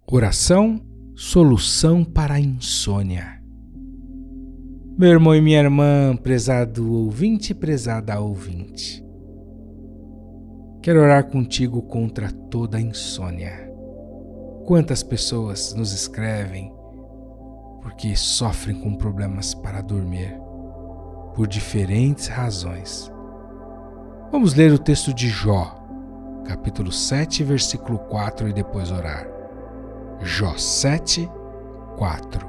Oração, solução para a insônia. Meu irmão e minha irmã, prezado ouvinte e prezada ouvinte, quero orar contigo contra toda a insônia. Quantas pessoas nos escrevem porque sofrem com problemas para dormir, por diferentes razões. Vamos ler o texto de Jó, capítulo 7, versículo 4 e depois orar. Jó 7, 4.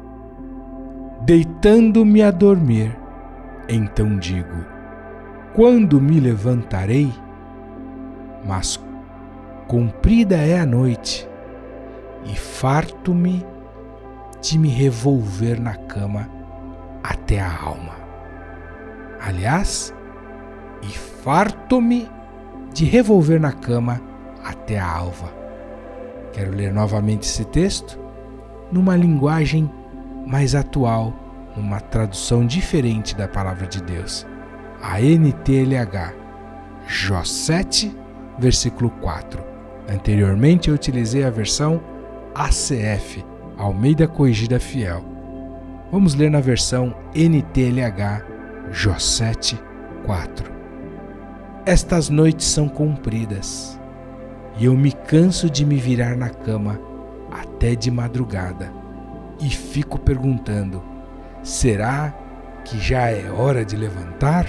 Deitando-me a dormir, então digo: quando me levantarei? Mas comprida é a noite, e farto-me de me revolver na cama até a alma. Aliás, e farto-me de revolver na cama até a alva. Quero ler novamente esse texto numa linguagem mais atual, numa tradução diferente da palavra de Deus. A NTLH, Jó 7, versículo 4. Anteriormente eu utilizei a versão ACF, Almeida Corrigida Fiel. Vamos ler na versão NTLH, Jó 7, 4. Estas noites são compridas, e eu me canso de me virar na cama até de madrugada, e fico perguntando: será que já é hora de levantar?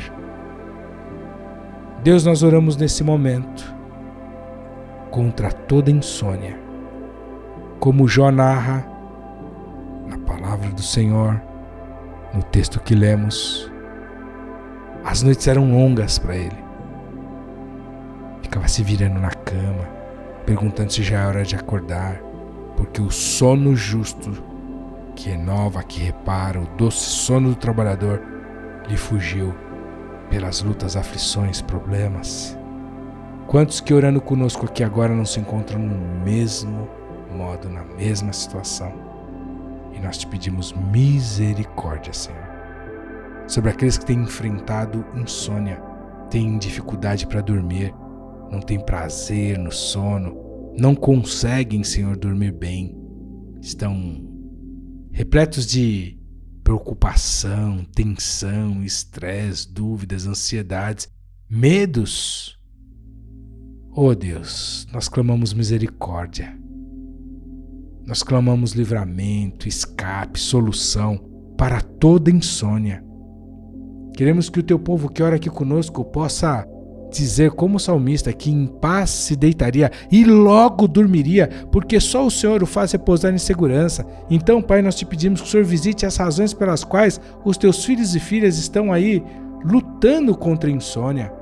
Deus, nós oramos nesse momento contra toda insônia. Como Jó narra na palavra do Senhor, no texto que lemos, as noites eram longas para ele. Ficava se virando na cama, perguntando se já é hora de acordar, porque o sono justo, que renova, que repara, o doce sono do trabalhador, lhe fugiu pelas lutas, aflições, problemas. Quantos que orando conosco aqui agora não se encontram no mesmo modo, na mesma situação? E nós te pedimos misericórdia, Senhor, sobre aqueles que têm enfrentado insônia, têm dificuldade para dormir, não têm prazer no sono, não conseguem, Senhor, dormir bem, estão repletos de preocupação, tensão, estresse, dúvidas, ansiedades, medos. Oh Deus, nós clamamos misericórdia, nós clamamos livramento, escape, solução para toda insônia. Queremos que o teu povo que ora aqui conosco possa dizer como o salmista que em paz se deitaria e logo dormiria, porque só o Senhor o faz repousar em segurança. Então, Pai, nós te pedimos que o Senhor visite as razões pelas quais os teus filhos e filhas estão aí lutando contra a insônia,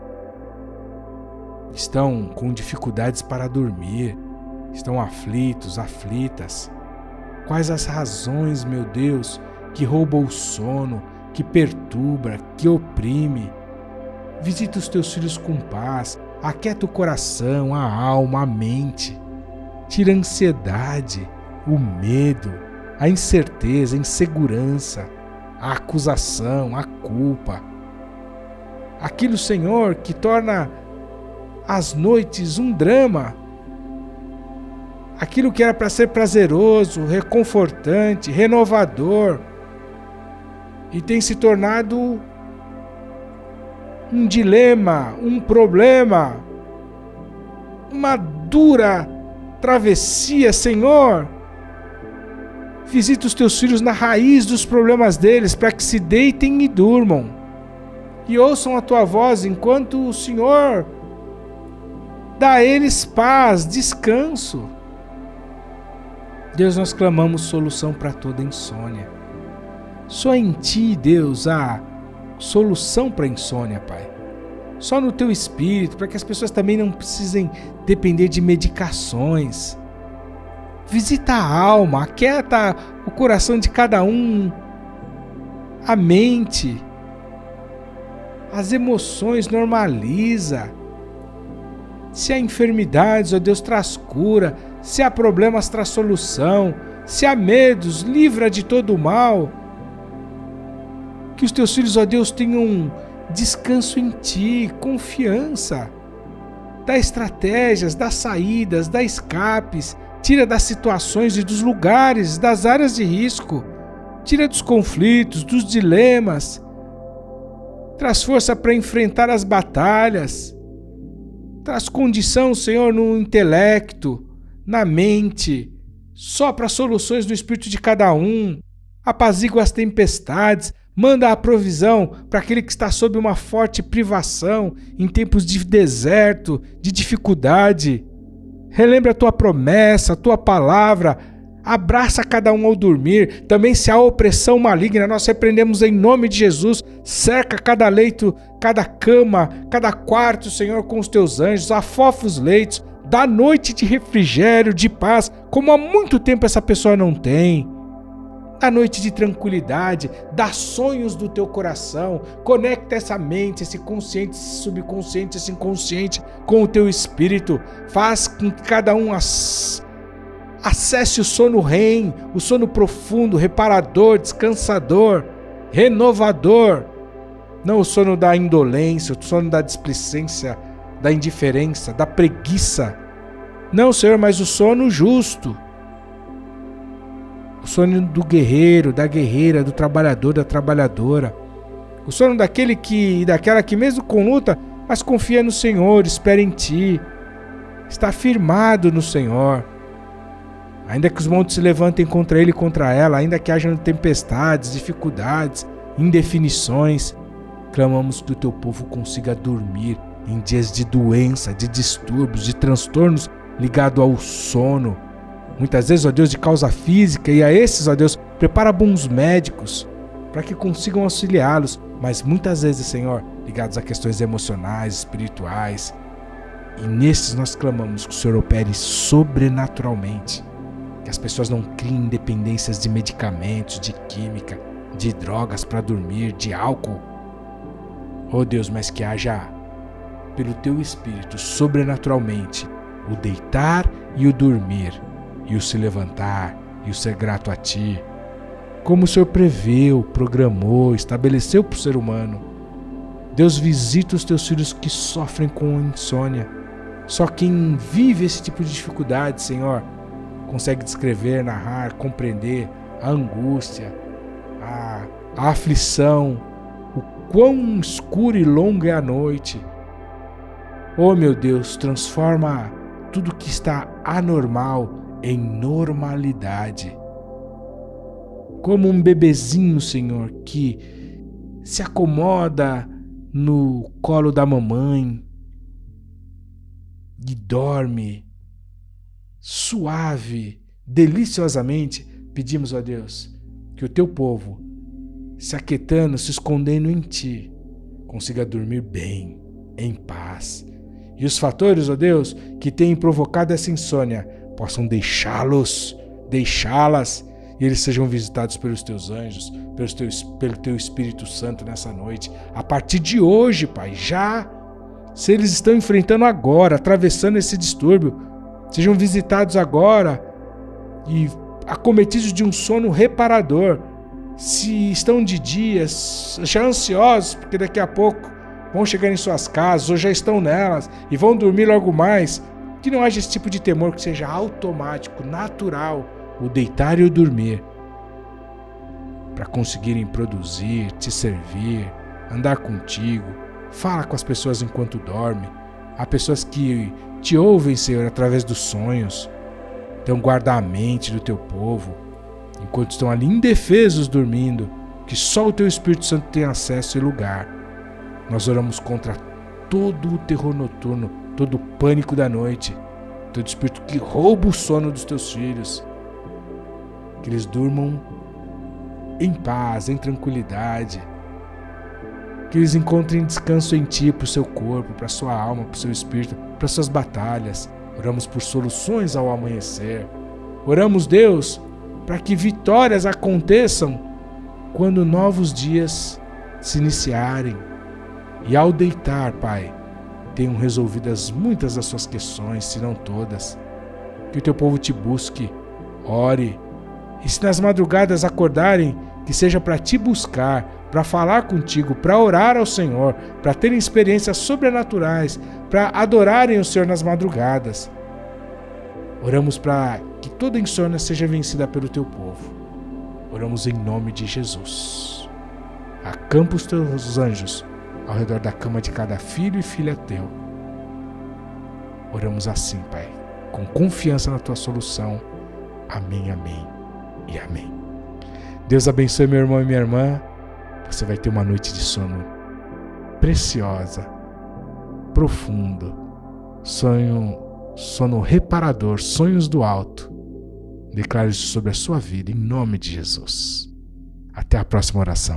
estão com dificuldades para dormir, estão aflitos, aflitas. Quais as razões, meu Deus, que roubam o sono, que perturba, que oprime? Visita os teus filhos com paz, aquieta o coração, a alma, a mente. Tira a ansiedade, o medo, a incerteza, a insegurança, a acusação, a culpa. Aquilo, Senhor, que torna as noites um drama. Aquilo que era para ser prazeroso, reconfortante, renovador, e tem se tornado um dilema, um problema, uma dura travessia, Senhor. Visita os teus filhos na raiz dos problemas deles, para que se deitem e durmam, e ouçam a tua voz enquanto o Senhor dá a eles paz, descanso. Deus, nós clamamos solução para toda insônia. Só em Ti, Deus, há solução para a insônia, Pai. Só no Teu Espírito, para que as pessoas também não precisem depender de medicações. Visita a alma, aquieta o coração de cada um, a mente, as emoções, normaliza. Se há enfermidades, ó Deus, traz cura. Se há problemas, traz solução. Se há medos, livra de todo o mal. Que os teus filhos, ó Deus, tenham descanso em Ti, confiança. Dá estratégias, dá saídas, dá escapes. Tira das situações e dos lugares, das áreas de risco. Tira dos conflitos, dos dilemas. Traz força para enfrentar as batalhas. Traz condição, Senhor, no intelecto, na mente. Sopra soluções no espírito de cada um. Apazigua as tempestades. Manda a provisão para aquele que está sob uma forte privação, em tempos de deserto, de dificuldade. Relembra a tua promessa, a tua palavra. Abraça cada um ao dormir. Também se há opressão maligna, nós repreendemos em nome de Jesus. Cerca cada leito, cada cama, cada quarto, Senhor, com os teus anjos. Afofa os leitos. Dá noite de refrigério, de paz, como há muito tempo essa pessoa não tem. Dá noite de tranquilidade, dá sonhos do teu coração, conecta essa mente, esse consciente, esse subconsciente, esse inconsciente com o teu espírito, faz com que cada um acesse o sono REM, o sono profundo, reparador, descansador, renovador, não o sono da indolência, o sono da displicência, da indiferença, da preguiça, não, Senhor, mas o sono justo. O sono do guerreiro, da guerreira, do trabalhador, da trabalhadora. O sono daquele e daquela que mesmo com luta, mas confia no Senhor, espera em Ti. Está firmado no Senhor. Ainda que os montes se levantem contra ele e contra ela, ainda que haja tempestades, dificuldades, indefinições, clamamos que o Teu povo consiga dormir em dias de doença, de distúrbios, de transtornos ligados ao sono. Muitas vezes, ó Deus, de causa física, e a esses, ó Deus, prepara bons médicos para que consigam auxiliá-los, mas muitas vezes, Senhor, ligados a questões emocionais, espirituais. E nesses nós clamamos que o Senhor opere sobrenaturalmente, que as pessoas não criem dependências de medicamentos, de química, de drogas para dormir, de álcool. Ó Deus, mas que haja, pelo Teu Espírito, sobrenaturalmente, o deitar e o dormir, e o se levantar, e o ser grato a Ti, como o Senhor preveu, programou, estabeleceu para o ser humano. Deus, visita os Teus filhos que sofrem com insônia. Só quem vive esse tipo de dificuldade, Senhor, consegue descrever, narrar, compreender a angústia, a aflição, o quão escura e longa é a noite. Oh, meu Deus, transforma tudo que está anormal em normalidade. Como um bebezinho, Senhor, que se acomoda no colo da mamãe e dorme suave, deliciosamente, pedimos a Deus que o Teu povo, se aquietando, se escondendo em Ti, consiga dormir bem, em paz. E os fatores, ó Deus, que têm provocado essa insônia, possam deixá-las, e eles sejam visitados pelos Teus anjos, pelo Teu Espírito Santo nessa noite. A partir de hoje, Pai, já, se eles estão enfrentando agora, atravessando esse distúrbio, sejam visitados agora e acometidos de um sono reparador. Se estão de dias, já ansiosos, porque daqui a pouco vão chegar em suas casas, ou já estão nelas, e vão dormir logo mais, que não haja esse tipo de temor, que seja automático, natural, o deitar e o dormir, para conseguirem produzir, Te servir, andar contigo. Fala com as pessoas enquanto dorme. Há pessoas que Te ouvem, Senhor, através dos sonhos. Então guarda a mente do Teu povo, enquanto estão ali indefesos dormindo, que só o Teu Espírito Santo tem acesso e lugar. Nós oramos contra todo o terror noturno, todo o pânico da noite, todo espírito que rouba o sono dos Teus filhos. Que eles durmam em paz, em tranquilidade. Que eles encontrem descanso em Ti, para o seu corpo, para a sua alma, para o seu espírito, para as suas batalhas. Oramos por soluções ao amanhecer. Oramos, Deus, para que vitórias aconteçam quando novos dias se iniciarem. E ao deitar, Pai, tenham resolvidas muitas das suas questões, se não todas. Que o Teu povo Te busque, ore. E se nas madrugadas acordarem, que seja para Te buscar, para falar contigo, para orar ao Senhor, para terem experiências sobrenaturais, para adorarem o Senhor nas madrugadas. Oramos para que toda insônia seja vencida pelo teu povo. Oramos em nome de Jesus. Acampa os teus anjos ao redor da cama de cada filho e filha teu. Oramos assim, Pai, com confiança na tua solução. Amém, amém e amém. Deus abençoe meu irmão e minha irmã. Você vai ter uma noite de sono preciosa, profundo, sono reparador, sonhos do alto. Declaro isso sobre a sua vida, em nome de Jesus. Até a próxima oração.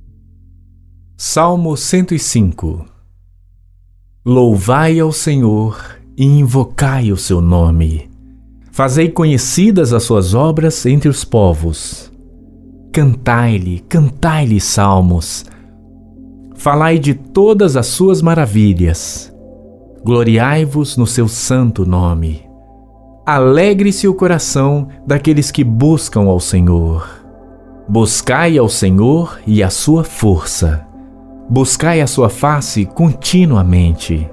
Salmo 105. Louvai ao Senhor e invocai o seu nome. Fazei conhecidas as suas obras entre os povos. Cantai-lhe salmos. Falai de todas as suas maravilhas. Gloriai-vos no seu santo nome. Alegre-se o coração daqueles que buscam ao Senhor. Buscai ao Senhor e a sua força. Buscai a sua face continuamente.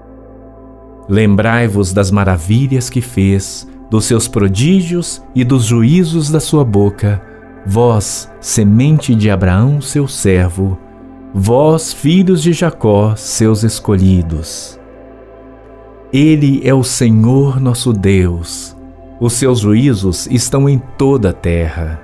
Lembrai-vos das maravilhas que fez, dos seus prodígios e dos juízos da sua boca, vós, semente de Abraão, seu servo, vós, filhos de Jacó, seus escolhidos. Ele é o Senhor nosso Deus. Os seus juízos estão em toda a terra.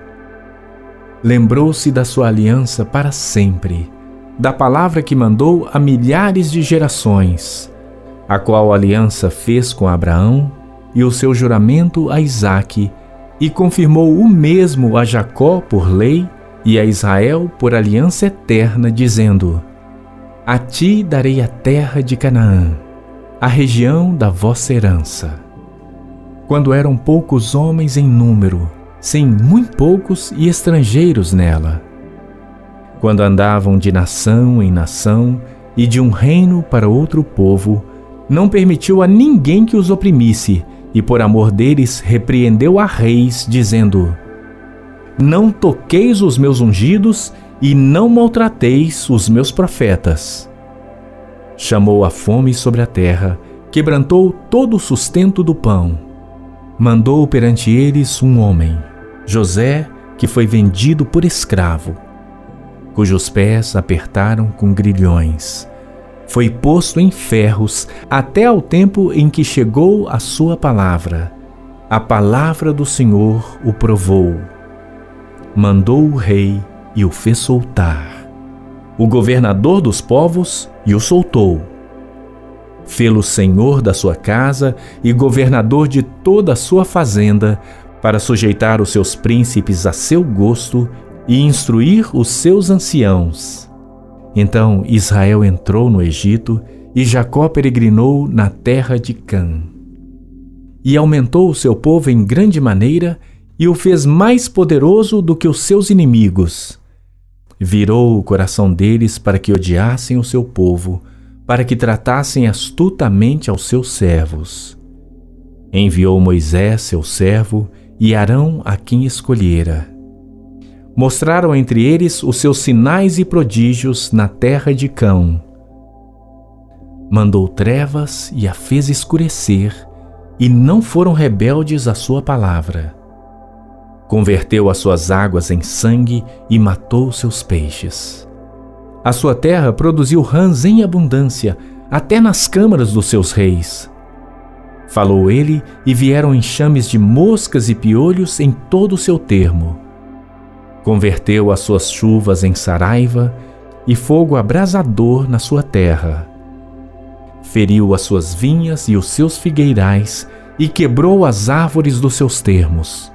Lembrou-se da sua aliança para sempre, da palavra que mandou a milhares de gerações, a qual aliança fez com Abraão e o seu juramento a Isaque, e confirmou o mesmo a Jacó por lei e a Israel por aliança eterna, dizendo: A ti darei a terra de Canaã, a região da vossa herança. Quando eram poucos homens em número, sim, muito poucos e estrangeiros nela. Quando andavam de nação em nação e de um reino para outro povo, não permitiu a ninguém que os oprimisse, e por amor deles repreendeu a reis, dizendo: Não toqueis os meus ungidos e não maltrateis os meus profetas. Chamou a fome sobre a terra, quebrantou todo o sustento do pão. Mandou perante eles um homem, José, que foi vendido por escravo, cujos pés apertaram com grilhões. Foi posto em ferros até ao tempo em que chegou a sua palavra. A palavra do Senhor o provou. Mandou o rei e o fez soltar. O governador dos povos e o soltou. Fê-lo senhor da sua casa e governador de toda a sua fazenda, para sujeitar os seus príncipes a seu gosto e instruir os seus anciãos. Então Israel entrou no Egito e Jacó peregrinou na terra de Cã. E aumentou o seu povo em grande maneira e o fez mais poderoso do que os seus inimigos. Virou o coração deles para que odiassem o seu povo, para que tratassem astutamente aos seus servos. Enviou Moisés, seu servo, e Arão, a quem escolhera. Mostraram entre eles os seus sinais e prodígios na terra de Cã. Mandou trevas e a fez escurecer, e não foram rebeldes à sua palavra. Converteu as suas águas em sangue e matou seus peixes. A sua terra produziu rãs em abundância, até nas câmaras dos seus reis. Falou ele, e vieram enxames de moscas e piolhos em todo o seu termo. Converteu as suas chuvas em saraiva e fogo abrasador na sua terra. Feriu as suas vinhas e os seus figueirais e quebrou as árvores dos seus termos.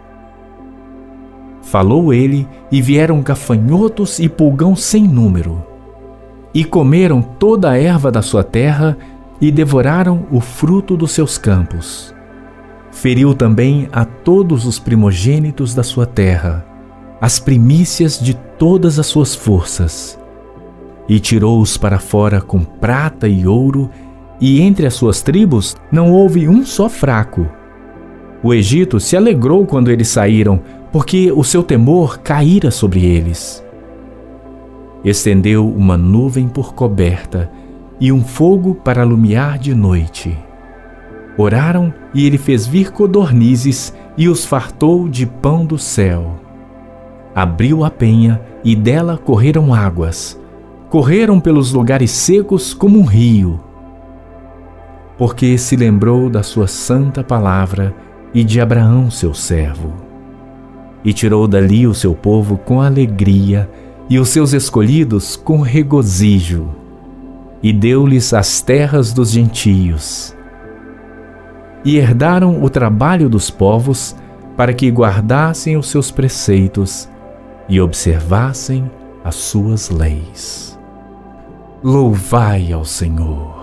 Falou ele, e vieram gafanhotos e pulgão sem número. E comeram toda a erva da sua terra e devoraram o fruto dos seus campos. Feriu também a todos os primogênitos da sua terra, as primícias de todas as suas forças, e tirou-os para fora com prata e ouro, e entre as suas tribos não houve um só fraco. O Egito se alegrou quando eles saíram, porque o seu temor caíra sobre eles. Estendeu uma nuvem por coberta e um fogo para alumiar de noite. Oraram, e ele fez vir codornizes e os fartou de pão do céu. Abriu a penha e dela correram águas, correram pelos lugares secos como um rio. Porque se lembrou da sua santa palavra e de Abraão seu servo. E tirou dali o seu povo com alegria e os seus escolhidos com regozijo. E deu-lhes as terras dos gentios. E herdaram o trabalho dos povos para que guardassem os seus preceitos e observassem as suas leis. Louvai ao Senhor.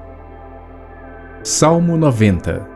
Salmo 90.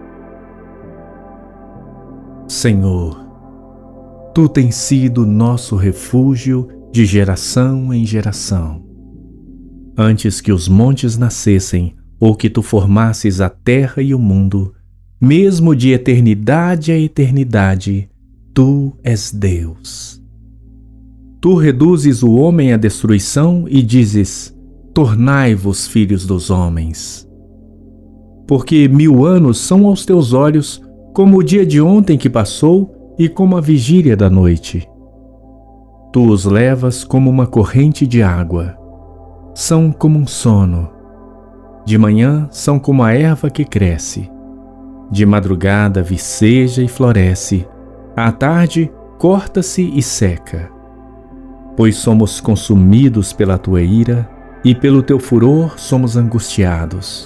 Senhor, Tu tens sido nosso refúgio de geração em geração. Antes que os montes nascessem, ou que Tu formasses a terra e o mundo, mesmo de eternidade a eternidade, Tu és Deus. Tu reduzes o homem à destruição e dizes: tornai-vos filhos dos homens. Porque 1000 anos são aos Teus olhos como o dia de ontem que passou e como a vigília da noite. Tu os levas como uma corrente de água. São como um sono. De manhã são como a erva que cresce. De madrugada viceja e floresce. À tarde corta-se e seca. Pois somos consumidos pela Tua ira e pelo Teu furor somos angustiados.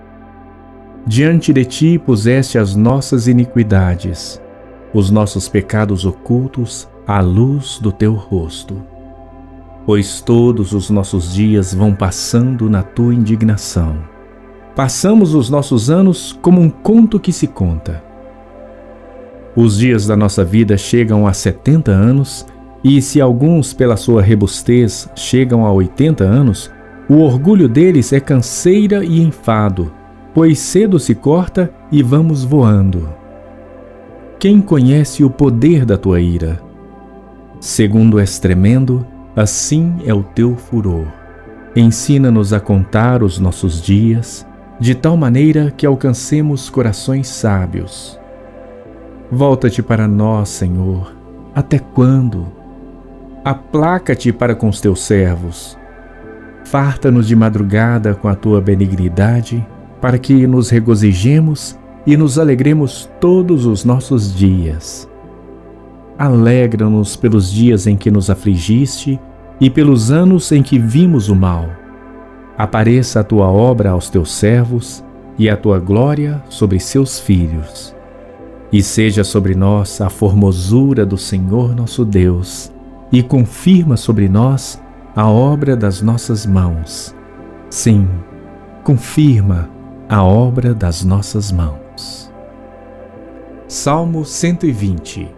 Diante de Ti puseste as nossas iniquidades, os nossos pecados ocultos à luz do Teu rosto. Pois todos os nossos dias vão passando na Tua indignação. Passamos os nossos anos como um conto que se conta. Os dias da nossa vida chegam a 70 anos, e se alguns pela sua robustez chegam a 80 anos, o orgulho deles é canseira e enfado, pois cedo se corta e vamos voando. Quem conhece o poder da Tua ira? Segundo és tremendo, assim é o Teu furor. Ensina-nos a contar os nossos dias, de tal maneira que alcancemos corações sábios. Volta-te para nós, Senhor. Até quando? Aplaca-te para com os Teus servos. Farta-nos de madrugada com a Tua benignidade, para que nos regozijemos e nos alegremos todos os nossos dias. Alegra-nos pelos dias em que nos afligiste e pelos anos em que vimos o mal. Apareça a Tua obra aos Teus servos e a Tua glória sobre seus filhos. E seja sobre nós a formosura do Senhor nosso Deus, e confirma sobre nós a obra das nossas mãos. Sim, confirma a obra das nossas mãos. Salmo 120.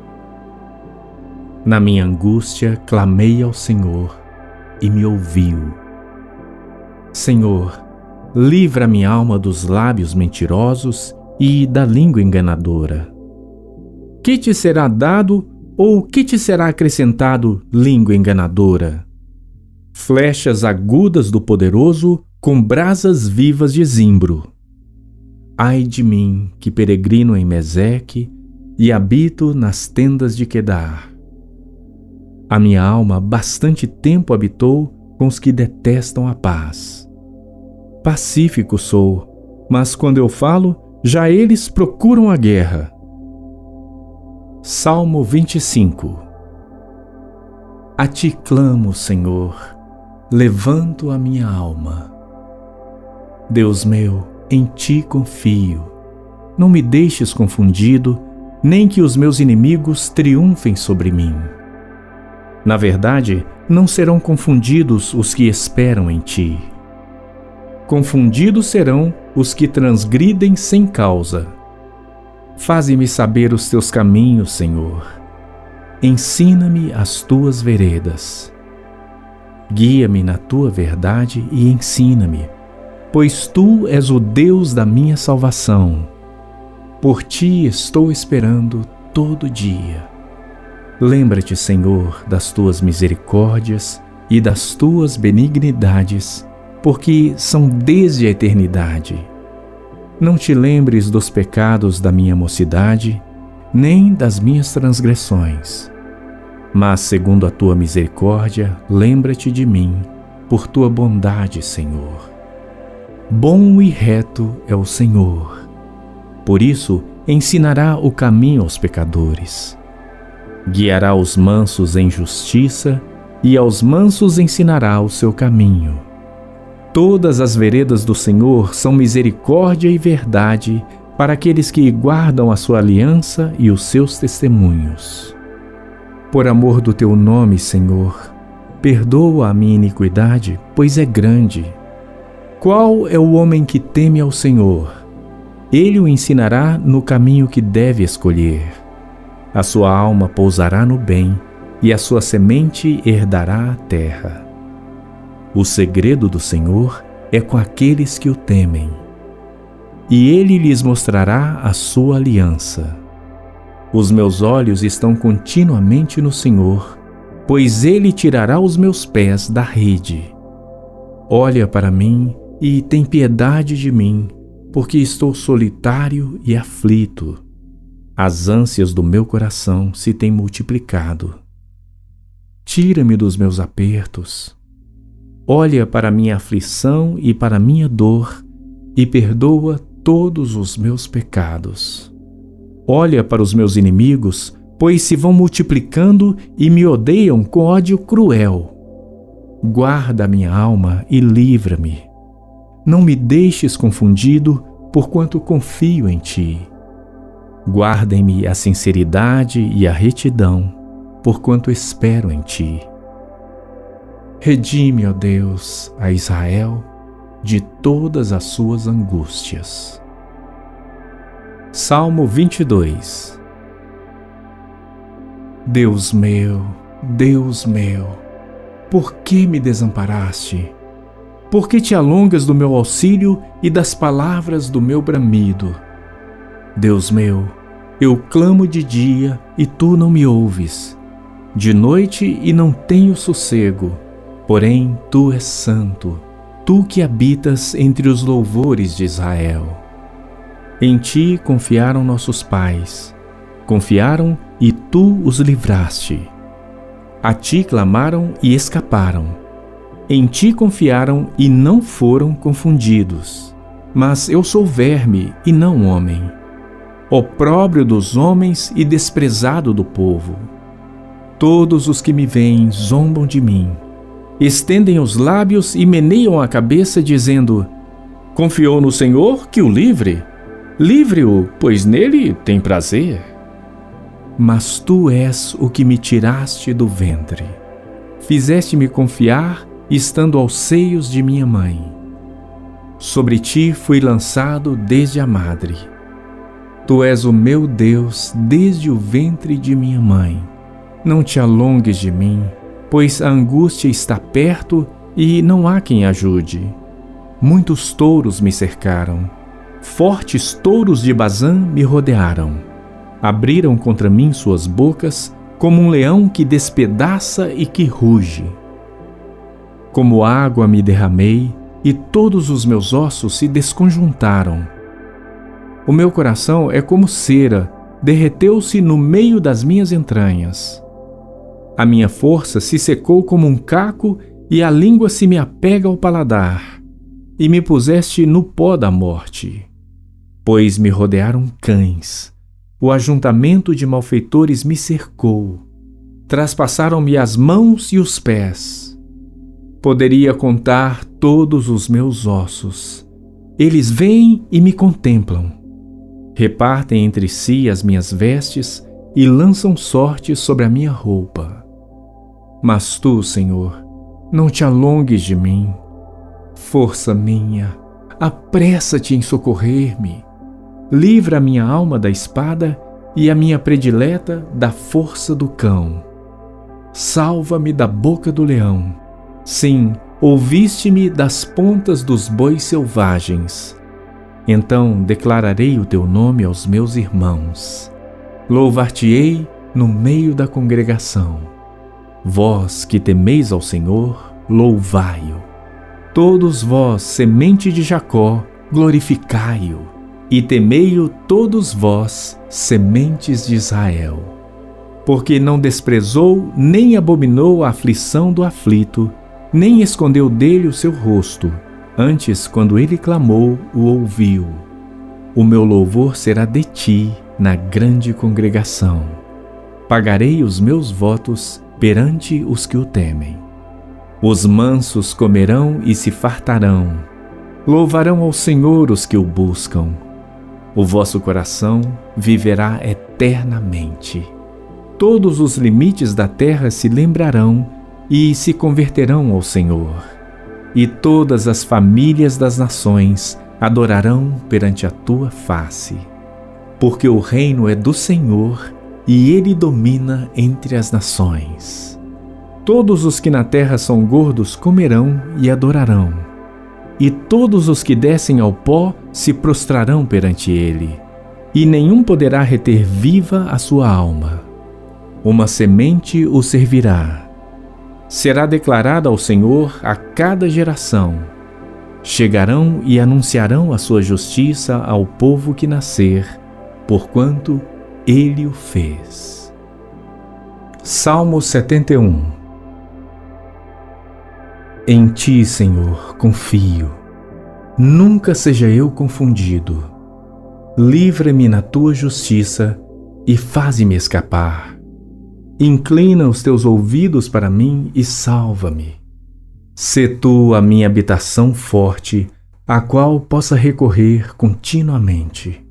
Na minha angústia clamei ao Senhor e me ouviu. Senhor, livra minha alma dos lábios mentirosos e da língua enganadora. Que te será dado ou que te será acrescentado, língua enganadora? Flechas agudas do poderoso com brasas vivas de zimbro. Ai de mim, que peregrino em Meseque e habito nas tendas de Quedar. A minha alma bastante tempo habitou com os que detestam a paz. Pacífico sou, mas quando eu falo, já eles procuram a guerra. Salmo 25. A Ti clamo, Senhor, levanto a minha alma. Deus meu, em Ti confio. Não me deixes confundido, nem que os meus inimigos triunfem sobre mim. Na verdade, não serão confundidos os que esperam em Ti. Confundidos serão os que transgridem sem causa. Faze-me saber os Teus caminhos, Senhor. Ensina-me as Tuas veredas. Guia-me na Tua verdade e ensina-me, pois Tu és o Deus da minha salvação. Por Ti estou esperando todo dia. Lembra-te, Senhor, das Tuas misericórdias e das Tuas benignidades, porque são desde a eternidade. Não te lembres dos pecados da minha mocidade nem das minhas transgressões. Mas, segundo a tua misericórdia, lembra-te de mim, por tua bondade, Senhor. Bom e reto é o Senhor. Por isso, ensinará o caminho aos pecadores. Guiará os mansos em justiça, e aos mansos ensinará o seu caminho. Todas as veredas do Senhor são misericórdia e verdade para aqueles que guardam a sua aliança e os seus testemunhos. Por amor do teu nome, Senhor, perdoa a minha iniquidade, pois é grande. Qual é o homem que teme ao Senhor? Ele o ensinará no caminho que deve escolher. A sua alma pousará no bem, e a sua semente herdará a terra. O segredo do Senhor é com aqueles que o temem, e ele lhes mostrará a sua aliança. Os meus olhos estão continuamente no Senhor, pois ele tirará os meus pés da rede. Olha para mim e tem piedade de mim, porque estou solitário e aflito. As ânsias do meu coração se têm multiplicado. Tira-me dos meus apertos. Olha para minha aflição e para minha dor e perdoa todos os meus pecados. Olha para os meus inimigos, pois se vão multiplicando e me odeiam com ódio cruel. Guarda a minha alma e livra-me. Não me deixes confundido, porquanto confio em ti. Guarda-me a sinceridade e a retidão, porquanto espero em ti. Redime, ó Deus, a Israel de todas as suas angústias. Salmo 22. Deus meu, por que me desamparaste? Por que te alongas do meu auxílio e das palavras do meu bramido? Deus meu, eu clamo de dia e tu não me ouves, de noite e não tenho sossego. Porém, tu és santo, tu que habitas entre os louvores de Israel. Em ti confiaram nossos pais, confiaram e tu os livraste. A ti clamaram e escaparam. Em ti confiaram e não foram confundidos. Mas eu sou verme e não homem, opróbrio dos homens e desprezado do povo. Todos os que me veem zombam de mim. Estendem os lábios e meneiam a cabeça, dizendo: confiou no Senhor, que o livre. Livre-o, pois nele tem prazer. Mas tu és o que me tiraste do ventre. Fizeste-me confiar, estando aos seios de minha mãe. Sobre ti fui lançado desde a madre. Tu és o meu Deus desde o ventre de minha mãe. Não te alongues de mim, pois a angústia está perto e não há quem ajude. Muitos touros me cercaram, fortes touros de Bazã me rodearam. Abriram contra mim suas bocas, como um leão que despedaça e que ruge. Como água me derramei, e todos os meus ossos se desconjuntaram. O meu coração é como cera, derreteu-se no meio das minhas entranhas. A minha força se secou como um caco e a língua se me apega ao paladar, e me puseste no pó da morte. Pois me rodearam cães, o ajuntamento de malfeitores me cercou, traspassaram-me as mãos e os pés. Poderia contar todos os meus ossos. Eles vêm e me contemplam. Repartem entre si as minhas vestes e lançam sorte sobre a minha roupa. Mas tu, Senhor, não te alongues de mim. Força minha, apressa-te em socorrer-me. Livra a minha alma da espada e a minha predileta da força do cão. Salva-me da boca do leão. Sim, ouviste-me das pontas dos bois selvagens. Então declararei o teu nome aos meus irmãos. Louvar-te-ei no meio da congregação. Vós que temeis ao Senhor, louvai-o. Todos vós, semente de Jacó, glorificai-o. e temei-o todos vós, sementes de Israel. Porque não desprezou nem abominou a aflição do aflito, nem escondeu dele o seu rosto. Antes, quando ele clamou, o ouviu. O meu louvor será de ti na grande congregação. Pagarei os meus votos perante os que o temem. Os mansos comerão e se fartarão. Louvarão ao Senhor os que o buscam. O vosso coração viverá eternamente. Todos os limites da terra se lembrarão e se converterão ao Senhor. E todas as famílias das nações adorarão perante a tua face. Porque o reino é do Senhor e ele domina entre as nações. Todos os que na terra são gordos comerão e adorarão. E todos os que descem ao pó se prostrarão perante ele, e nenhum poderá reter viva a sua alma. Uma semente o servirá. Será declarada ao Senhor a cada geração. Chegarão e anunciarão a sua justiça ao povo que nascer, porquanto ele o fez. Salmo 71. Em ti, Senhor, confio. Nunca seja eu confundido. Livra-me na tua justiça e faze-me escapar. Inclina os teus ouvidos para mim e salva-me. Sê tu a minha habitação forte, a qual possa recorrer continuamente.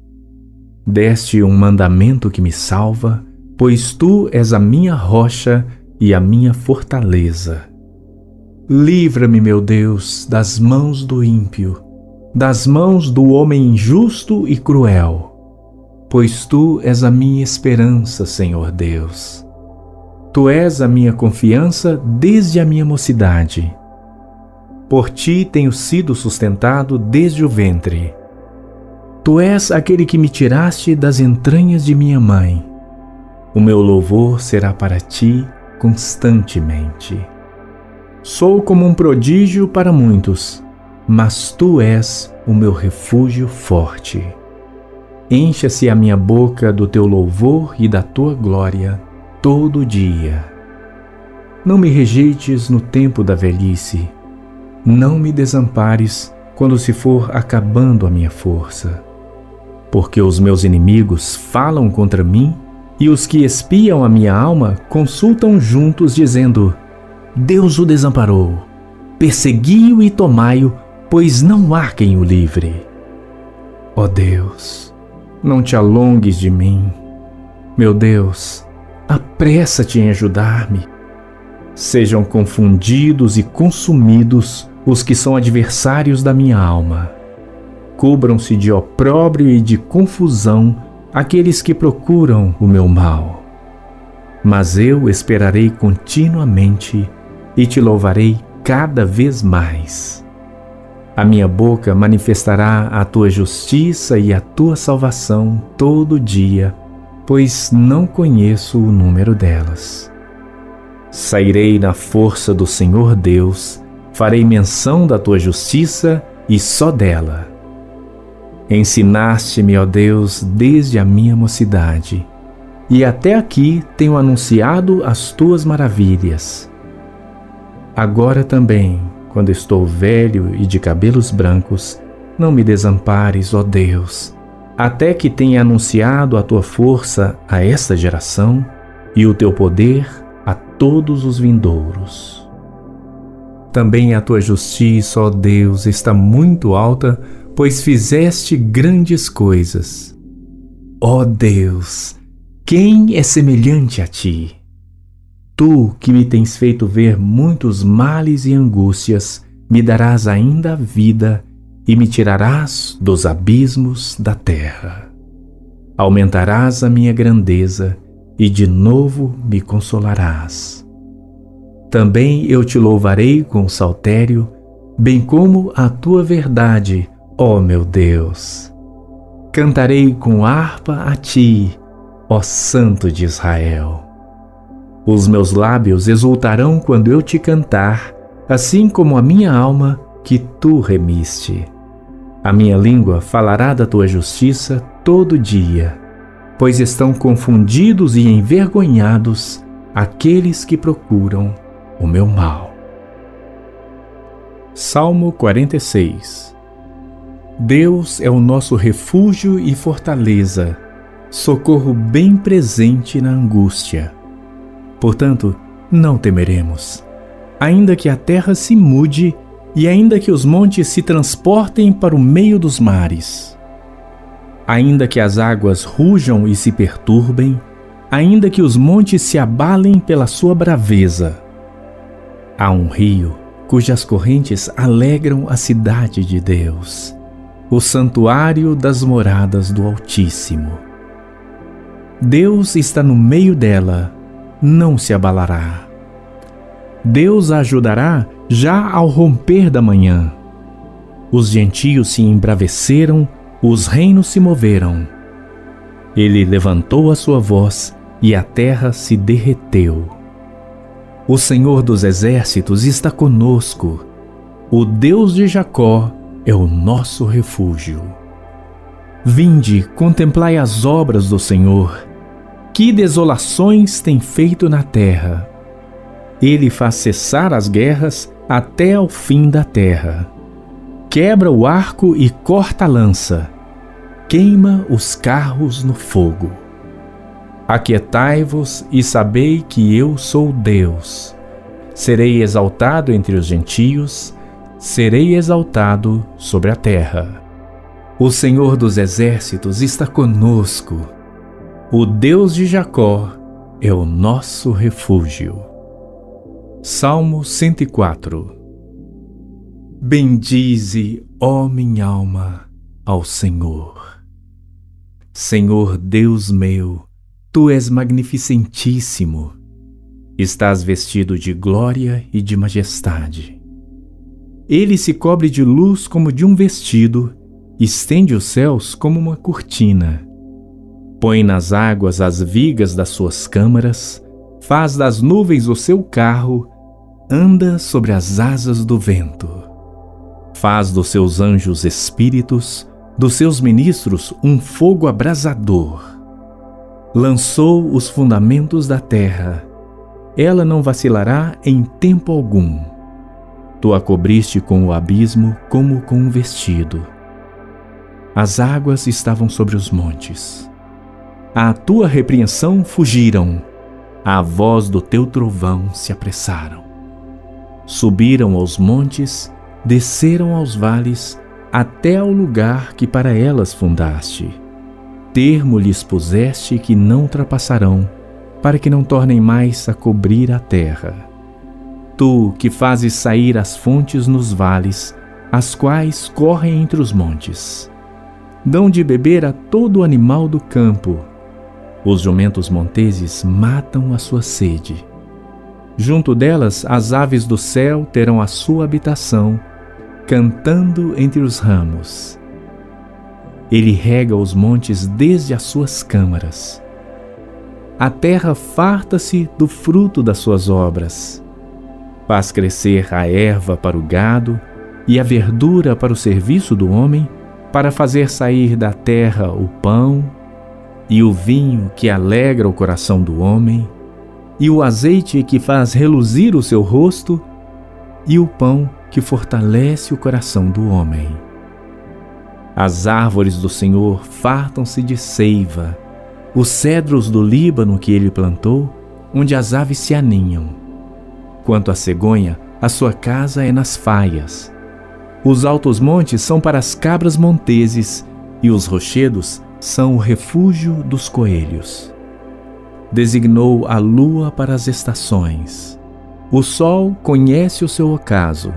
Deste um mandamento que me salva, pois tu és a minha rocha e a minha fortaleza. Livra-me, meu Deus, das mãos do ímpio, das mãos do homem injusto e cruel, pois tu és a minha esperança, Senhor Deus. Tu és a minha confiança desde a minha mocidade. Por ti tenho sido sustentado desde o ventre. Tu és aquele que me tiraste das entranhas de minha mãe. O meu louvor será para ti constantemente. Sou como um prodígio para muitos, mas tu és o meu refúgio forte. Encha-se a minha boca do teu louvor e da tua glória todo dia. Não me rejeites no tempo da velhice. Não me desampares quando se for acabando a minha força. Porque os meus inimigos falam contra mim e os que espiam a minha alma consultam juntos, dizendo: Deus o desamparou. Persegui-o e tomai-o, pois não há quem o livre. Ó Deus, não te alongues de mim. Meu Deus, apressa-te em ajudar-me. Sejam confundidos e consumidos os que são adversários da minha alma. Cubram-se de opróbrio e de confusão aqueles que procuram o meu mal. Mas eu esperarei continuamente e te louvarei cada vez mais. A minha boca manifestará a tua justiça e a tua salvação todo dia, pois não conheço o número delas. Sairei na força do Senhor Deus, farei menção da tua justiça e só dela. Ensinaste-me, ó Deus, desde a minha mocidade, e até aqui tenho anunciado as tuas maravilhas. Agora também, quando estou velho e de cabelos brancos, não me desampares, ó Deus, até que tenha anunciado a tua força a esta geração e o teu poder a todos os vindouros. Também a tua justiça, ó Deus, está muito alta, pois fizeste grandes coisas. Ó Deus, quem é semelhante a ti? Tu, que me tens feito ver muitos males e angústias, me darás ainda a vida e me tirarás dos abismos da terra. Aumentarás a minha grandeza e de novo me consolarás. Também eu te louvarei com o saltério, bem como a tua verdade, ó meu Deus. Cantarei com harpa a ti, ó Santo de Israel. Os meus lábios exultarão quando eu te cantar, assim como a minha alma que tu remiste. A minha língua falará da tua justiça todo dia, pois estão confundidos e envergonhados aqueles que procuram o meu mal. Salmo 46. Deus é o nosso refúgio e fortaleza, socorro bem presente na angústia. Portanto, não temeremos, ainda que a terra se mude e ainda que os montes se transportem para o meio dos mares. Ainda que as águas rujam e se perturbem, ainda que os montes se abalem pela sua braveza. Há um rio cujas correntes alegram a cidade de Deus, o santuário das moradas do Altíssimo. Deus está no meio dela, não se abalará. Deus a ajudará já ao romper da manhã. Os gentios se embraveceram, os reinos se moveram. Ele levantou a sua voz e a terra se derreteu. O Senhor dos exércitos está conosco. O Deus de Jacó é o nosso refúgio. Vinde, contemplai as obras do Senhor. Que desolações tem feito na terra! Ele faz cessar as guerras até ao fim da terra. Quebra o arco e corta a lança. Queima os carros no fogo. Aquietai-vos e sabei que eu sou Deus. Serei exaltado entre os gentios, serei exaltado sobre a terra. O Senhor dos exércitos está conosco. O Deus de Jacó é o nosso refúgio. Salmo 104. Bendize, ó minha alma, ao Senhor. Senhor Deus meu, Tu és magnificentíssimo. Estás vestido de glória e de majestade. Ele se cobre de luz como de um vestido, estende os céus como uma cortina. Põe nas águas as vigas das suas câmaras, faz das nuvens o seu carro, anda sobre as asas do vento. Faz dos seus anjos espíritos, dos seus ministros um fogo abrasador. Lançou os fundamentos da terra, ela não vacilará em tempo algum. Tu a cobriste com o abismo como com um vestido. As águas estavam sobre os montes. À tua repreensão fugiram, à voz do teu trovão se apressaram. Subiram aos montes, desceram aos vales, até ao lugar que para elas fundaste. Termo lhes puseste que não ultrapassarão, para que não tornem mais a cobrir a terra. Tu que fazes sair as fontes nos vales, as quais correm entre os montes. Dão de beber a todo animal do campo. Os jumentos monteses matam a sua sede. Junto delas as aves do céu terão a sua habitação, cantando entre os ramos. Ele rega os montes desde as suas câmaras. A terra farta-se do fruto das suas obras. Faz crescer a erva para o gado e a verdura para o serviço do homem, para fazer sair da terra o pão e o vinho que alegra o coração do homem, e o azeite que faz reluzir o seu rosto, e o pão que fortalece o coração do homem. As árvores do Senhor fartam-se de seiva, os cedros do Líbano que ele plantou, onde as aves se aninham. Quanto à cegonha, a sua casa é nas faias. Os altos montes são para as cabras monteses, e os rochedos são o refúgio dos coelhos. Designou a lua para as estações. O sol conhece o seu ocaso.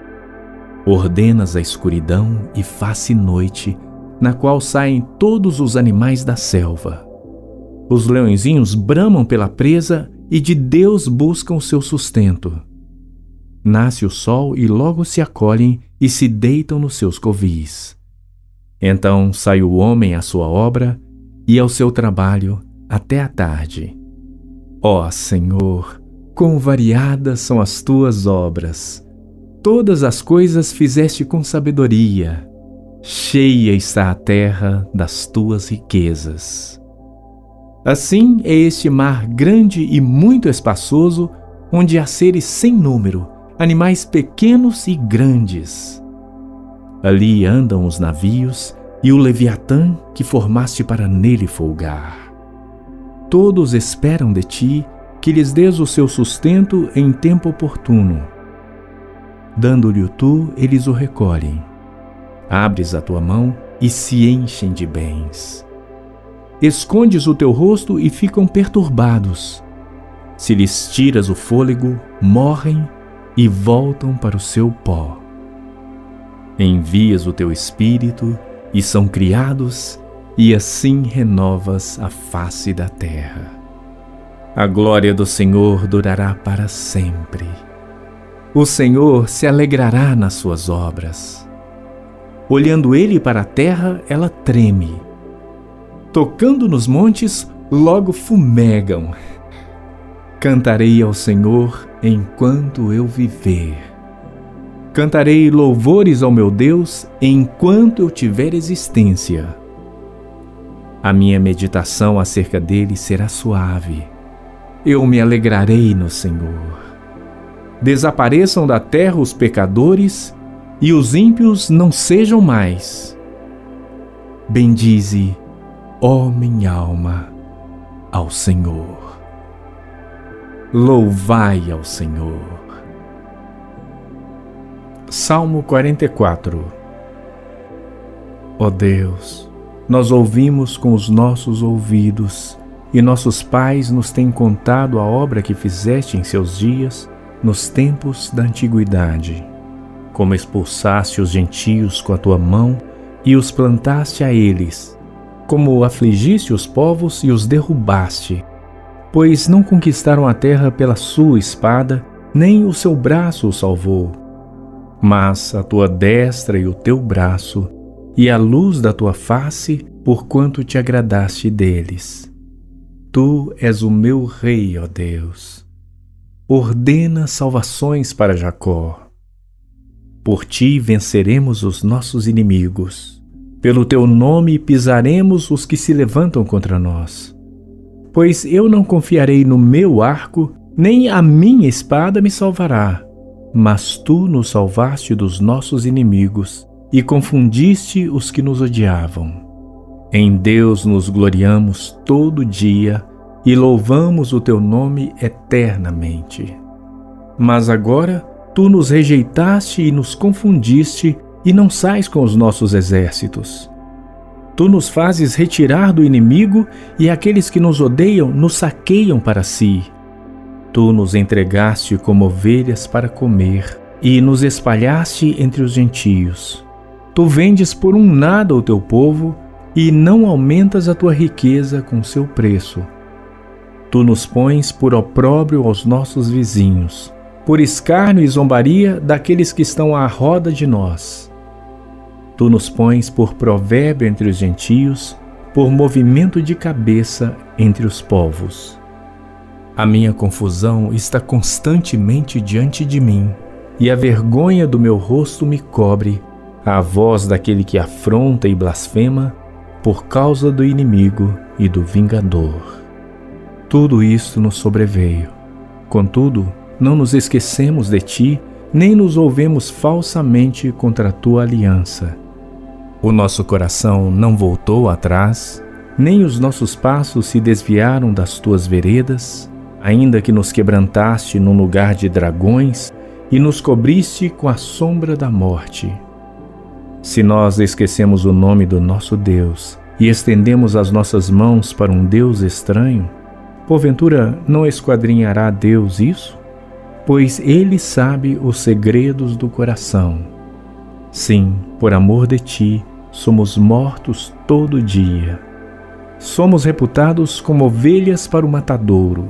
Ordenas a escuridão e faz-se noite, na qual saem todos os animais da selva. Os leõezinhos bramam pela presa e de Deus buscam o seu sustento. Nasce o sol e logo se acolhem e se deitam nos seus covis. Então sai o homem à sua obra e ao seu trabalho até a tarde. Ó Senhor, quão variadas são as tuas obras! Todas as coisas fizeste com sabedoria. cheia está a terra das tuas riquezas. Assim é este mar grande e muito espaçoso, onde há seres sem número, animais pequenos e grandes. Ali andam os navios e o Leviatã que formaste para nele folgar. Todos esperam de ti que lhes dês o seu sustento em tempo oportuno. Dando-lhe tu, eles o recolhem. Abres a tua mão e se enchem de bens. Escondes o teu rosto e ficam perturbados. Se lhes tiras o fôlego, morrem e voltam para o seu pó. Envias o teu espírito e são criados, e assim renovas a face da terra. A glória do Senhor durará para sempre. O Senhor se alegrará nas suas obras. Olhando ele para a terra, ela treme. Tocando nos montes, logo fumegam. Cantarei ao Senhor enquanto eu viver. Cantarei louvores ao meu Deus enquanto eu tiver existência. A minha meditação acerca dele será suave. Eu me alegrarei no Senhor. Desapareçam da terra os pecadores e os ímpios não sejam mais. Bendize, ó minha alma, ao Senhor. Louvai ao Senhor. Salmo 44. Ó Deus, nós ouvimos com os nossos ouvidos, e nossos pais nos têm contado a obra que fizeste em seus dias, nos tempos da antiguidade. Como expulsaste os gentios com a tua mão e os plantaste a eles, como afligiste os povos e os derrubaste, pois não conquistaram a terra pela sua espada, nem o seu braço os salvou, mas a tua destra e o teu braço, e a luz da tua face, porquanto te agradaste deles. Tu és o meu rei, ó Deus. Ordena salvações para Jacó. Por ti venceremos os nossos inimigos. Pelo teu nome pisaremos os que se levantam contra nós. Pois eu não confiarei no meu arco, nem a minha espada me salvará. Mas tu nos salvaste dos nossos inimigos e confundiste os que nos odiavam. Em Deus nos gloriamos todo dia e louvamos o teu nome eternamente. Mas agora tu nos rejeitaste e nos confundiste e não sais com os nossos exércitos. Tu nos fazes retirar do inimigo e aqueles que nos odeiam nos saqueiam para si. Tu nos entregaste como ovelhas para comer e nos espalhaste entre os gentios. Tu vendes por um nada o teu povo e não aumentas a tua riqueza com seu preço. Tu nos pões por opróbrio aos nossos vizinhos, por escárnio e zombaria daqueles que estão à roda de nós. Tu nos pões por provérbio entre os gentios, por movimento de cabeça entre os povos. A minha confusão está constantemente diante de mim, e a vergonha do meu rosto me cobre, a voz daquele que afronta e blasfema, por causa do inimigo e do vingador. Tudo isto nos sobreveio. Contudo, não nos esquecemos de ti, nem nos volvemos falsamente contra a tua aliança. O nosso coração não voltou atrás, nem os nossos passos se desviaram das tuas veredas, ainda que nos quebrantaste num lugar de dragões e nos cobriste com a sombra da morte. Se nós esquecemos o nome do nosso Deus e estendemos as nossas mãos para um Deus estranho, porventura não esquadrinhará Deus isso? Pois Ele sabe os segredos do coração. Sim, por amor de ti, somos mortos todo dia. Somos reputados como ovelhas para o matadouro.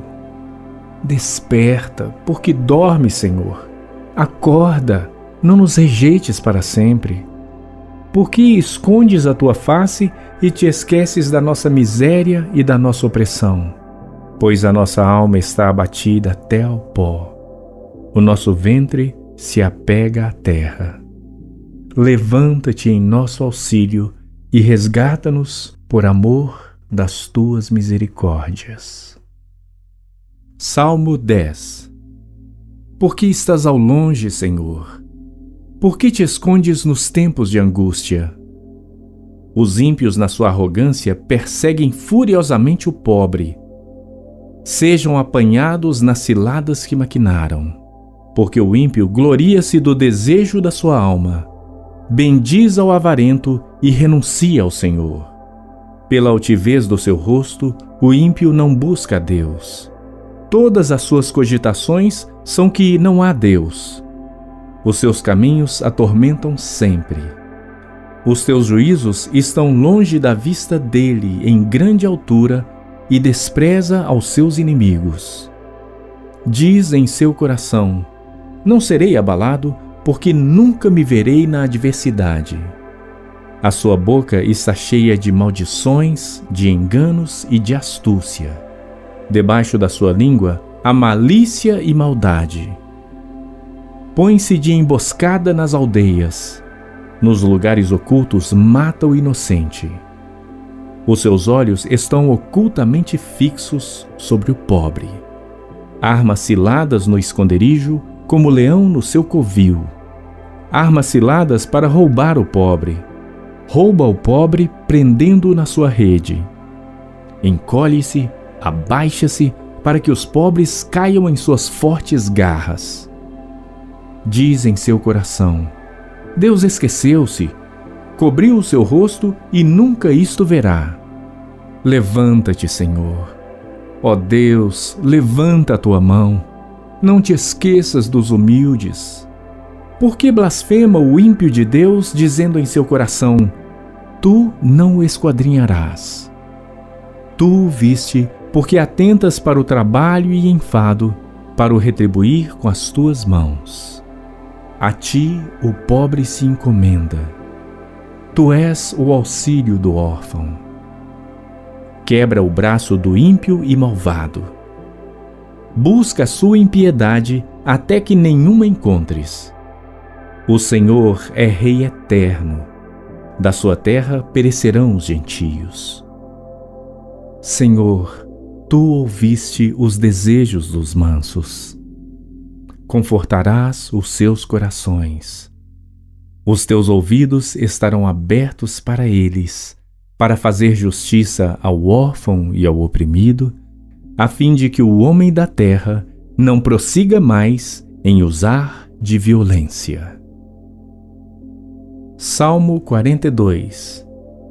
Desperta, porque dormes, Senhor. Acorda, não nos rejeites para sempre. Por que escondes a tua face e te esqueces da nossa miséria e da nossa opressão? Pois a nossa alma está abatida até ao pó. O nosso ventre se apega à terra. levanta-te em nosso auxílio e resgata-nos por amor das tuas misericórdias. Salmo 10. Por que estás ao longe, Senhor? Por que te escondes nos tempos de angústia? Os ímpios, na sua arrogância, perseguem furiosamente o pobre. Sejam apanhados nas ciladas que maquinaram, porque o ímpio gloria-se do desejo da sua alma. Bendiz ao avarento e renuncia ao Senhor. Pela altivez do seu rosto, o ímpio não busca a Deus. Todas as suas cogitações são que não há Deus. Os seus caminhos atormentam sempre. Os teus juízos estão longe da vista dele em grande altura e despreza aos seus inimigos. Diz em seu coração: não serei abalado, porque nunca me verei na adversidade. A sua boca está cheia de maldições, de enganos e de astúcia. Debaixo da sua língua há malícia e maldade. Põe-se de emboscada nas aldeias. Nos lugares ocultos mata o inocente. Os seus olhos estão ocultamente fixos sobre o pobre. Arma ciladas no esconderijo, como leão no seu covil. Arma ciladas para roubar o pobre. Rouba o pobre, prendendo-o na sua rede. Encolhe-se, abaixa-se, para que os pobres caiam em suas fortes garras. Diz em seu coração: Deus esqueceu-se, cobriu o seu rosto e nunca isto verá. Levanta-te, Senhor. Ó Deus, levanta a tua mão. Não te esqueças dos humildes. Por que blasfema o ímpio de Deus, dizendo em seu coração: tu não o esquadrinharás? Tu o viste, porque atentas para o trabalho e enfado, para o retribuir com as tuas mãos. A ti o pobre se encomenda. Tu és o auxílio do órfão. Quebra o braço do ímpio e malvado. Busca a sua impiedade até que nenhuma encontres. O Senhor é Rei eterno. Da sua terra perecerão os gentios. Senhor, tu ouviste os desejos dos mansos. Confortarás os seus corações. Os teus ouvidos estarão abertos para eles, para fazer justiça ao órfão e ao oprimido, a fim de que o homem da terra não prossiga mais em usar de violência. Salmo 42.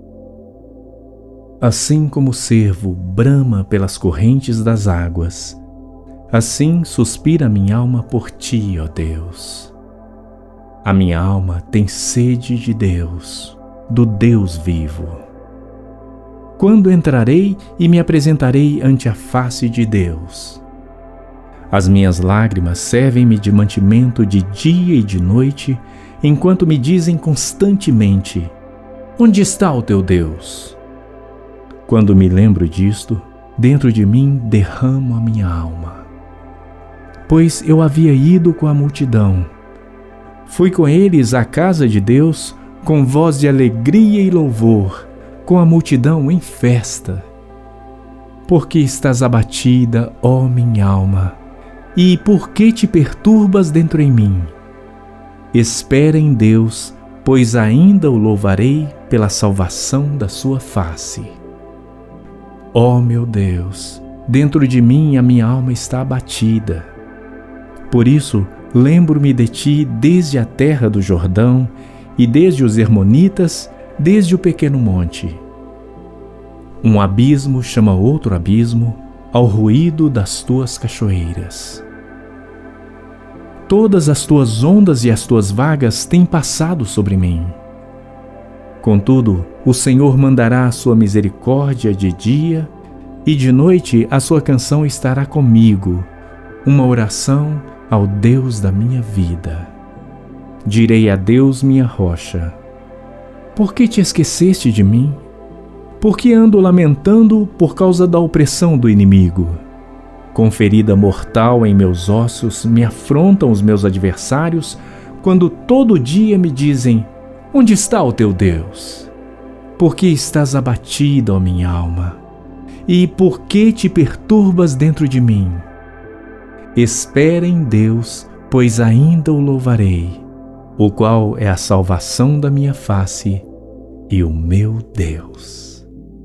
Assim como o cervo brama pelas correntes das águas, assim suspira minha alma por ti, ó Deus. A minha alma tem sede de Deus, do Deus vivo. Quando entrarei e me apresentarei ante a face de Deus? As minhas lágrimas servem-me de mantimento de dia e de noite, enquanto me dizem constantemente: onde está o teu Deus? Quando me lembro disto, dentro de mim derramo a minha alma. Pois eu havia ido com a multidão. Fui com eles à casa de Deus, com voz de alegria e louvor, com a multidão em festa. Por que estás abatida, ó minha alma? E por que te perturbas dentro em mim? Espera em Deus, pois ainda o louvarei pela salvação da sua face. Ó meu Deus, dentro de mim a minha alma está abatida. Por isso, lembro-me de ti desde a terra do Jordão e desde os Hermonitas, desde o pequeno monte. Um abismo chama outro abismo ao ruído das tuas cachoeiras. Todas as tuas ondas e as tuas vagas têm passado sobre mim. Contudo, o Senhor mandará a sua misericórdia de dia, e de noite a sua canção estará comigo, uma oração ao Deus da minha vida. Direi a Deus, minha rocha: por que te esqueceste de mim? Por que ando lamentando por causa da opressão do inimigo? Com ferida mortal em meus ossos me afrontam os meus adversários, quando todo dia me dizem: Onde está o teu Deus? Por que estás abatida, ó minha alma? E por que te perturbas dentro de mim? Espera em Deus, pois ainda o louvarei, o qual é a salvação da minha face e o meu Deus.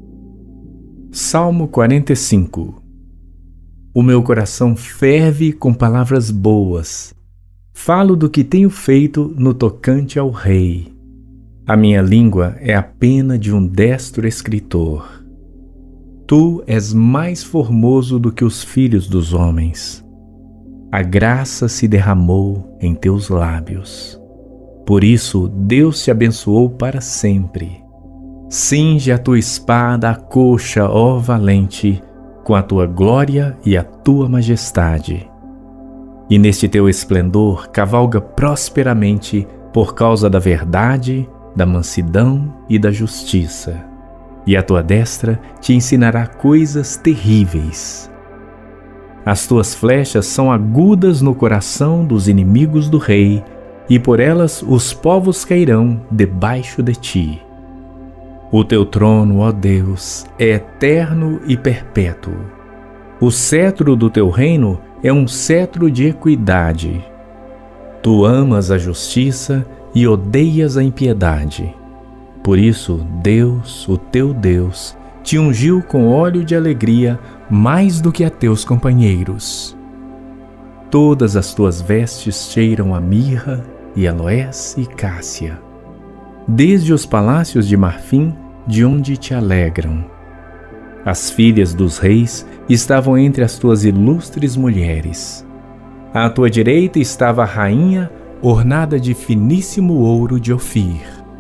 Salmo 45. O meu coração ferve com palavras boas. Falo do que tenho feito no tocante ao rei. A minha língua é a pena de um destro escritor. Tu és mais formoso do que os filhos dos homens. A graça se derramou em teus lábios. Por isso Deus te abençoou para sempre. Cinge a tua espada à coxa, ó valente, com a tua glória e a tua majestade. E neste teu esplendor cavalga prosperamente por causa da verdade, da mansidão e da justiça. E a tua destra te ensinará coisas terríveis. As tuas flechas são agudas no coração dos inimigos do rei, e por elas os povos cairão debaixo de ti. O teu trono, ó Deus, é eterno e perpétuo. O cetro do teu reino é um cetro de equidade. Tu amas a justiça e odeias a impiedade. Por isso, Deus, o teu Deus, te ungiu com óleo de alegria mais do que a teus companheiros. Todas as tuas vestes cheiram a mirra e aloés e cássia, desde os palácios de marfim, de onde te alegram. As filhas dos reis estavam entre as tuas ilustres mulheres. À tua direita estava a rainha, ornada de finíssimo ouro de Ofir.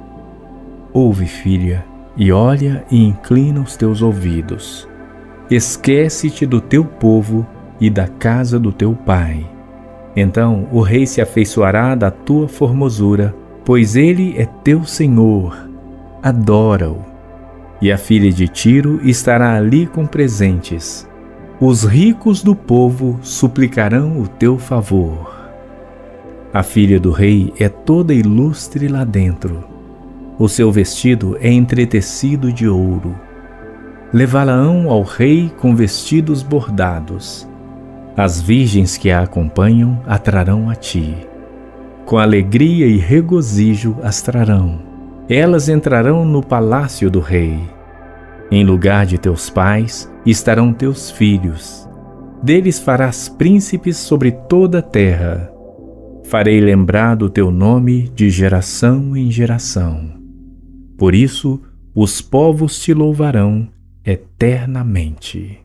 Ouve, filha, e olha e inclina os teus ouvidos. Esquece-te do teu povo e da casa do teu pai. Então o rei se afeiçoará da tua formosura, pois ele é teu Senhor. Adora-o. E a filha de Tiro estará ali com presentes. Os ricos do povo suplicarão o teu favor. A filha do rei é toda ilustre lá dentro. O seu vestido é entretecido de ouro. Levá-la-ão ao rei com vestidos bordados. As virgens que a acompanham a trarão a ti. Com alegria e regozijo as trarão. Elas entrarão no palácio do rei. Em lugar de teus pais estarão teus filhos. Deles farás príncipes sobre toda a terra. Farei lembrar do teu nome de geração em geração. Por isso, os povos te louvarão eternamente.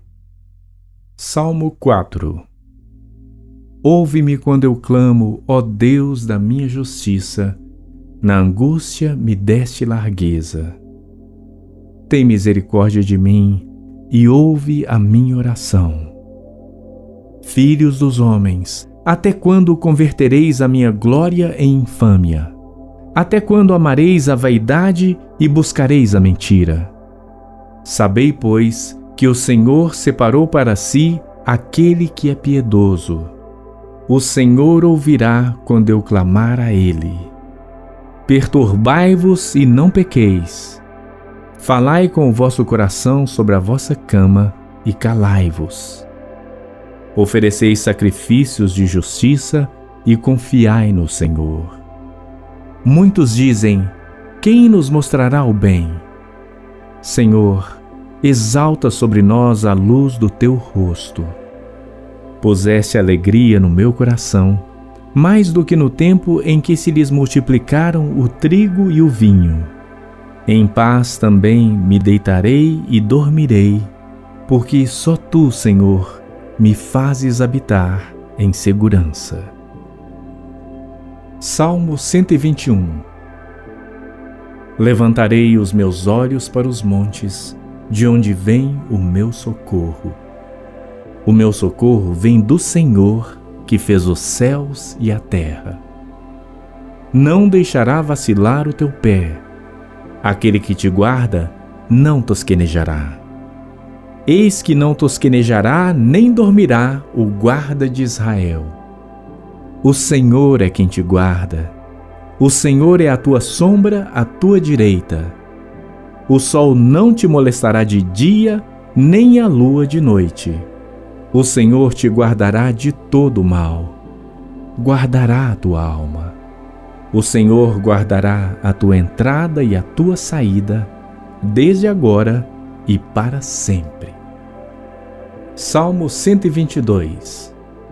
Salmo 4. Ouve-me quando eu clamo, ó Deus da minha justiça. Na angústia me deste largueza. Tem misericórdia de mim e ouve a minha oração. Filhos dos homens, até quando convertereis a minha glória em infâmia? Até quando amareis a vaidade e buscareis a mentira? Sabei, pois, que o Senhor separou para si aquele que é piedoso. O Senhor ouvirá quando eu clamar a Ele. Perturbai-vos e não pequeis. Falai com o vosso coração sobre a vossa cama e calai-vos. Ofereceis sacrifícios de justiça e confiai no Senhor. Muitos dizem: quem nos mostrará o bem? Senhor, exalta sobre nós a luz do teu rosto. Puseste alegria no meu coração, mais do que no tempo em que se lhes multiplicaram o trigo e o vinho. Em paz também me deitarei e dormirei, porque só tu, Senhor, me fazes habitar em segurança. Salmo 121. Levantarei os meus olhos para os montes, de onde vem o meu socorro. O meu socorro vem do Senhor, que fez os céus e a terra. Não deixará vacilar o teu pé. Aquele que te guarda não tosquenejará. Eis que não tosquenejará nem dormirá o guarda de Israel. O Senhor é quem te guarda. O Senhor é a tua sombra à tua direita. O sol não te molestará de dia, nem a lua de noite. O Senhor te guardará de todo mal. Guardará a tua alma. O Senhor guardará a tua entrada e a tua saída, desde agora e para sempre. Salmo 122.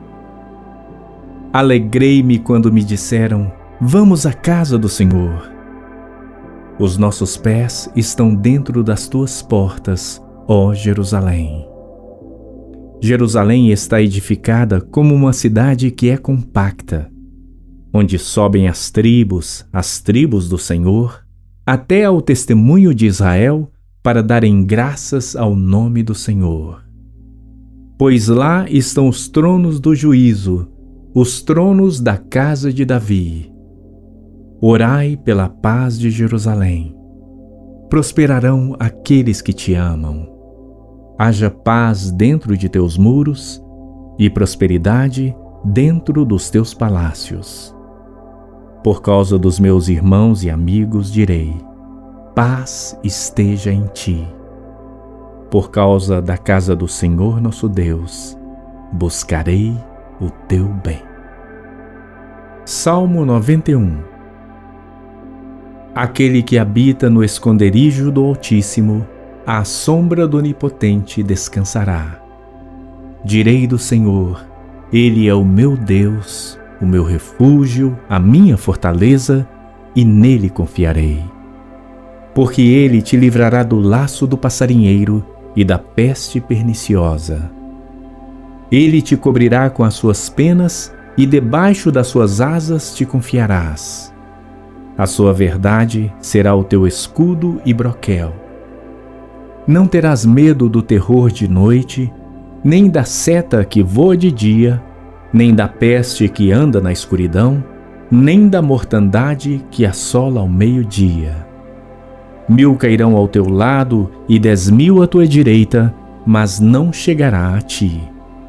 Alegrei-me quando me disseram: vamos à casa do Senhor. Os nossos pés estão dentro das tuas portas, ó Jerusalém. Jerusalém está edificada como uma cidade que é compacta, onde sobem as tribos do Senhor, até ao testemunho de Israel, para darem graças ao nome do Senhor. Pois lá estão os tronos do juízo, os tronos da casa de Davi. Orai pela paz de Jerusalém. Prosperarão aqueles que te amam. Haja paz dentro de teus muros e prosperidade dentro dos teus palácios. Por causa dos meus irmãos e amigos direi: paz esteja em ti. Por causa da casa do Senhor nosso Deus, buscarei o teu bem. Salmo 91. Aquele que habita no esconderijo do Altíssimo, à sombra do Onipotente descansará. Direi do Senhor: Ele é o meu Deus, o meu refúgio, a minha fortaleza, e nele confiarei. Porque ele te livrará do laço do passarinheiro e da peste perniciosa. Ele te cobrirá com as suas penas e debaixo das suas asas te confiarás. A sua verdade será o teu escudo e broquel. Não terás medo do terror de noite, nem da seta que voa de dia, nem da peste que anda na escuridão, nem da mortandade que assola ao meio-dia. 1000 cairão ao teu lado e 10.000 à tua direita, mas não chegará a ti.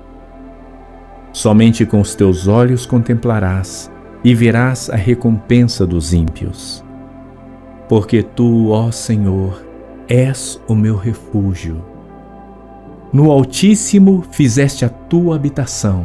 Somente com os teus olhos contemplarás e verás a recompensa dos ímpios. Porque tu, ó Senhor, és o meu refúgio. No Altíssimo fizeste a tua habitação.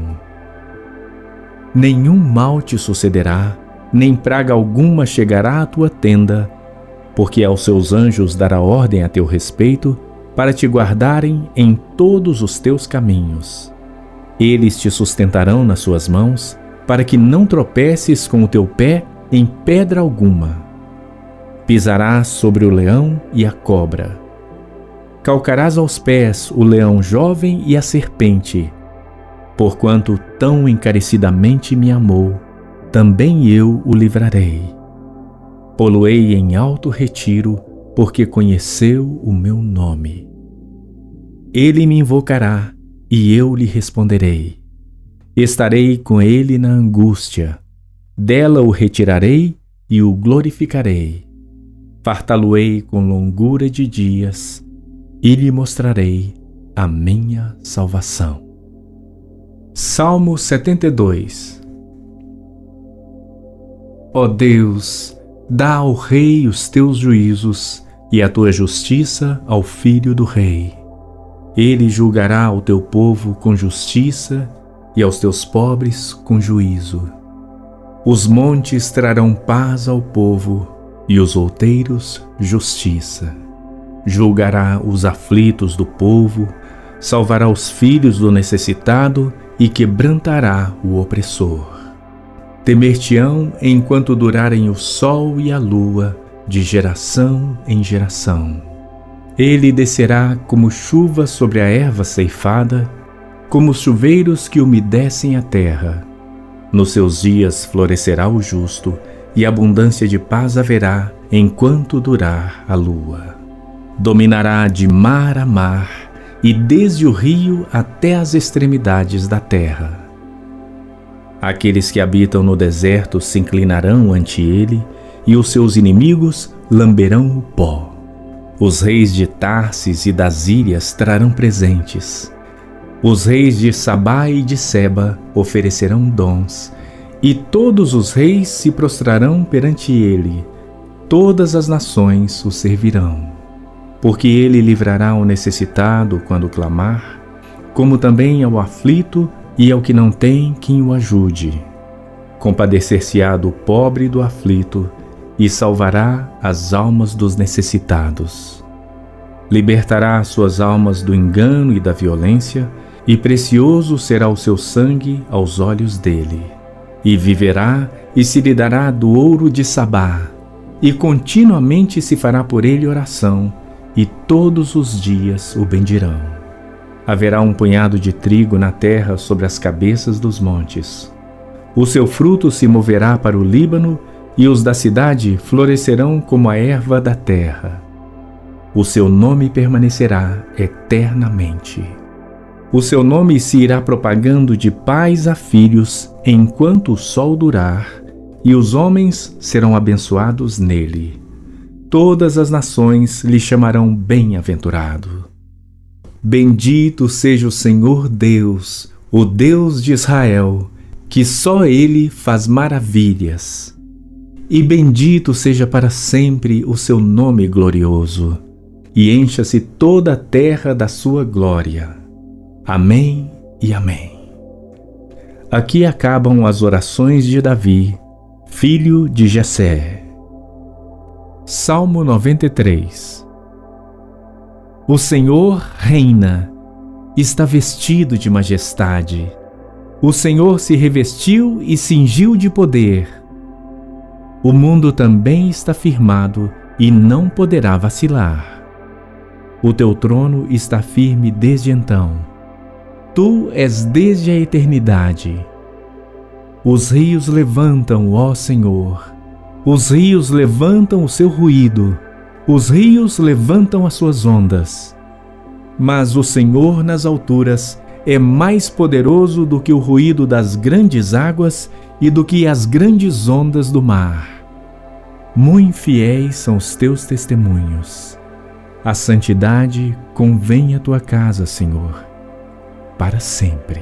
Nenhum mal te sucederá, nem praga alguma chegará à tua tenda, porque aos seus anjos dará ordem a teu respeito, para te guardarem em todos os teus caminhos. Eles te sustentarão nas suas mãos, para que não tropeces com o teu pé em pedra alguma. Pisarás sobre o leão e a cobra. Calcarás aos pés o leão jovem e a serpente. Porquanto tão encarecidamente me amou, também eu o livrarei. Pô-lo-ei em alto retiro, porque conheceu o meu nome. Ele me invocará, e eu lhe responderei. Estarei com ele na angústia. Dela o retirarei e o glorificarei. Fartá-lo-ei com longura de dias, e lhe mostrarei a minha salvação. Salmo 72. Ó Deus, dá ao rei os teus juízos e a tua justiça ao filho do rei. Ele julgará o teu povo com justiça e aos teus pobres com juízo. Os montes trarão paz ao povo e os outeiros justiça. Julgará os aflitos do povo, salvará os filhos do necessitado e quebrantará o opressor. Temer-te-ão enquanto durarem o sol e a lua, de geração em geração. Ele descerá como chuva sobre a erva ceifada, como os chuveiros que umedecem a terra. Nos seus dias florescerá o justo, e abundância de paz haverá enquanto durar a lua. Dominará de mar a mar, e desde o rio até as extremidades da terra. Aqueles que habitam no deserto se inclinarão ante ele, e os seus inimigos lamberão o pó. Os reis de Tarsis e das ilhas trarão presentes. Os reis de Sabá e de Seba oferecerão dons, E todos os reis se prostrarão perante ele, todas as nações o servirão. Porque ele livrará o necessitado quando clamar, como também ao aflito e ao que não tem quem o ajude. Compadecer-se-á do pobre e do aflito, e salvará as almas dos necessitados. Libertará as suas almas do engano e da violência, e precioso será o seu sangue aos olhos dele. E viverá, e se lhe dará do ouro de Sabá, e continuamente se fará por ele oração, e todos os dias o bendirão. Haverá um punhado de trigo na terra sobre as cabeças dos montes. O seu fruto se moverá para o Líbano, e os da cidade florescerão como a erva da terra. O seu nome permanecerá eternamente. O seu nome se irá propagando de pais a filhos enquanto o sol durar, e os homens serão abençoados nele. Todas as nações lhe chamarão bem-aventurado. Bendito seja o Senhor Deus, o Deus de Israel, que só Ele faz maravilhas. E bendito seja para sempre o seu nome glorioso, e encha-se toda a terra da sua glória. Amém e amém. Aqui acabam as orações de Davi, filho de Jessé. Salmo 93. O Senhor reina, está vestido de majestade. O Senhor se revestiu e cingiu de poder. O mundo também está firmado e não poderá vacilar. O teu trono está firme desde então. Tu és desde a eternidade. Os rios levantam, ó Senhor. Os rios levantam o seu ruído. Os rios levantam as suas ondas. Mas o Senhor nas alturas é mais poderoso do que o ruído das grandes águas e do que as grandes ondas do mar. Muito fiéis são os teus testemunhos. A santidade convém à tua casa, Senhor, para sempre.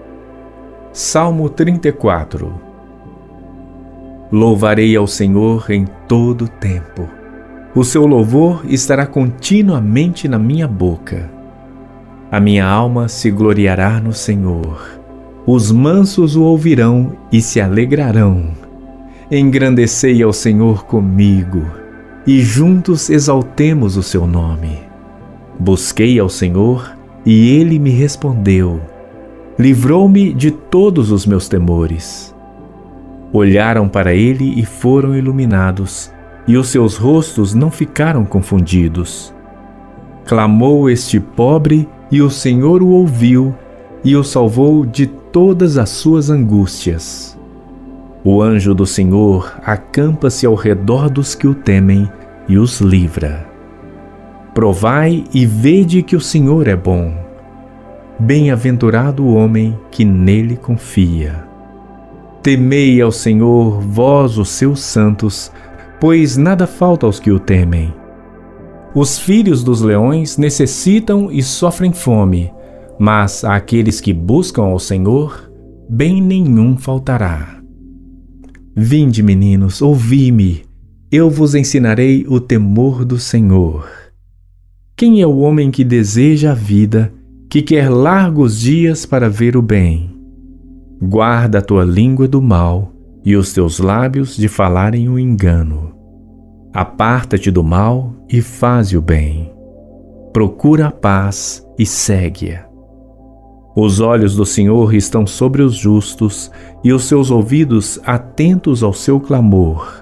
Salmo 34. Louvarei ao Senhor em todo o tempo. O seu louvor estará continuamente na minha boca. A minha alma se gloriará no Senhor. Os mansos o ouvirão e se alegrarão. Engrandecei ao Senhor comigo, e juntos exaltemos o seu nome. Busquei ao Senhor, e ele me respondeu. Livrou-me de todos os meus temores. Olharam para ele e foram iluminados, e os seus rostos não ficaram confundidos. Clamou este pobre, e o Senhor o ouviu, e o salvou de todas as suas angústias. O anjo do Senhor acampa-se ao redor dos que o temem e os livra. Provai e vede que o Senhor é bom. Bem-aventurado o homem que nele confia. Temei ao Senhor, vós os seus santos, pois nada falta aos que o temem. Os filhos dos leões necessitam e sofrem fome, mas àqueles que buscam ao Senhor, bem nenhum faltará. Vinde, meninos, ouvi-me, eu vos ensinarei o temor do Senhor. Quem é o homem que deseja a vida, que quer largos dias para ver o bem? Guarda a tua língua do mal e os teus lábios de falarem o engano. Aparta-te do mal e faze o bem. Procura a paz e segue-a. Os olhos do Senhor estão sobre os justos e os seus ouvidos atentos ao seu clamor.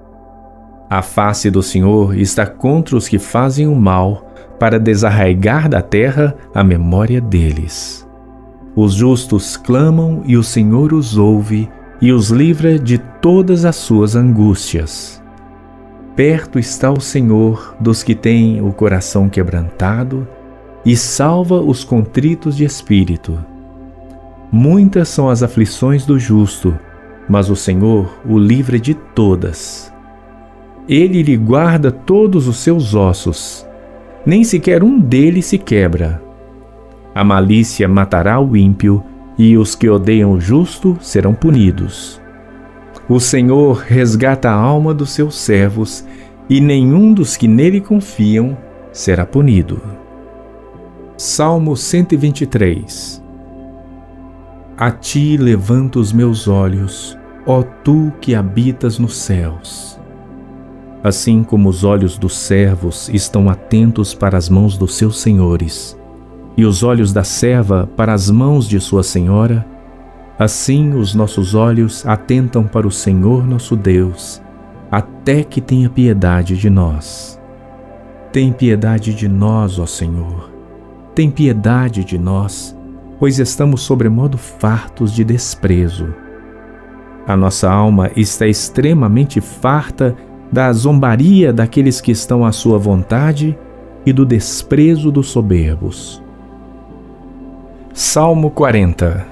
A face do Senhor está contra os que fazem o mal, para desarraigar da terra a memória deles. Os justos clamam e o Senhor os ouve e os livra de todas as suas angústias. Perto está o Senhor dos que têm o coração quebrantado e salva os contritos de espírito. Muitas são as aflições do justo, mas o Senhor o livra de todas. Ele lhe guarda todos os seus ossos, nem sequer um deles se quebra. A malícia matará o ímpio, e os que odeiam o justo serão punidos. O Senhor resgata a alma dos seus servos, e nenhum dos que nele confiam será punido. Salmo 123. A ti levanto os meus olhos, ó tu que habitas nos céus. Assim como os olhos dos servos estão atentos para as mãos dos seus senhores, e os olhos da serva para as mãos de sua senhora, assim os nossos olhos atentam para o Senhor nosso Deus, até que tenha piedade de nós. Tem piedade de nós, ó Senhor, tem piedade de nós, pois estamos sobremodo fartos de desprezo. A nossa alma está extremamente farta da zombaria daqueles que estão à sua vontade e do desprezo dos soberbos. Salmo 40.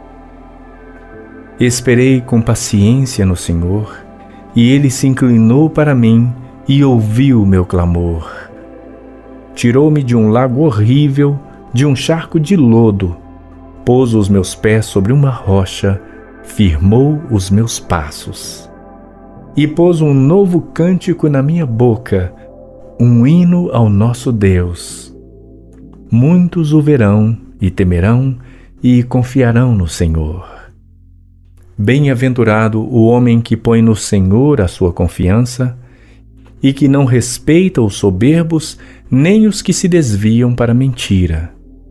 Esperei com paciência no Senhor, e Ele se inclinou para mim e ouviu o meu clamor. Tirou-me de um lago horrível, de um charco de lodo, pôs os meus pés sobre uma rocha, firmou os meus passos. E pôs um novo cântico na minha boca, um hino ao nosso Deus. Muitos o verão e temerão e confiarão no Senhor. Bem-aventurado o homem que põe no Senhor a sua confiança e que não respeita os soberbos nem os que se desviam para a mentira.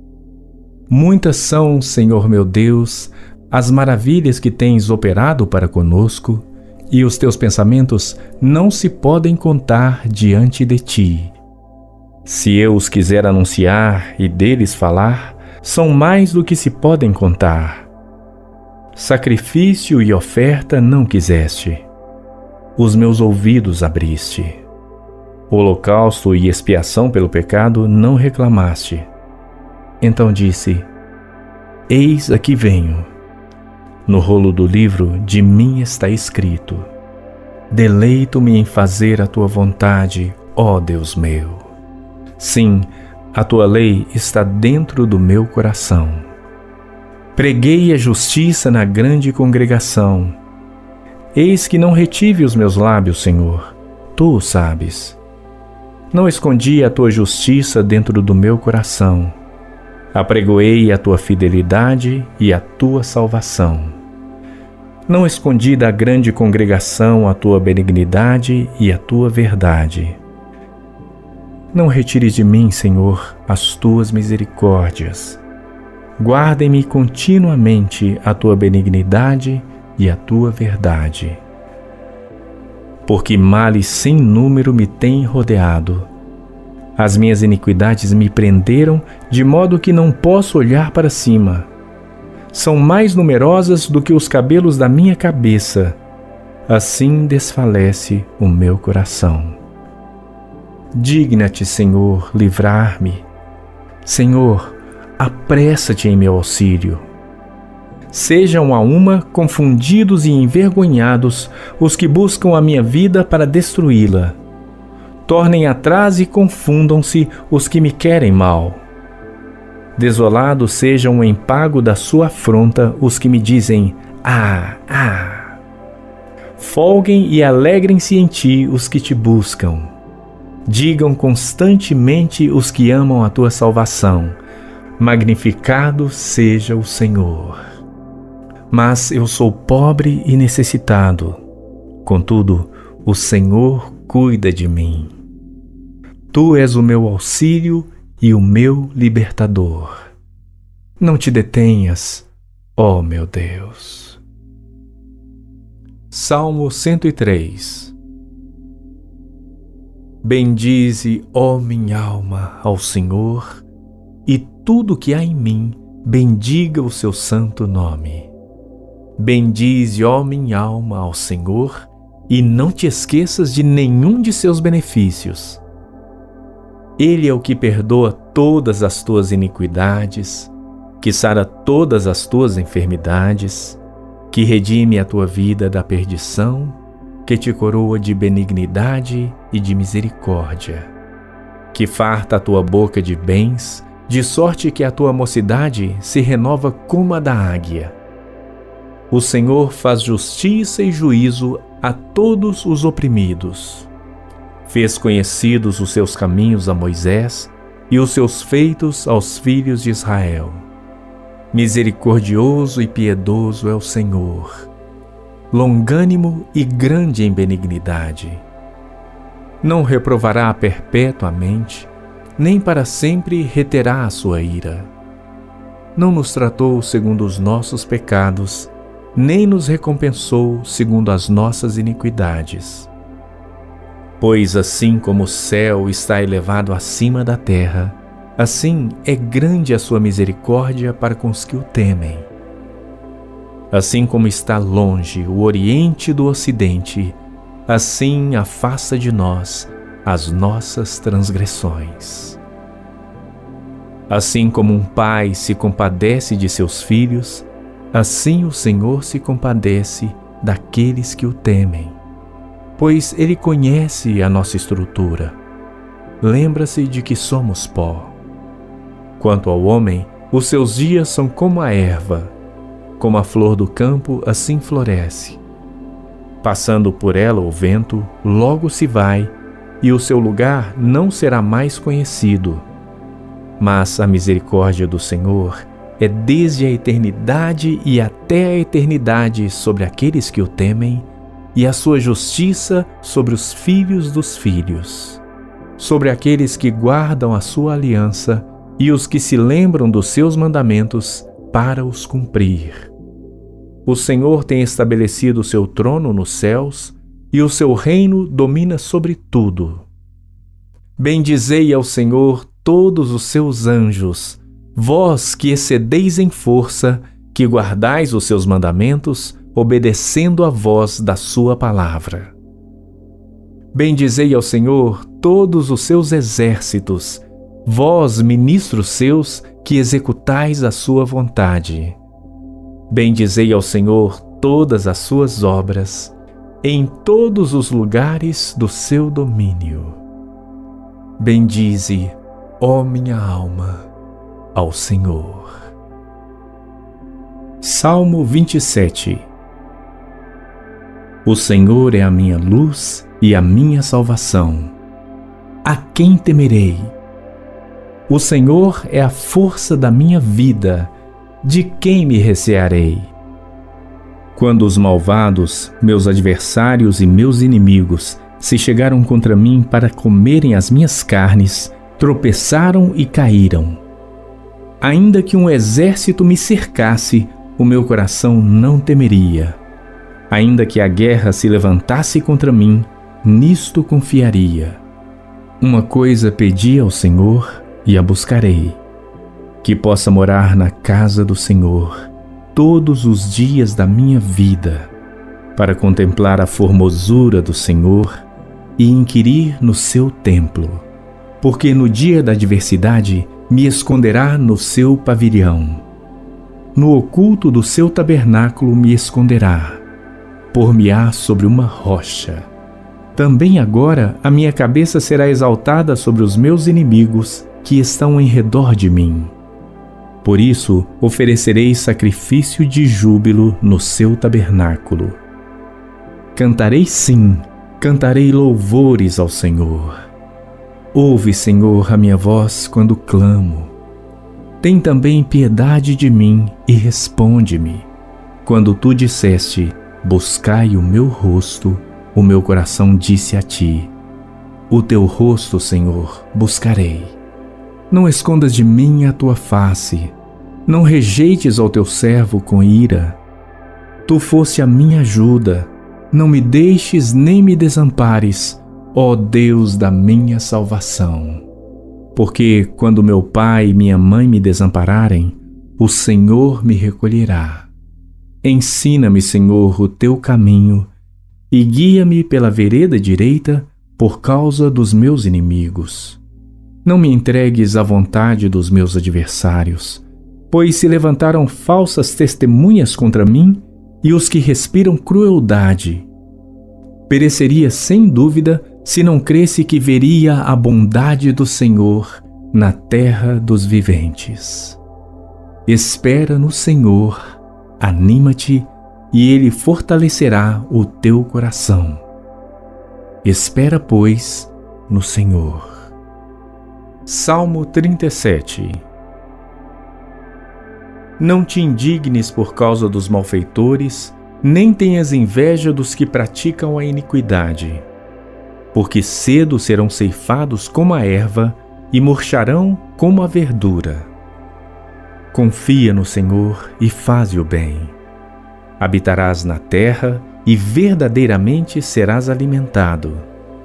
Muitas são, Senhor meu Deus, as maravilhas que tens operado para conosco, e os teus pensamentos não se podem contar diante de ti. Se eu os quiser anunciar e deles falar, são mais do que se podem contar. Sacrifício e oferta não quiseste, os meus ouvidos abriste. Holocausto e expiação pelo pecado não reclamaste. Então disse: Eis aqui venho. No rolo do livro de mim está escrito: Deleito-me em fazer a tua vontade, ó Deus meu. Sim, a tua lei está dentro do meu coração. Preguei a justiça na grande congregação. Eis que não retive os meus lábios, Senhor, tu o sabes. Não escondi a tua justiça dentro do meu coração. Apregoei a tua fidelidade e a tua salvação. Não escondi da grande congregação a tua benignidade e a tua verdade. Não retires de mim, Senhor, as tuas misericórdias. Guardem-me continuamente a tua benignidade e a tua verdade. Porque males sem número me têm rodeado. As minhas iniquidades me prenderam, de modo que não posso olhar para cima. São mais numerosas do que os cabelos da minha cabeça. Assim desfalece o meu coração. Digna-te, Senhor, livrar-me. Senhor, apressa-te em meu auxílio. Sejam a uma confundidos e envergonhados os que buscam a minha vida para destruí-la. Tornem atrás e confundam-se os que me querem mal. Desolados sejam em pago da sua afronta os que me dizem: Ah, ah. Folguem e alegrem-se em ti os que te buscam. Digam constantemente os que amam a tua salvação: Magnificado seja o Senhor. Mas eu sou pobre e necessitado. Contudo, o Senhor cuida de mim. Tu és o meu auxílio e o meu libertador. Não te detenhas, ó meu Deus. Salmo 103. Bendize, ó minha alma, ao Senhor, e tudo que há em mim, bendiga o seu santo nome. Bendize, ó minha alma, ao Senhor, e não te esqueças de nenhum de seus benefícios. Ele é o que perdoa todas as tuas iniquidades, que sara todas as tuas enfermidades, que redime a tua vida da perdição, que te coroa de benignidade e de misericórdia, que farta a tua boca de bens, de sorte que a tua mocidade se renova como a da águia. O Senhor faz justiça e juízo a todos os oprimidos. Fez conhecidos os seus caminhos a Moisés e os seus feitos aos filhos de Israel. Misericordioso e piedoso é o Senhor, longânimo e grande em benignidade. Não reprovará perpetuamente, nem para sempre reterá a sua ira. Não nos tratou segundo os nossos pecados, nem nos recompensou segundo as nossas iniquidades. Pois assim como o céu está elevado acima da terra, assim é grande a sua misericórdia para com os que o temem. Assim como está longe o Oriente do Ocidente, assim afasta de nós as nossas transgressões. Assim como um pai se compadece de seus filhos, assim o Senhor se compadece daqueles que o temem, pois Ele conhece a nossa estrutura. Lembra-se de que somos pó. Quanto ao homem, os seus dias são como a erva, como a flor do campo, assim floresce. Passando por ela o vento, logo se vai, e o seu lugar não será mais conhecido. Mas a misericórdia do Senhor é desde a eternidade e até a eternidade sobre aqueles que o temem, e a sua justiça sobre os filhos dos filhos, sobre aqueles que guardam a sua aliança e os que se lembram dos seus mandamentos para os cumprir. O Senhor tem estabelecido o seu trono nos céus, e o seu reino domina sobre tudo. Bendizei ao Senhor todos os seus anjos, vós que excedeis em força, que guardais os seus mandamentos, obedecendo a voz da sua palavra. Bendizei ao Senhor todos os seus exércitos, vós, ministros seus, que executais a sua vontade. Bendizei ao Senhor todas as suas obras, em todos os lugares do seu domínio. Bendize, ó minha alma, ao Senhor. Salmo 27. O Senhor é a minha luz e a minha salvação. A quem temerei? O Senhor é a força da minha vida. De quem me recearei? Quando os malvados, meus adversários e meus inimigos, se chegaram contra mim para comerem as minhas carnes, tropeçaram e caíram. Ainda que um exército me cercasse, o meu coração não temeria. Ainda que a guerra se levantasse contra mim, nisto confiaria. Uma coisa pedi ao Senhor e a buscarei, que possa morar na casa do Senhor todos os dias da minha vida, para contemplar a formosura do Senhor e inquirir no seu templo, porque no dia da adversidade me esconderá no seu pavilhão. No oculto do seu tabernáculo me esconderá, por-me-á sobre uma rocha. Também agora a minha cabeça será exaltada sobre os meus inimigos que estão em redor de mim. Por isso oferecerei sacrifício de júbilo no seu tabernáculo. Cantarei sim, cantarei louvores ao Senhor. Ouve, Senhor, a minha voz quando clamo. Tem também piedade de mim e responde-me. Quando tu disseste, buscai o meu rosto, o meu coração disse a ti, o teu rosto, Senhor, buscarei. Não escondas de mim a tua face, não rejeites ao teu servo com ira. Tu foste a minha ajuda, não me deixes nem me desampares, ó Deus da minha salvação. Porque quando meu pai e minha mãe me desampararem, o Senhor me recolherá. Ensina-me, Senhor, o teu caminho e guia-me pela vereda direita por causa dos meus inimigos. Não me entregues à vontade dos meus adversários, pois se levantaram falsas testemunhas contra mim e os que respiram crueldade. Pereceria sem dúvida se não cresse que veria a bondade do Senhor na terra dos viventes. Espera no Senhor, anima-te e Ele fortalecerá o teu coração. Espera, pois, no Senhor. Salmo 37. Não te indignes por causa dos malfeitores, nem tenhas inveja dos que praticam a iniquidade, porque cedo serão ceifados como a erva e murcharão como a verdura. Confia no Senhor e faze o bem. Habitarás na terra e verdadeiramente serás alimentado.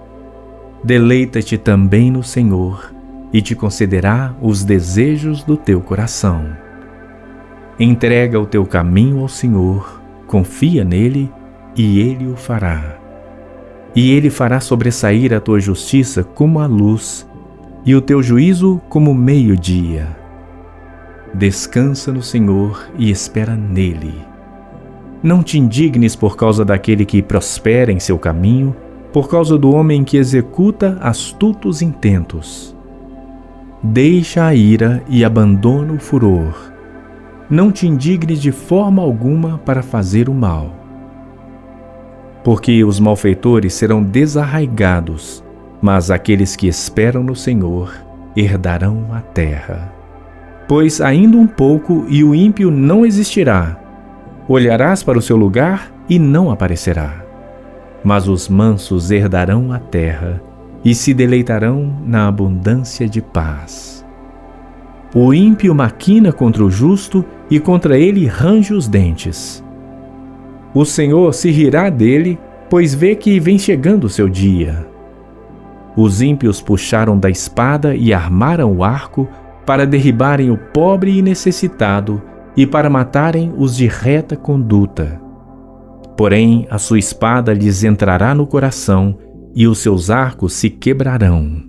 Deleita-te também no Senhor e te concederá os desejos do teu coração. Entrega o teu caminho ao Senhor, confia nele e ele o fará. E ele fará sobressair a tua justiça como a luz e o teu juízo como o meio-dia. Descansa no Senhor e espera nele. Não te indignes por causa daquele que prospera em seu caminho, por causa do homem que executa astutos intentos. Deixa a ira e abandona o furor. Não te indignes de forma alguma para fazer o mal. Porque os malfeitores serão desarraigados, mas aqueles que esperam no Senhor herdarão a terra. Pois ainda um pouco e o ímpio não existirá. Olharás para o seu lugar e não aparecerá. Mas os mansos herdarão a terra e se deleitarão na abundância de paz. O ímpio maquina contra o justo e contra ele range os dentes. O Senhor se rirá dele, pois vê que vem chegando o seu dia. Os ímpios puxaram da espada e armaram o arco para derribarem o pobre e necessitado e para matarem os de reta conduta. Porém, a sua espada lhes entrará no coração e os seus arcos se quebrarão.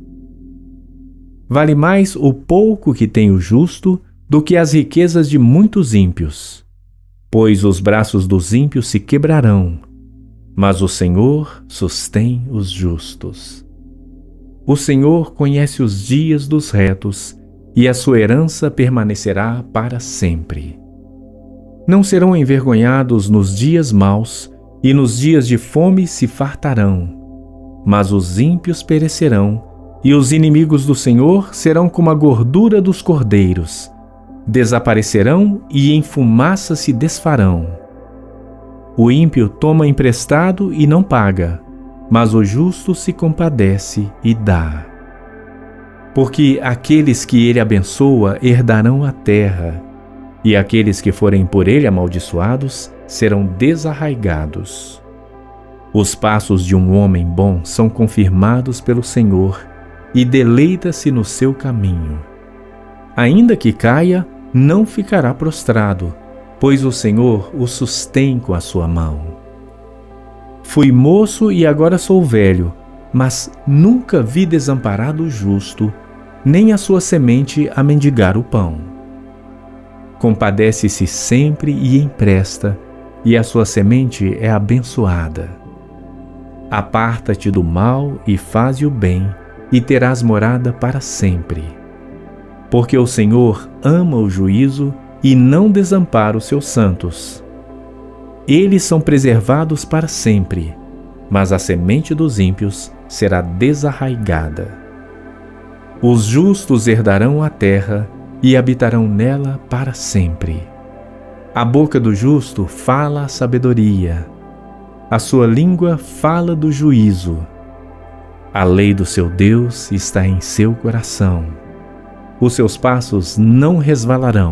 Vale mais o pouco que tem o justo do que as riquezas de muitos ímpios, pois os braços dos ímpios se quebrarão, mas o Senhor sustém os justos. O Senhor conhece os dias dos retos e a sua herança permanecerá para sempre. Não serão envergonhados nos dias maus e nos dias de fome se fartarão, mas os ímpios perecerão e os inimigos do Senhor serão como a gordura dos cordeiros. Desaparecerão e em fumaça se desfarão. O ímpio toma emprestado e não paga, mas o justo se compadece e dá. Porque aqueles que ele abençoa herdarão a terra, e aqueles que forem por ele amaldiçoados serão desarraigados. Os passos de um homem bom são confirmados pelo Senhor, e deleita-se no seu caminho. Ainda que caia, não ficará prostrado, pois o Senhor o sustém com a sua mão. Fui moço e agora sou velho, mas nunca vi desamparado o justo, nem a sua semente a mendigar o pão. Compadece-se sempre e empresta, e a sua semente é abençoada. Aparta-te do mal e faze o bem, e terás morada para sempre. Porque o Senhor ama o juízo e não desampara os seus santos. Eles são preservados para sempre, mas a semente dos ímpios será desarraigada. Os justos herdarão a terra e habitarão nela para sempre. A boca do justo fala a sabedoria, a sua língua fala do juízo. A lei do seu Deus está em seu coração. Os seus passos não resvalarão.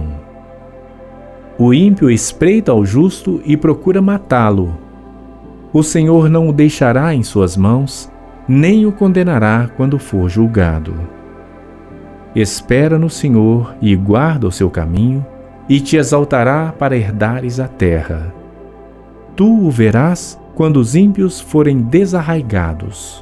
O ímpio espreita ao justo e procura matá-lo. O Senhor não o deixará em suas mãos, nem o condenará quando for julgado. Espera no Senhor e guarda o seu caminho, e te exaltará para herdares a terra. Tu o verás quando os ímpios forem desarraigados.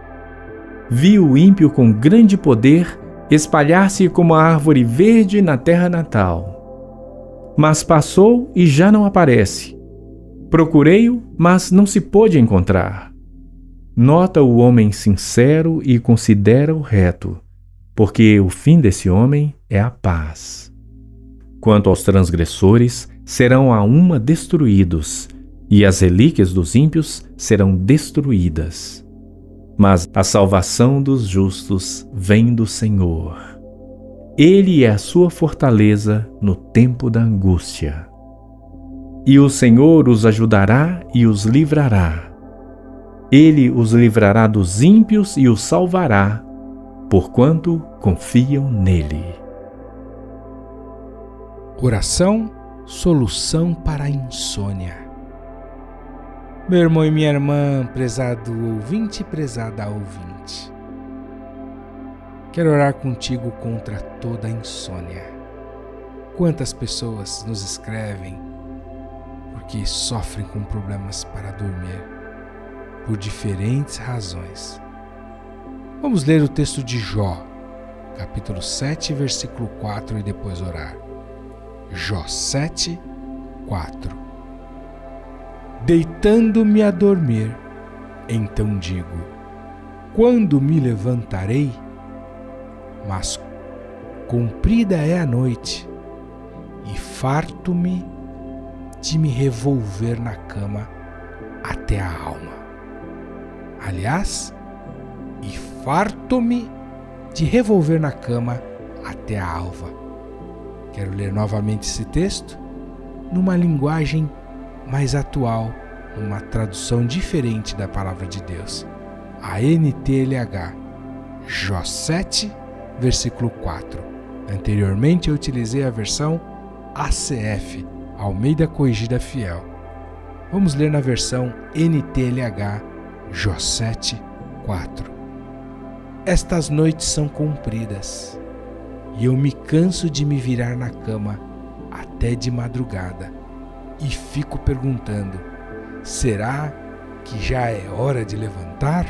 Vi o ímpio com grande poder espalhar-se como a árvore verde na terra natal. Mas passou e já não aparece. Procurei-o, mas não se pôde encontrar. Nota o homem sincero e considera o reto, porque o fim desse homem é a paz. Quanto aos transgressores, serão a uma destruídos, e as relíquias dos ímpios serão destruídas. Mas a salvação dos justos vem do Senhor. Ele é a sua fortaleza no tempo da angústia. E o Senhor os ajudará e os livrará. Ele os livrará dos ímpios e os salvará, porquanto confiam nele. Oração, solução para a insônia. Meu irmão e minha irmã, prezado ouvinte e prezada ouvinte, quero orar contigo contra toda a insônia. Quantas pessoas nos escrevem porque sofrem com problemas para dormir, por diferentes razões. Vamos ler o texto de Jó, capítulo 7, versículo 4 e depois orar. Jó 7, 4. Deitando-me a dormir, então digo, quando me levantarei? Mas comprida é a noite, e farto-me de me revolver na cama até a alma. Aliás, e farto-me de revolver na cama até a alva. Quero ler novamente esse texto numa linguagem mais atual, numa tradução diferente da palavra de Deus. A NTLH, Jó 7, versículo 4. Anteriormente eu utilizei a versão ACF, Almeida Corrigida Fiel. Vamos ler na versão NTLH, Jó 7, 4. Estas noites são compridas, e eu me canso de me virar na cama até de madrugada, e fico perguntando, será que já é hora de levantar?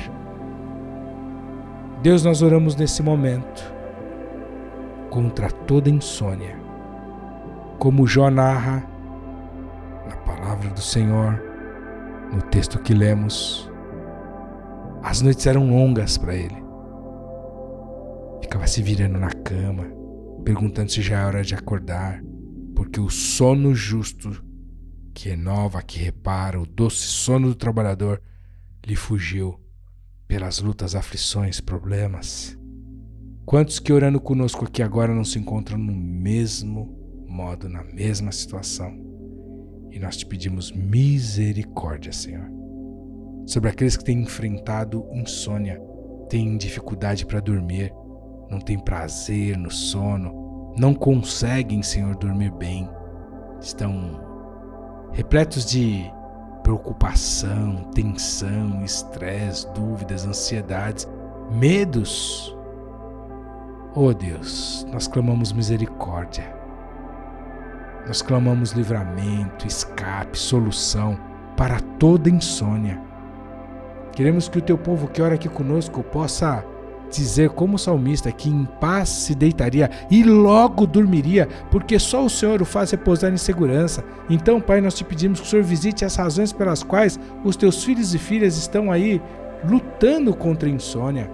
Deus, nós oramos nesse momento contra toda insônia. Como Jó narra na palavra do Senhor, no texto que lemos, as noites eram longas para ele. Ficava se virando na cama, perguntando se já é hora de acordar, porque o sono justo, que renova, que repara, o doce sono do trabalhador, lhe fugiu pelas lutas, aflições, problemas. Quantos que orando conosco aqui agora não se encontram no mesmo modo, na mesma situação? E nós te pedimos misericórdia, Senhor, sobre aqueles que têm enfrentado insônia, têm dificuldade para dormir, não têm prazer no sono, não conseguem, Senhor, dormir bem, estão repletos de preocupação, tensão, estresse, dúvidas, ansiedades, medos. Oh Deus, nós clamamos misericórdia, nós clamamos livramento, escape, solução para toda insônia. Queremos que o teu povo que ora aqui conosco possa dizer como o salmista que em paz se deitaria e logo dormiria, porque só o Senhor o faz repousar em segurança. Então, Pai, nós te pedimos que o Senhor visite as razões pelas quais os teus filhos e filhas estão aí lutando contra a insônia,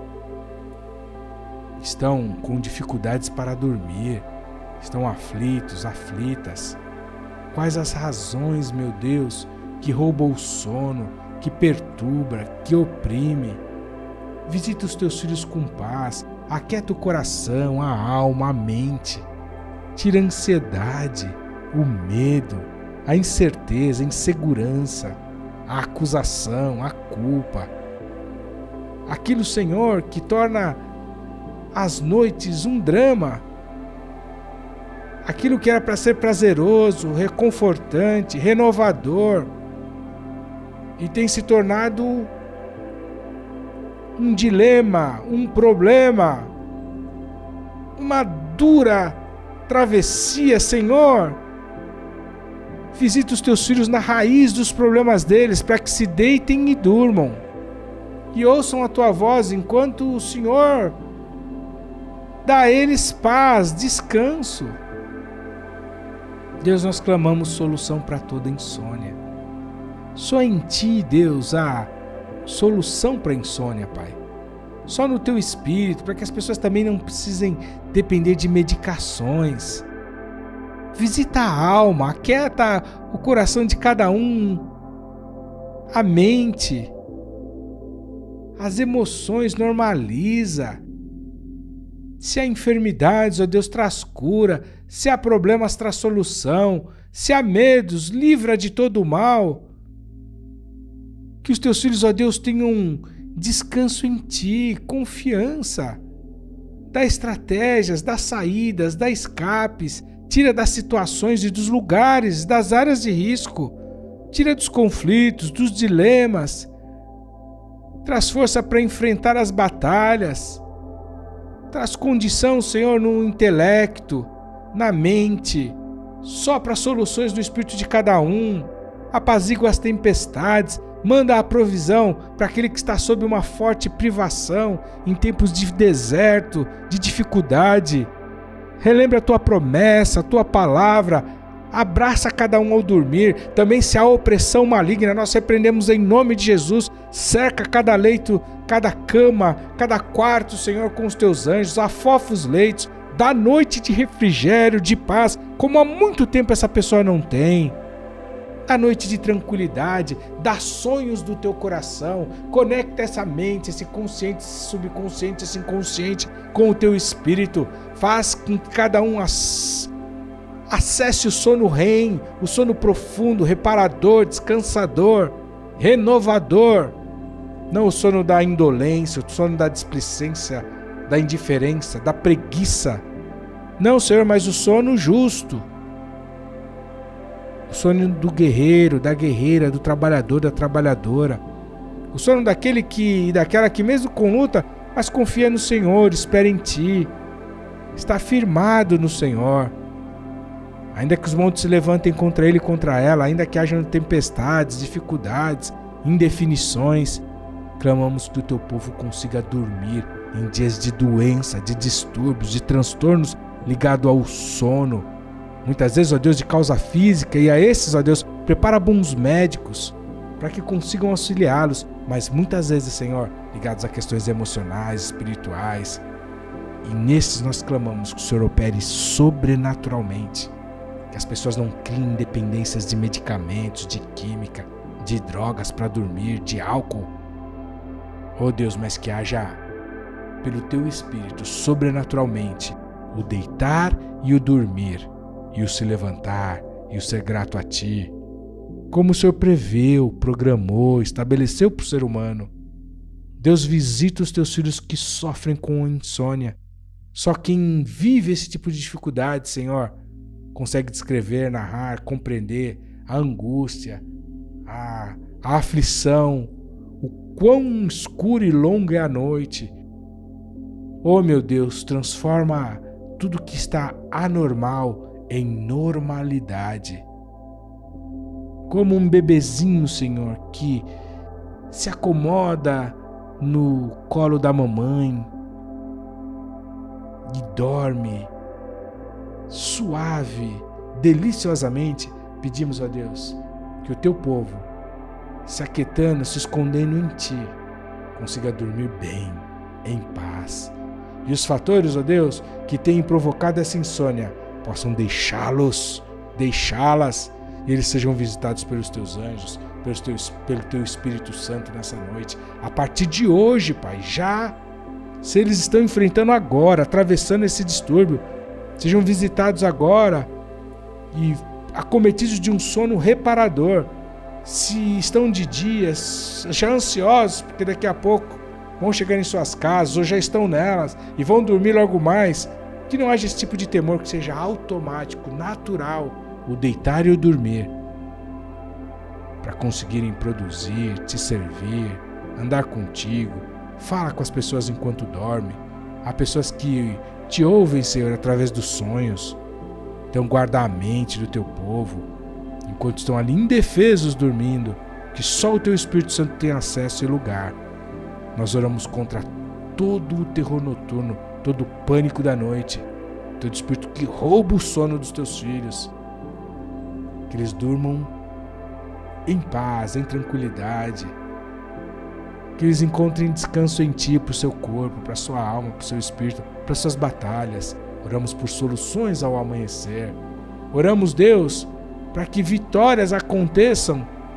estão com dificuldades para dormir, estão aflitos, aflitas. Quais as razões, meu Deus, que roubam o sono, que perturba, que oprime? Visita os teus filhos com paz, aquieta o coração, a alma, a mente. Tira a ansiedade, o medo, a incerteza, a insegurança, a acusação, a culpa. Aquilo, Senhor, que torna as noites um drama. Aquilo que era para ser prazeroso, reconfortante, renovador, e tem se tornado um dilema, um problema, uma dura travessia. Senhor, visita os teus filhos na raiz dos problemas deles, para que se deitem e durmam, e ouçam a tua voz enquanto o Senhor dá a eles paz, descanso. Deus, nós clamamos solução para toda insônia. Só em Ti, Deus, há solução para a insônia, Pai. Só no Teu Espírito, para que as pessoas também não precisem depender de medicações. Visita a alma, aquieta o coração de cada um a mente, as emoções, normaliza. Se há enfermidades, ó Deus, traz cura. Se há problemas, traz solução. Se há medos, livra de todo o mal. Que os teus filhos, ó Deus, tenham descanso em Ti, confiança. Dá estratégias, dá saídas, dá escapes. Tira das situações e dos lugares, das áreas de risco. Tira dos conflitos, dos dilemas. Traz força para enfrentar as batalhas. Traz condição, Senhor, no intelecto, na mente. Sopra soluções no espírito de cada um. Apazigua as tempestades. Manda a provisão para aquele que está sob uma forte privação, em tempos de deserto, de dificuldade. Relembra a tua promessa, a tua palavra. Abraça cada um ao dormir. Também se há opressão maligna, nós repreendemos em nome de Jesus. Cerca cada leito, cada cama, cada quarto, Senhor, com os teus anjos. Afofa os leitos. Dá noite de refrigério, de paz, como há muito tempo essa pessoa não tem. Dá noite de tranquilidade. Dá sonhos do teu coração. Conecta essa mente, esse consciente, esse subconsciente, esse inconsciente com o teu espírito. Faz com que cada um acesse o sono REM, o sono profundo, reparador, descansador, renovador. Não o sono da indolência, o sono da displicência, da indiferença, da preguiça. Não, Senhor, mas o sono justo. O sono do guerreiro, da guerreira, do trabalhador, da trabalhadora. O sono daquele e daquela que mesmo com luta, mas confia no Senhor, espera em Ti. Está firmado no Senhor. Ainda que os montes se levantem contra ele e contra ela, ainda que hajam tempestades, dificuldades, indefinições, clamamos que o teu povo consiga dormir em dias de doença, de distúrbios, de transtornos ligados ao sono. Muitas vezes, ó Deus, de causa física, e a esses, ó Deus, prepara bons médicos para que consigam auxiliá-los, mas muitas vezes, Senhor, ligados a questões emocionais, espirituais. E nesses nós clamamos que o Senhor opere sobrenaturalmente, que as pessoas não criem dependências de medicamentos, de química, de drogas para dormir, de álcool. Oh Deus, mas que haja, pelo Teu Espírito, sobrenaturalmente, o deitar e o dormir, e o se levantar e o ser grato a Ti, como o Senhor preveu, programou, estabeleceu para o ser humano. Deus, visita os Teus filhos que sofrem com insônia. Só quem vive esse tipo de dificuldade, Senhor, consegue descrever, narrar, compreender a angústia, a aflição, o quão escura e longa é a noite. Oh, meu Deus, transforma tudo que está anormal em normalidade. Como um bebezinho, Senhor, que se acomoda no colo da mamãe e dorme suave, deliciosamente. Pedimos a Deus que o Teu povo, se aquietando, se escondendo em Ti, consiga dormir bem, em paz. E os fatores, ó Deus, que têm provocado essa insônia, possam deixá-las, e eles sejam visitados pelos Teus anjos, pelo Teu Espírito Santo nessa noite. A partir de hoje, Pai, já, se eles estão enfrentando agora, atravessando esse distúrbio, sejam visitados agora e acometidos de um sono reparador. Se estão de dias, já ansiosos, porque daqui a pouco vão chegar em suas casas ou já estão nelas e vão dormir logo mais, que não haja esse tipo de temor, que seja automático, natural, o deitar e o dormir, para conseguirem produzir, Te servir, andar contigo. Fala com as pessoas enquanto dormem. Há pessoas que Te ouvem, Senhor, através dos sonhos. Então guarda a mente do Teu povo, enquanto estão ali indefesos dormindo, que só o Teu Espírito Santo tem acesso e lugar. Nós oramos contra todo o terror noturno, todo o pânico da noite, todo espírito que rouba o sono dos Teus filhos. Que eles durmam em paz, em tranquilidade. Que eles encontrem descanso em Ti, para o seu corpo, para a sua alma, para o seu espírito, para as suas batalhas. Oramos por soluções ao amanhecer. Oramos, Deus, para que vitórias aconteçam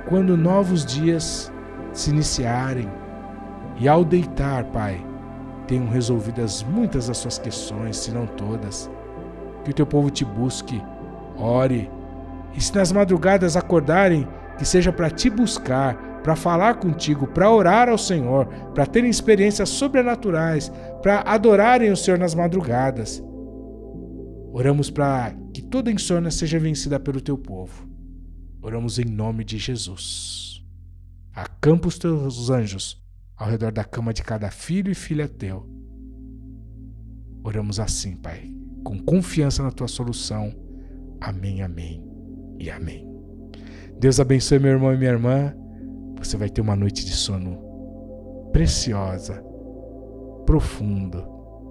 quando novos dias se iniciarem e ao deitar, Pai, tenham resolvidas muitas das suas questões, se não todas. Que o teu povo te busque, ore, e se nas madrugadas acordarem, que seja para te buscar, para falar contigo, para orar ao Senhor, para terem experiências sobrenaturais, para adorarem o Senhor nas madrugadas. Oramos para que toda insônia seja vencida pelo teu povo. Oramos em nome de Jesus. Acampa os teus anjos ao redor da cama de cada filho e filha teu. Oramos assim, Pai, com confiança na tua solução. Amém, amém e amém. Deus abençoe meu irmão e minha irmã. Você vai ter uma noite de sono preciosa, profundo,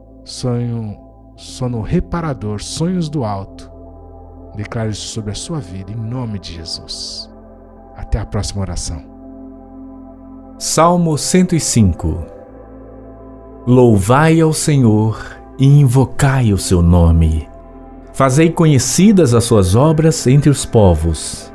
sono reparador, sonhos do alto. Declaro isso sobre a sua vida, em nome de Jesus. Até a próxima oração. Salmo 105. Louvai ao Senhor e invocai o seu nome. Fazei conhecidas as suas obras entre os povos.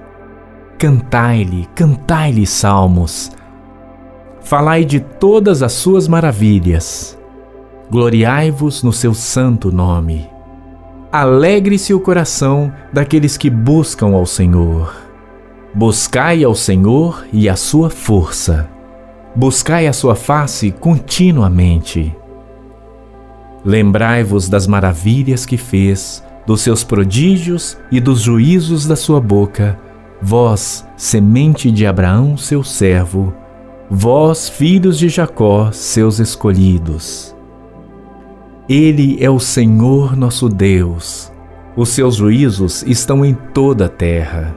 Cantai-lhe salmos. Falai de todas as suas maravilhas. Gloriai-vos no seu santo nome. Alegre-se o coração daqueles que buscam ao Senhor. Buscai ao Senhor e a sua força. Buscai a sua face continuamente. Lembrai-vos das maravilhas que fez, dos seus prodígios e dos juízos da sua boca, vós, semente de Abraão, seu servo, vós, filhos de Jacó, seus escolhidos. Ele é o Senhor nosso Deus. Os seus juízos estão em toda a terra.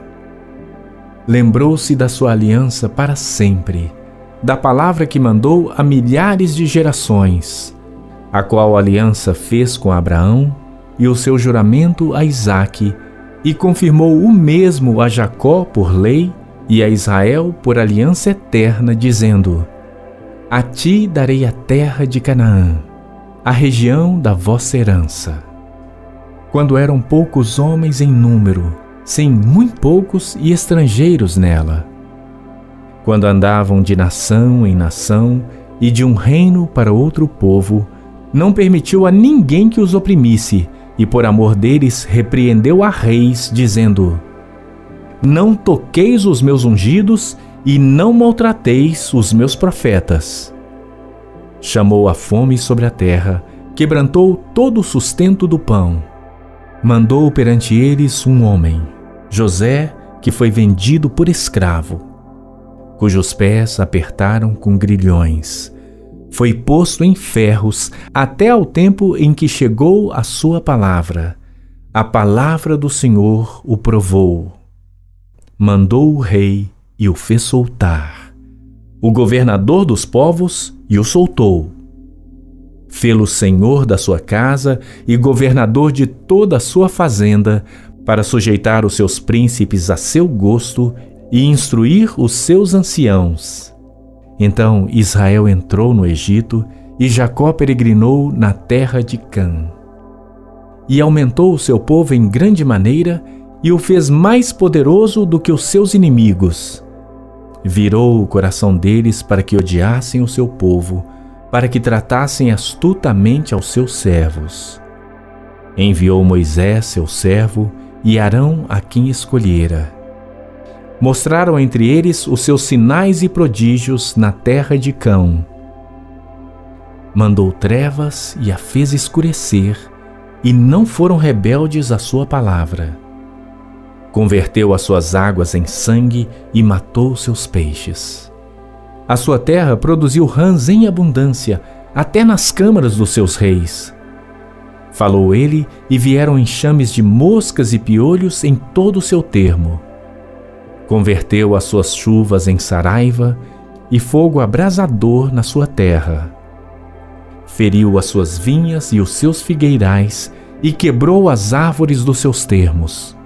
Lembrou-se da sua aliança para sempre, da palavra que mandou a milhares de gerações, a qual aliança fez com Abraão e o seu juramento a Isaque, e confirmou o mesmo a Jacó por lei e a Israel por aliança eterna, dizendo: A ti darei a terra de Canaã, a região da vossa herança. Quando eram poucos homens em número, sim, muito poucos e estrangeiros nela. Quando andavam de nação em nação e de um reino para outro povo, não permitiu a ninguém que os oprimisse, e por amor deles repreendeu a reis, dizendo: Não toqueis os meus ungidos e não maltrateis os meus profetas. Chamou a fome sobre a terra, quebrantou todo o sustento do pão. Mandou perante eles um homem, José, que foi vendido por escravo, cujos pés apertaram com grilhões. Foi posto em ferros até ao tempo em que chegou a sua palavra. A palavra do Senhor o provou. Mandou o rei e o fez soltar, o governador dos povos e o soltou. Fê-lo senhor da sua casa e governador de toda a sua fazenda, para sujeitar os seus príncipes a seu gosto e instruir os seus anciãos. Então Israel entrou no Egito e Jacó peregrinou na terra de Cã. E aumentou o seu povo em grande maneira e o fez mais poderoso do que os seus inimigos. Virou o coração deles para que odiassem o seu povo, para que tratassem astutamente aos seus servos. Enviou Moisés, seu servo, e Arão, a quem escolhera. Mostraram entre eles os seus sinais e prodígios na terra de Cã. Mandou trevas e a fez escurecer, e não foram rebeldes à sua palavra. Converteu as suas águas em sangue e matou seus peixes. A sua terra produziu rãs em abundância, até nas câmaras dos seus reis. Falou ele, e vieram enxames de moscas e piolhos em todo o seu termo. Converteu as suas chuvas em saraiva e fogo abrasador na sua terra. Feriu as suas vinhas e os seus figueirais e quebrou as árvores dos seus termos.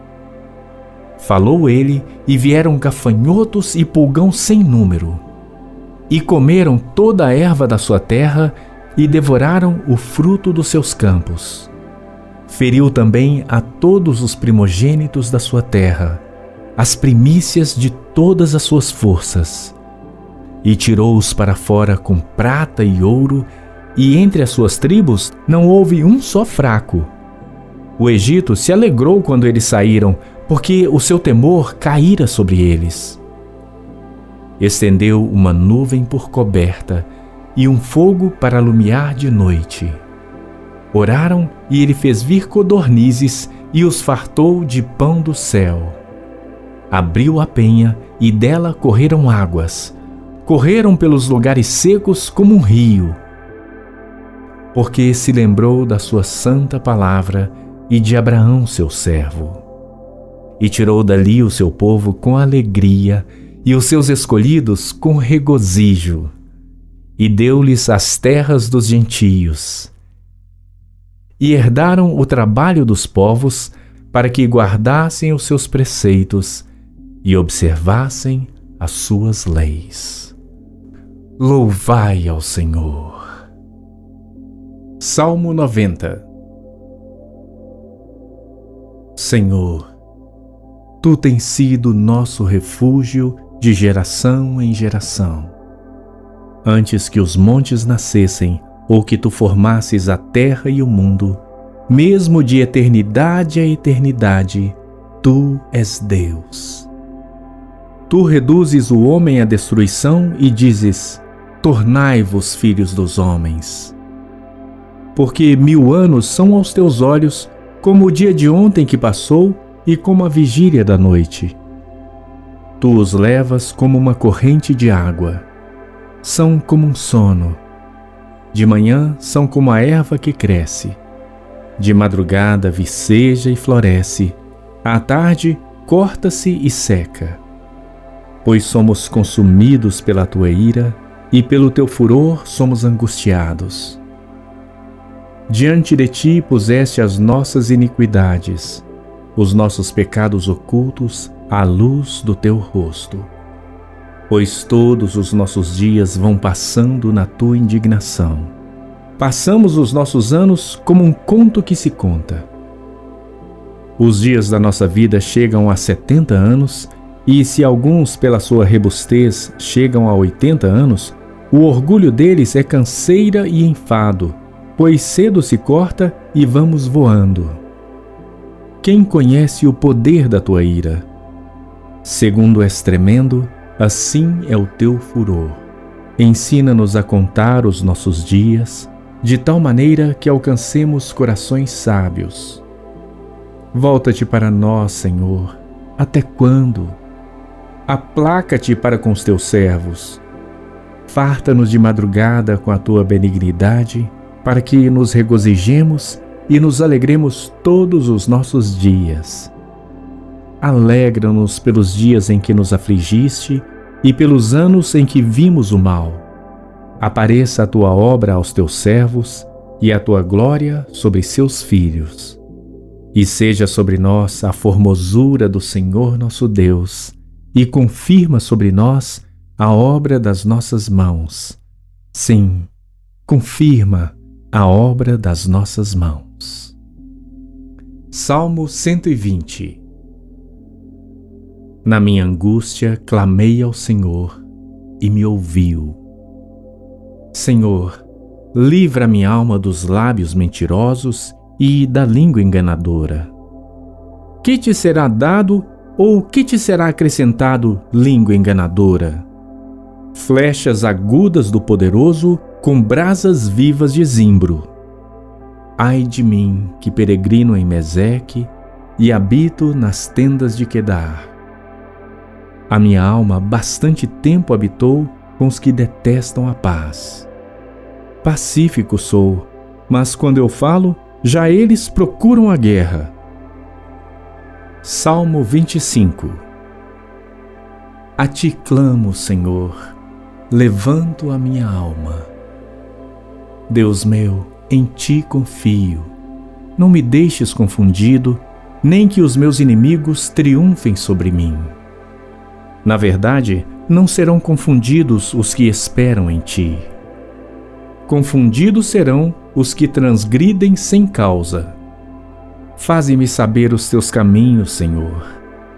Falou ele, e vieram gafanhotos e pulgão sem número, e comeram toda a erva da sua terra e devoraram o fruto dos seus campos. Feriu também a todos os primogênitos da sua terra, as primícias de todas as suas forças, e tirou-os para fora com prata e ouro, e entre as suas tribos não houve um só fraco. O Egito se alegrou quando eles saíram, porque o seu temor caíra sobre eles. Estendeu uma nuvem por coberta e um fogo para alumiar de noite. Oraram e ele fez vir codornizes e os fartou de pão do céu. Abriu a penha e dela correram águas. Correram pelos lugares secos como um rio. Porque se lembrou da sua santa palavra e de Abraão seu servo. E tirou dali o seu povo com alegria e os seus escolhidos com regozijo. E deu-lhes as terras dos gentios. E herdaram o trabalho dos povos para que guardassem os seus preceitos e observassem as suas leis. Louvai ao Senhor. Salmo 90. Senhor, Tu tens sido nosso refúgio de geração em geração. Antes que os montes nascessem, ou que Tu formasses a terra e o mundo, mesmo de eternidade a eternidade, Tu és Deus. Tu reduzes o homem à destruição e dizes: tornai-vos filhos dos homens. Porque 1000 anos são aos Teus olhos como o dia de ontem que passou e como a vigília da noite. Tu os levas como uma corrente de água. São como um sono. De manhã são como a erva que cresce. De madrugada viceja e floresce. À tarde corta-se e seca. Pois somos consumidos pela Tua ira e pelo Teu furor somos angustiados. Diante de Ti puseste as nossas iniquidades, os nossos pecados ocultos à luz do Teu rosto. Pois todos os nossos dias vão passando na Tua indignação. Passamos os nossos anos como um conto que se conta. Os dias da nossa vida chegam a 70 anos, e se alguns pela sua robustez chegam a 80 anos, o orgulho deles é canseira e enfado, pois cedo se corta e vamos voando. Quem conhece o poder da Tua ira? Segundo és tremendo, assim é o Teu furor. Ensina-nos a contar os nossos dias, de tal maneira que alcancemos corações sábios. Volta-te para nós, Senhor. Até quando? Aplaca-te para com os Teus servos. Farta-nos de madrugada com a Tua benignidade, para que nos regozijemos e nos alegremos todos os nossos dias. Alegra-nos pelos dias em que nos afligiste e pelos anos em que vimos o mal. Apareça a Tua obra aos Teus servos e a Tua glória sobre seus filhos. E seja sobre nós a formosura do Senhor nosso Deus, e confirma sobre nós a obra das nossas mãos. Sim, confirma a obra das nossas mãos. Salmo 120. Na minha angústia clamei ao Senhor e me ouviu. Senhor, livra minha alma dos lábios mentirosos e da língua enganadora. Que te será dado ou que te será acrescentado, língua enganadora? Flechas agudas do poderoso com brasas vivas de zimbro. Ai de mim, que peregrino em Meseque e habito nas tendas de Quedar. A minha alma bastante tempo habitou com os que detestam a paz. Pacífico sou, mas quando eu falo, já eles procuram a guerra. Salmo 25. A Ti clamo, Senhor, levanto a minha alma. Deus meu, em Ti confio. Não me deixes confundido, nem que os meus inimigos triunfem sobre mim. Na verdade, não serão confundidos os que esperam em Ti. Confundidos serão os que transgridem sem causa. Faze-me saber os Teus caminhos, Senhor.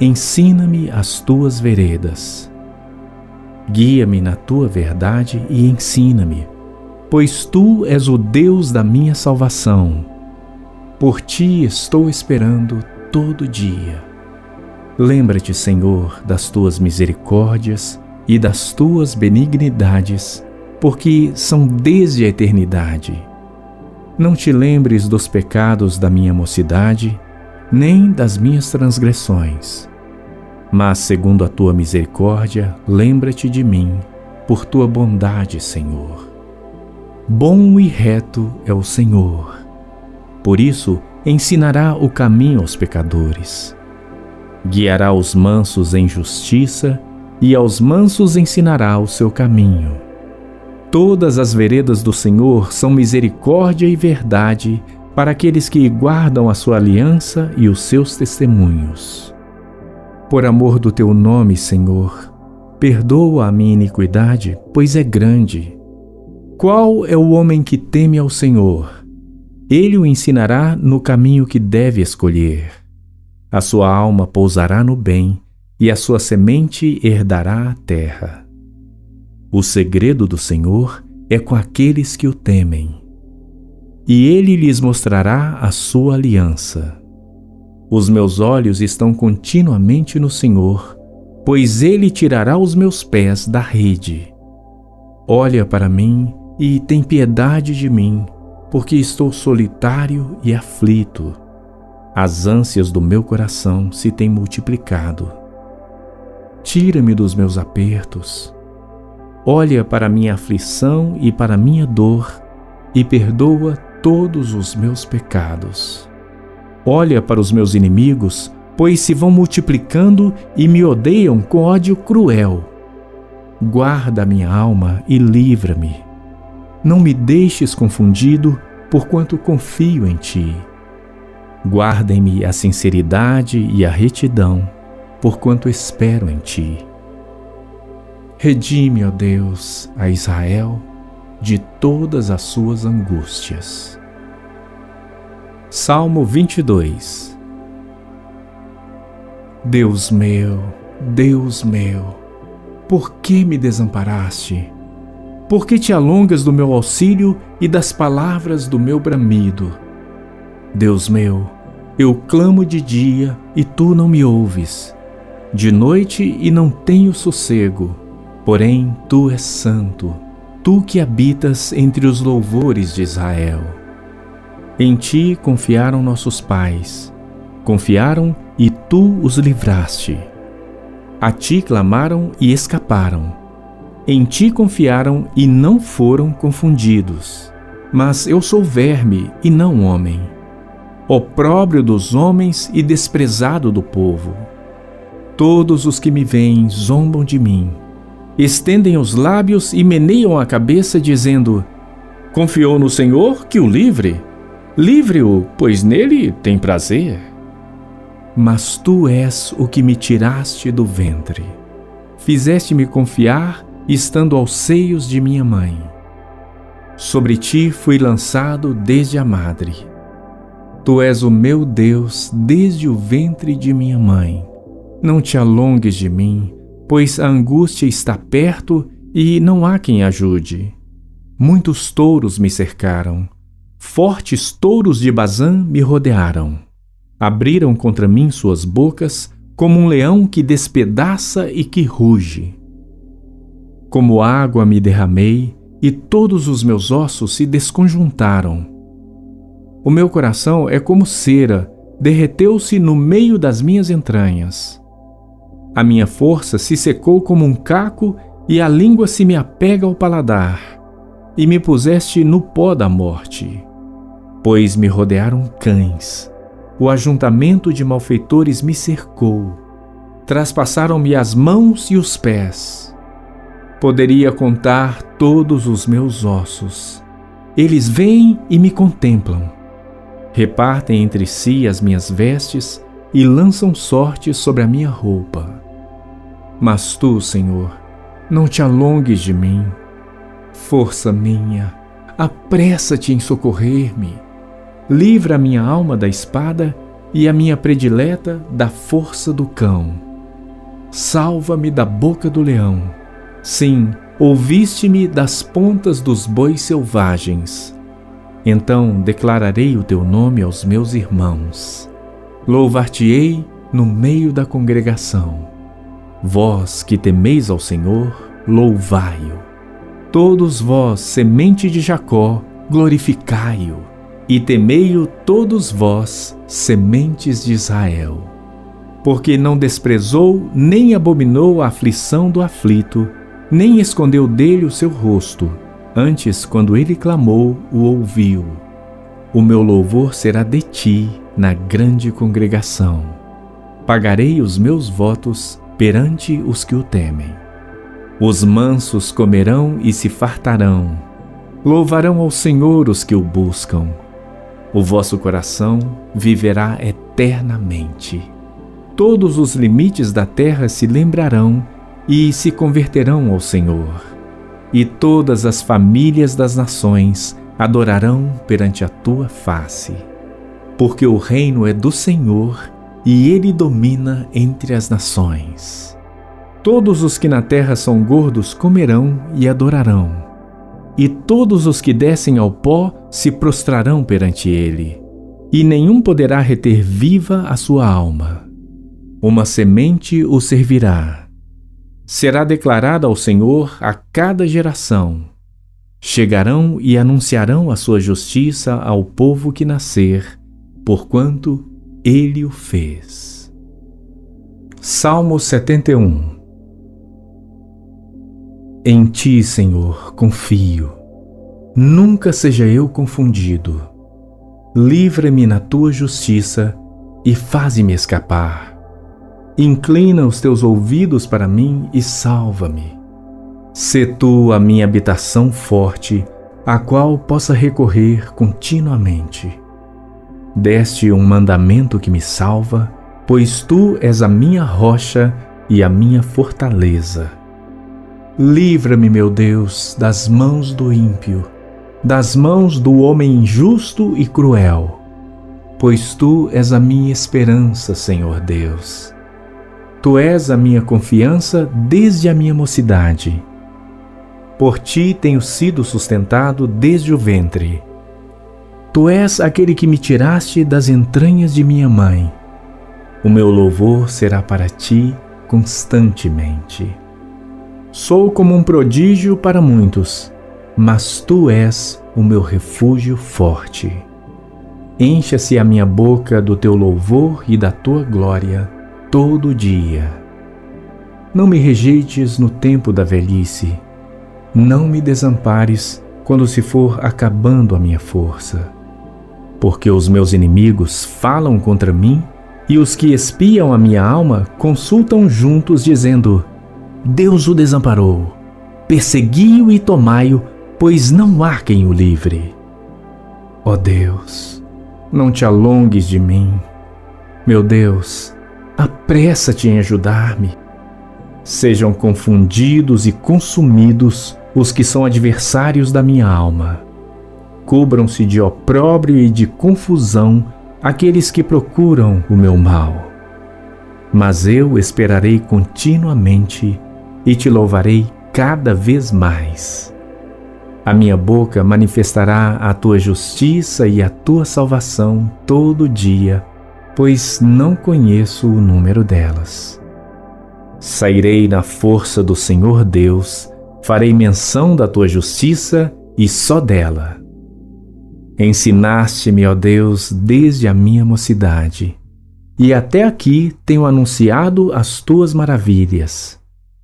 ensina-me as tuas veredas. Guia-me na tua verdade e ensina-me, pois tu és o Deus da minha salvação. Por ti estou esperando todo dia. Lembra-te, Senhor, das tuas misericórdias e das tuas benignidades, porque são desde a eternidade. Não te lembres dos pecados da minha mocidade, nem das minhas transgressões. Mas, segundo a tua misericórdia, lembra-te de mim, por tua bondade, Senhor. Bom e reto é o Senhor. Por isso, ensinará o caminho aos pecadores. Guiará os mansos em justiça, e aos mansos ensinará o seu caminho. Todas as veredas do Senhor são misericórdia e verdade para aqueles que guardam a sua aliança e os seus testemunhos. Por amor do teu nome, Senhor, perdoa a minha iniquidade, pois é grande. Qual é o homem que teme ao Senhor? Ele o ensinará no caminho que deve escolher. A sua alma pousará no bem, e a sua semente herdará a terra. O segredo do Senhor é com aqueles que o temem, e ele lhes mostrará a sua aliança. Os meus olhos estão continuamente no Senhor, pois ele tirará os meus pés da rede. Olha para mim e tem piedade de mim, porque estou solitário e aflito. As ânsias do meu coração se têm multiplicado. Tira-me dos meus apertos. Olha para minha aflição e para minha dor e perdoa todos os meus pecados. Olha para os meus inimigos, pois se vão multiplicando e me odeiam com ódio cruel. Guarda a minha alma e livra-me. Não me deixes confundido, porquanto confio em ti. Guarda em mim a sinceridade e a retidão, porquanto espero em ti. Redime, ó Deus, a Israel de todas as suas angústias. Salmo 22. Deus meu, por que me desamparaste? Por que te alongas do meu auxílio e das palavras do meu bramido? Deus meu, eu clamo de dia e tu não me ouves, de noite e não tenho sossego. Porém, tu és santo, tu que habitas entre os louvores de Israel. Em ti confiaram nossos pais, confiaram e tu os livraste. A ti clamaram e escaparam. Em ti confiaram e não foram confundidos. Mas eu sou verme e não homem, opróbrio dos homens e desprezado do povo. Todos os que me veem zombam de mim. Estendem os lábios e meneiam a cabeça, dizendo: confiou no Senhor, que o livre. Livre-o, pois nele tem prazer. Mas tu és o que me tiraste do ventre. Fizeste-me confiar, estando aos seios de minha mãe. Sobre ti fui lançado desde a madre. Tu és o meu Deus desde o ventre de minha mãe. Não te alongues de mim, pois a angústia está perto e não há quem ajude. Muitos touros me cercaram, fortes touros de Bazã me rodearam. Abriram contra mim suas bocas, como um leão que despedaça e que ruge. Como água me derramei, e todos os meus ossos se desconjuntaram. O meu coração é como cera, derreteu-se no meio das minhas entranhas. A minha força se secou como um caco e a língua se me apega ao paladar, e me puseste no pó da morte. Pois me rodearam cães, o ajuntamento de malfeitores me cercou, traspassaram-me as mãos e os pés. Poderia contar todos os meus ossos. Eles vêm e me contemplam. Repartem entre si as minhas vestes e lançam sorte sobre a minha roupa. Mas tu, Senhor, não te alongues de mim. Força minha, apressa-te em socorrer-me. Livra a minha alma da espada e a minha predileta da força do cão. Salva-me da boca do leão. Sim, ouviste-me das pontas dos bois selvagens. Então declararei o teu nome aos meus irmãos. Louvar-te-ei no meio da congregação. Vós que temeis ao Senhor, louvai-o. Todos vós, semente de Jacó, glorificai-o. E temei-o todos vós, sementes de Israel. Porque não desprezou nem abominou a aflição do aflito, nem escondeu dele o seu rosto. Antes, quando ele clamou, o ouviu. O meu louvor será de ti na grande congregação. Pagarei os meus votos perante os que o temem. Os mansos comerão e se fartarão. Louvarão ao Senhor os que o buscam. O vosso coração viverá eternamente. Todos os limites da terra se lembrarão e se converterão ao Senhor. E todas as famílias das nações adorarão perante a tua face. Porque o reino é do Senhor e ele domina entre as nações. Todos os que na terra são gordos comerão e adorarão. E todos os que descem ao pó se prostrarão perante ele. E nenhum poderá reter viva a sua alma. Uma semente o servirá. Será declarada ao Senhor a cada geração. Chegarão e anunciarão a sua justiça ao povo que nascer, porquanto ele o fez. Salmo 71. Em ti, Senhor, confio. Nunca seja eu confundido. Livra-me na tua justiça e faze-me escapar. Inclina os teus ouvidos para mim e salva-me. Sê tu a minha habitação forte, a qual possa recorrer continuamente. Deste um mandamento que me salva, pois tu és a minha rocha e a minha fortaleza. Livra-me, meu Deus, das mãos do ímpio, das mãos do homem injusto e cruel, pois tu és a minha esperança, Senhor Deus. Tu és a minha confiança desde a minha mocidade. Por ti tenho sido sustentado desde o ventre. Tu és aquele que me tiraste das entranhas de minha mãe. O meu louvor será para ti constantemente. Sou como um prodígio para muitos, mas tu és o meu refúgio forte. Encha-se a minha boca do teu louvor e da tua glória todo dia. Não me rejeites no tempo da velhice. Não me desampares quando se for acabando a minha força. Porque os meus inimigos falam contra mim e os que espiam a minha alma consultam juntos, dizendo: Deus o desamparou. Persegui-o e tomai-o, pois não há quem o livre. Ó Deus, não te alongues de mim. Meu Deus, apressa-te em ajudar-me. Sejam confundidos e consumidos os que são adversários da minha alma. Cubram-se de opróbrio e de confusão aqueles que procuram o meu mal. Mas eu esperarei continuamente e te louvarei cada vez mais. A minha boca manifestará a tua justiça e a tua salvação todo dia, pois não conheço o número delas. Sairei na força do Senhor Deus, farei menção da tua justiça e só dela. Ensinaste-me, ó Deus, desde a minha mocidade, e até aqui tenho anunciado as tuas maravilhas.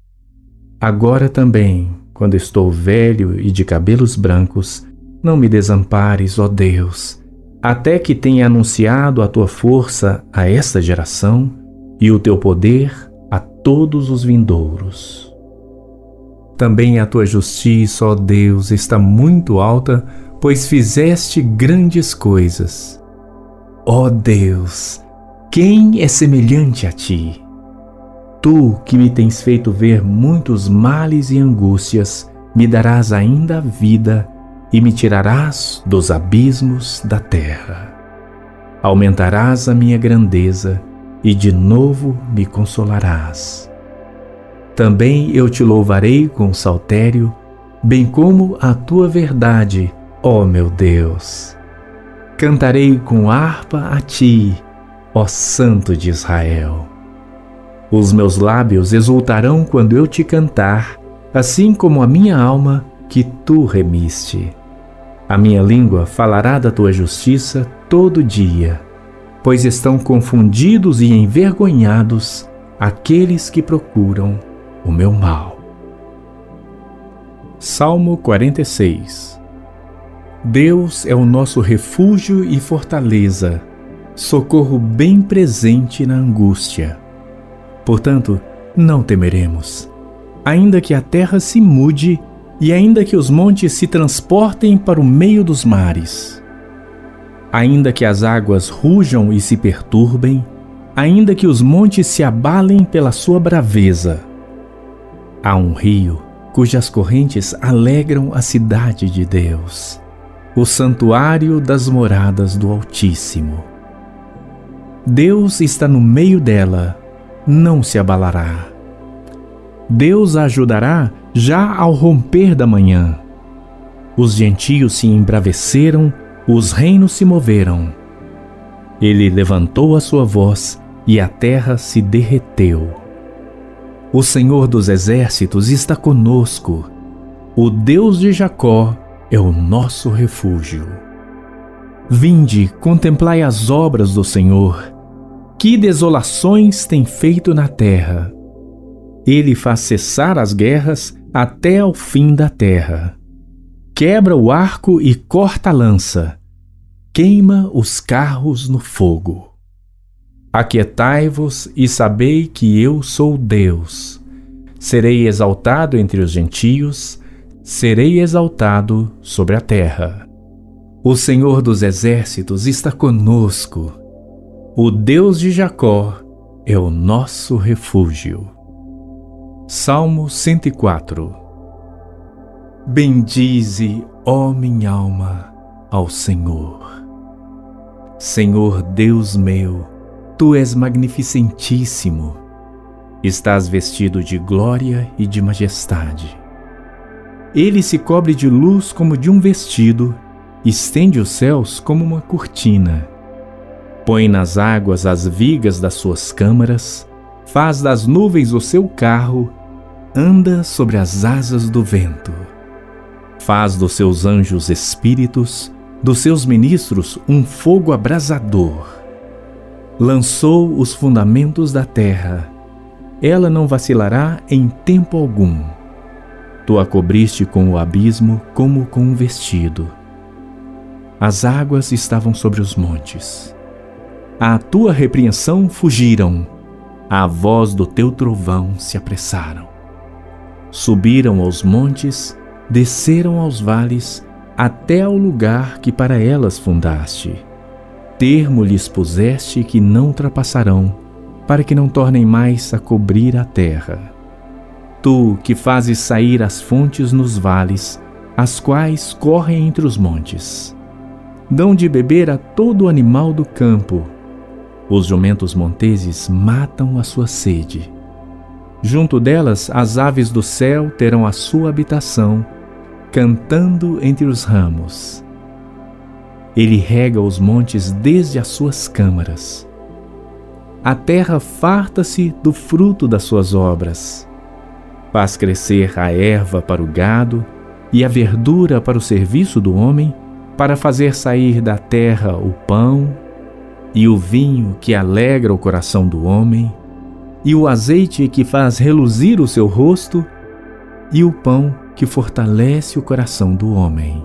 Agora também, quando estou velho e de cabelos brancos, não me desampares, ó Deus, até que tenha anunciado a tua força a esta geração e o teu poder a todos os vindouros. Também a tua justiça, ó Deus, está muito alta, pois fizeste grandes coisas. Ó Deus, quem é semelhante a ti? Tu, que me tens feito ver muitos males e angústias, me darás ainda vida e me tirarás dos abismos da terra. Aumentarás a minha grandeza e de novo me consolarás. Também eu te louvarei com saltério, bem como a tua verdade, ó meu Deus. Cantarei com harpa a ti, ó Santo de Israel. Os meus lábios exultarão quando eu te cantar, assim como a minha alma que tu remiste. A minha língua falará da tua justiça todo dia, pois estão confundidos e envergonhados aqueles que procuram o meu mal. Salmo 46. Deus é o nosso refúgio e fortaleza, socorro bem presente na angústia. Portanto, não temeremos, ainda que a terra se mude e ainda que os montes se transportem para o meio dos mares. Ainda que as águas rujam e se perturbem, ainda que os montes se abalem pela sua braveza. Há um rio cujas correntes alegram a cidade de Deus, o santuário das moradas do Altíssimo. Deus está no meio dela, não se abalará. Deus a ajudará já ao romper da manhã. Os gentios se embraveceram, os reinos se moveram. Ele levantou a sua voz e a terra se derreteu. O Senhor dos exércitos está conosco. O Deus de Jacó é o nosso refúgio. Vinde, contemplai as obras do Senhor. Que desolações tem feito na terra! Ele faz cessar as guerras até ao fim da terra. Quebra o arco e corta a lança. Queima os carros no fogo. Aquietai-vos e sabei que eu sou Deus. Serei exaltado entre os gentios, serei exaltado sobre a terra. O Senhor dos exércitos está conosco. O Deus de Jacó é o nosso refúgio. Salmo 104. Bendize, ó minha alma, ao Senhor. Senhor Deus meu, tu és magnificentíssimo. Estás vestido de glória e de majestade. Ele se cobre de luz como de um vestido, estende os céus como uma cortina. Põe nas águas as vigas das suas câmaras, faz das nuvens o seu carro, anda sobre as asas do vento. Faz dos seus anjos espíritos, dos seus ministros um fogo abrasador. Lançou os fundamentos da terra, ela não vacilará em tempo algum. Tu a cobriste com o abismo como com um vestido. As águas estavam sobre os montes. À tua repreensão fugiram, à voz do teu trovão se apressaram. Subiram aos montes, desceram aos vales, até ao lugar que para elas fundaste. Termo lhes puseste que não ultrapassarão, para que não tornem mais a cobrir a terra. Tu que fazes sair as fontes nos vales, as quais correm entre os montes. Dão de beber a todo animal do campo. Os jumentos monteses matam a sua sede. Junto delas as aves do céu terão a sua habitação, cantando entre os ramos. Ele rega os montes desde as suas câmaras. A terra farta-se do fruto das suas obras. Faz crescer a erva para o gado e a verdura para o serviço do homem, para fazer sair da terra o pão e o vinho que alegra o coração do homem, e o azeite que faz reluzir o seu rosto, e o pão que fortalece o coração do homem.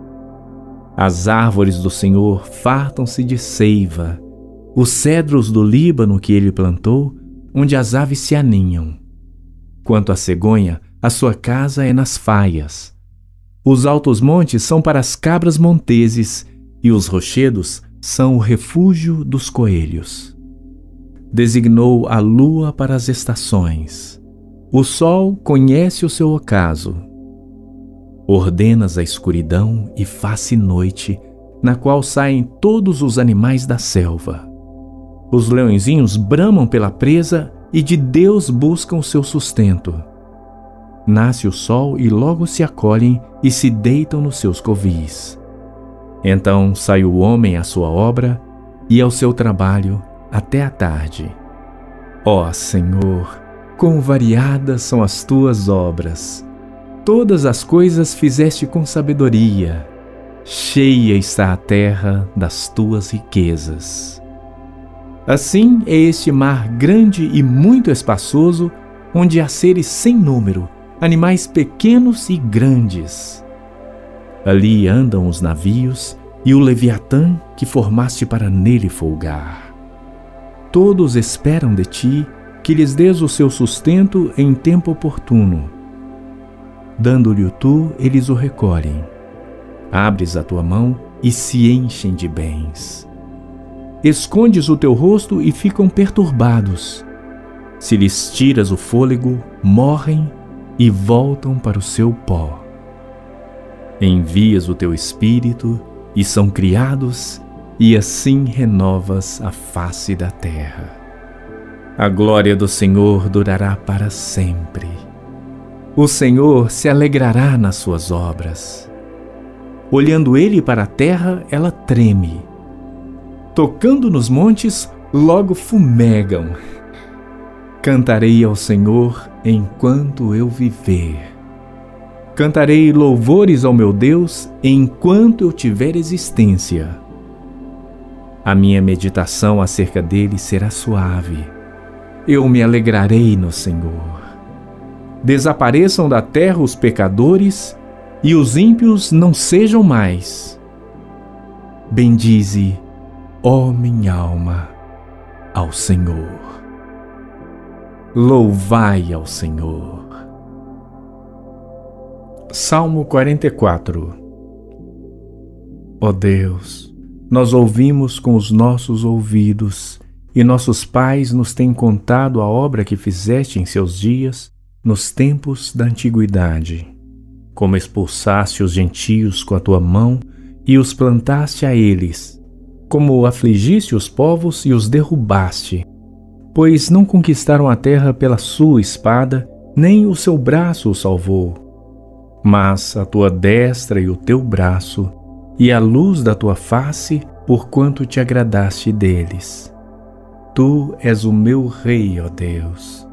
As árvores do Senhor fartam-se de seiva, os cedros do Líbano que ele plantou, onde as aves se aninham. Quanto à cegonha, a sua casa é nas faias. Os altos montes são para as cabras monteses, e os rochedos são o refúgio dos coelhos. Designou a lua para as estações. O sol conhece o seu ocaso. Ordenas a escuridão e faz-se noite, na qual saem todos os animais da selva. Os leõezinhos bramam pela presa e de Deus buscam seu sustento. Nasce o sol e logo se acolhem e se deitam nos seus covis. Então sai o homem à sua obra e ao seu trabalho até a tarde. Ó Senhor, quão variadas são as tuas obras! Todas as coisas fizeste com sabedoria. Cheia está a terra das tuas riquezas. Assim é este mar grande e muito espaçoso, onde há seres sem número, animais pequenos e grandes. Ali andam os navios e o Leviatã que formaste para nele folgar. Todos esperam de ti que lhes dês o seu sustento em tempo oportuno. Dando-lhe tu, eles o recolhem. Abres a tua mão e se enchem de bens. Escondes o teu rosto e ficam perturbados. Se lhes tiras o fôlego, morrem e voltam para o seu pó. Envias o teu espírito e são criados, e assim renovas a face da terra. A glória do Senhor durará para sempre. O Senhor se alegrará nas suas obras. Olhando ele para a terra, ela treme. Tocando nos montes, logo fumegam. Cantarei ao Senhor enquanto eu viver. Cantarei louvores ao meu Deus enquanto eu tiver existência. A minha meditação acerca dele será suave. Eu me alegrarei no Senhor. Desapareçam da terra os pecadores e os ímpios não sejam mais. Bendize, ó minha alma, ao Senhor. Louvai ao Senhor. Salmo 44. Ó Deus, nós ouvimos com os nossos ouvidos, e nossos pais nos têm contado a obra que fizeste em seus dias, nos tempos da antiguidade. Como expulsaste os gentios com a tua mão e os plantaste a eles, como afligiste os povos e os derrubaste, pois não conquistaram a terra pela sua espada, nem o seu braço os salvou. Mas a tua destra e o teu braço, e a luz da tua face, porquanto te agradaste deles. Tu és o meu rei, ó Deus.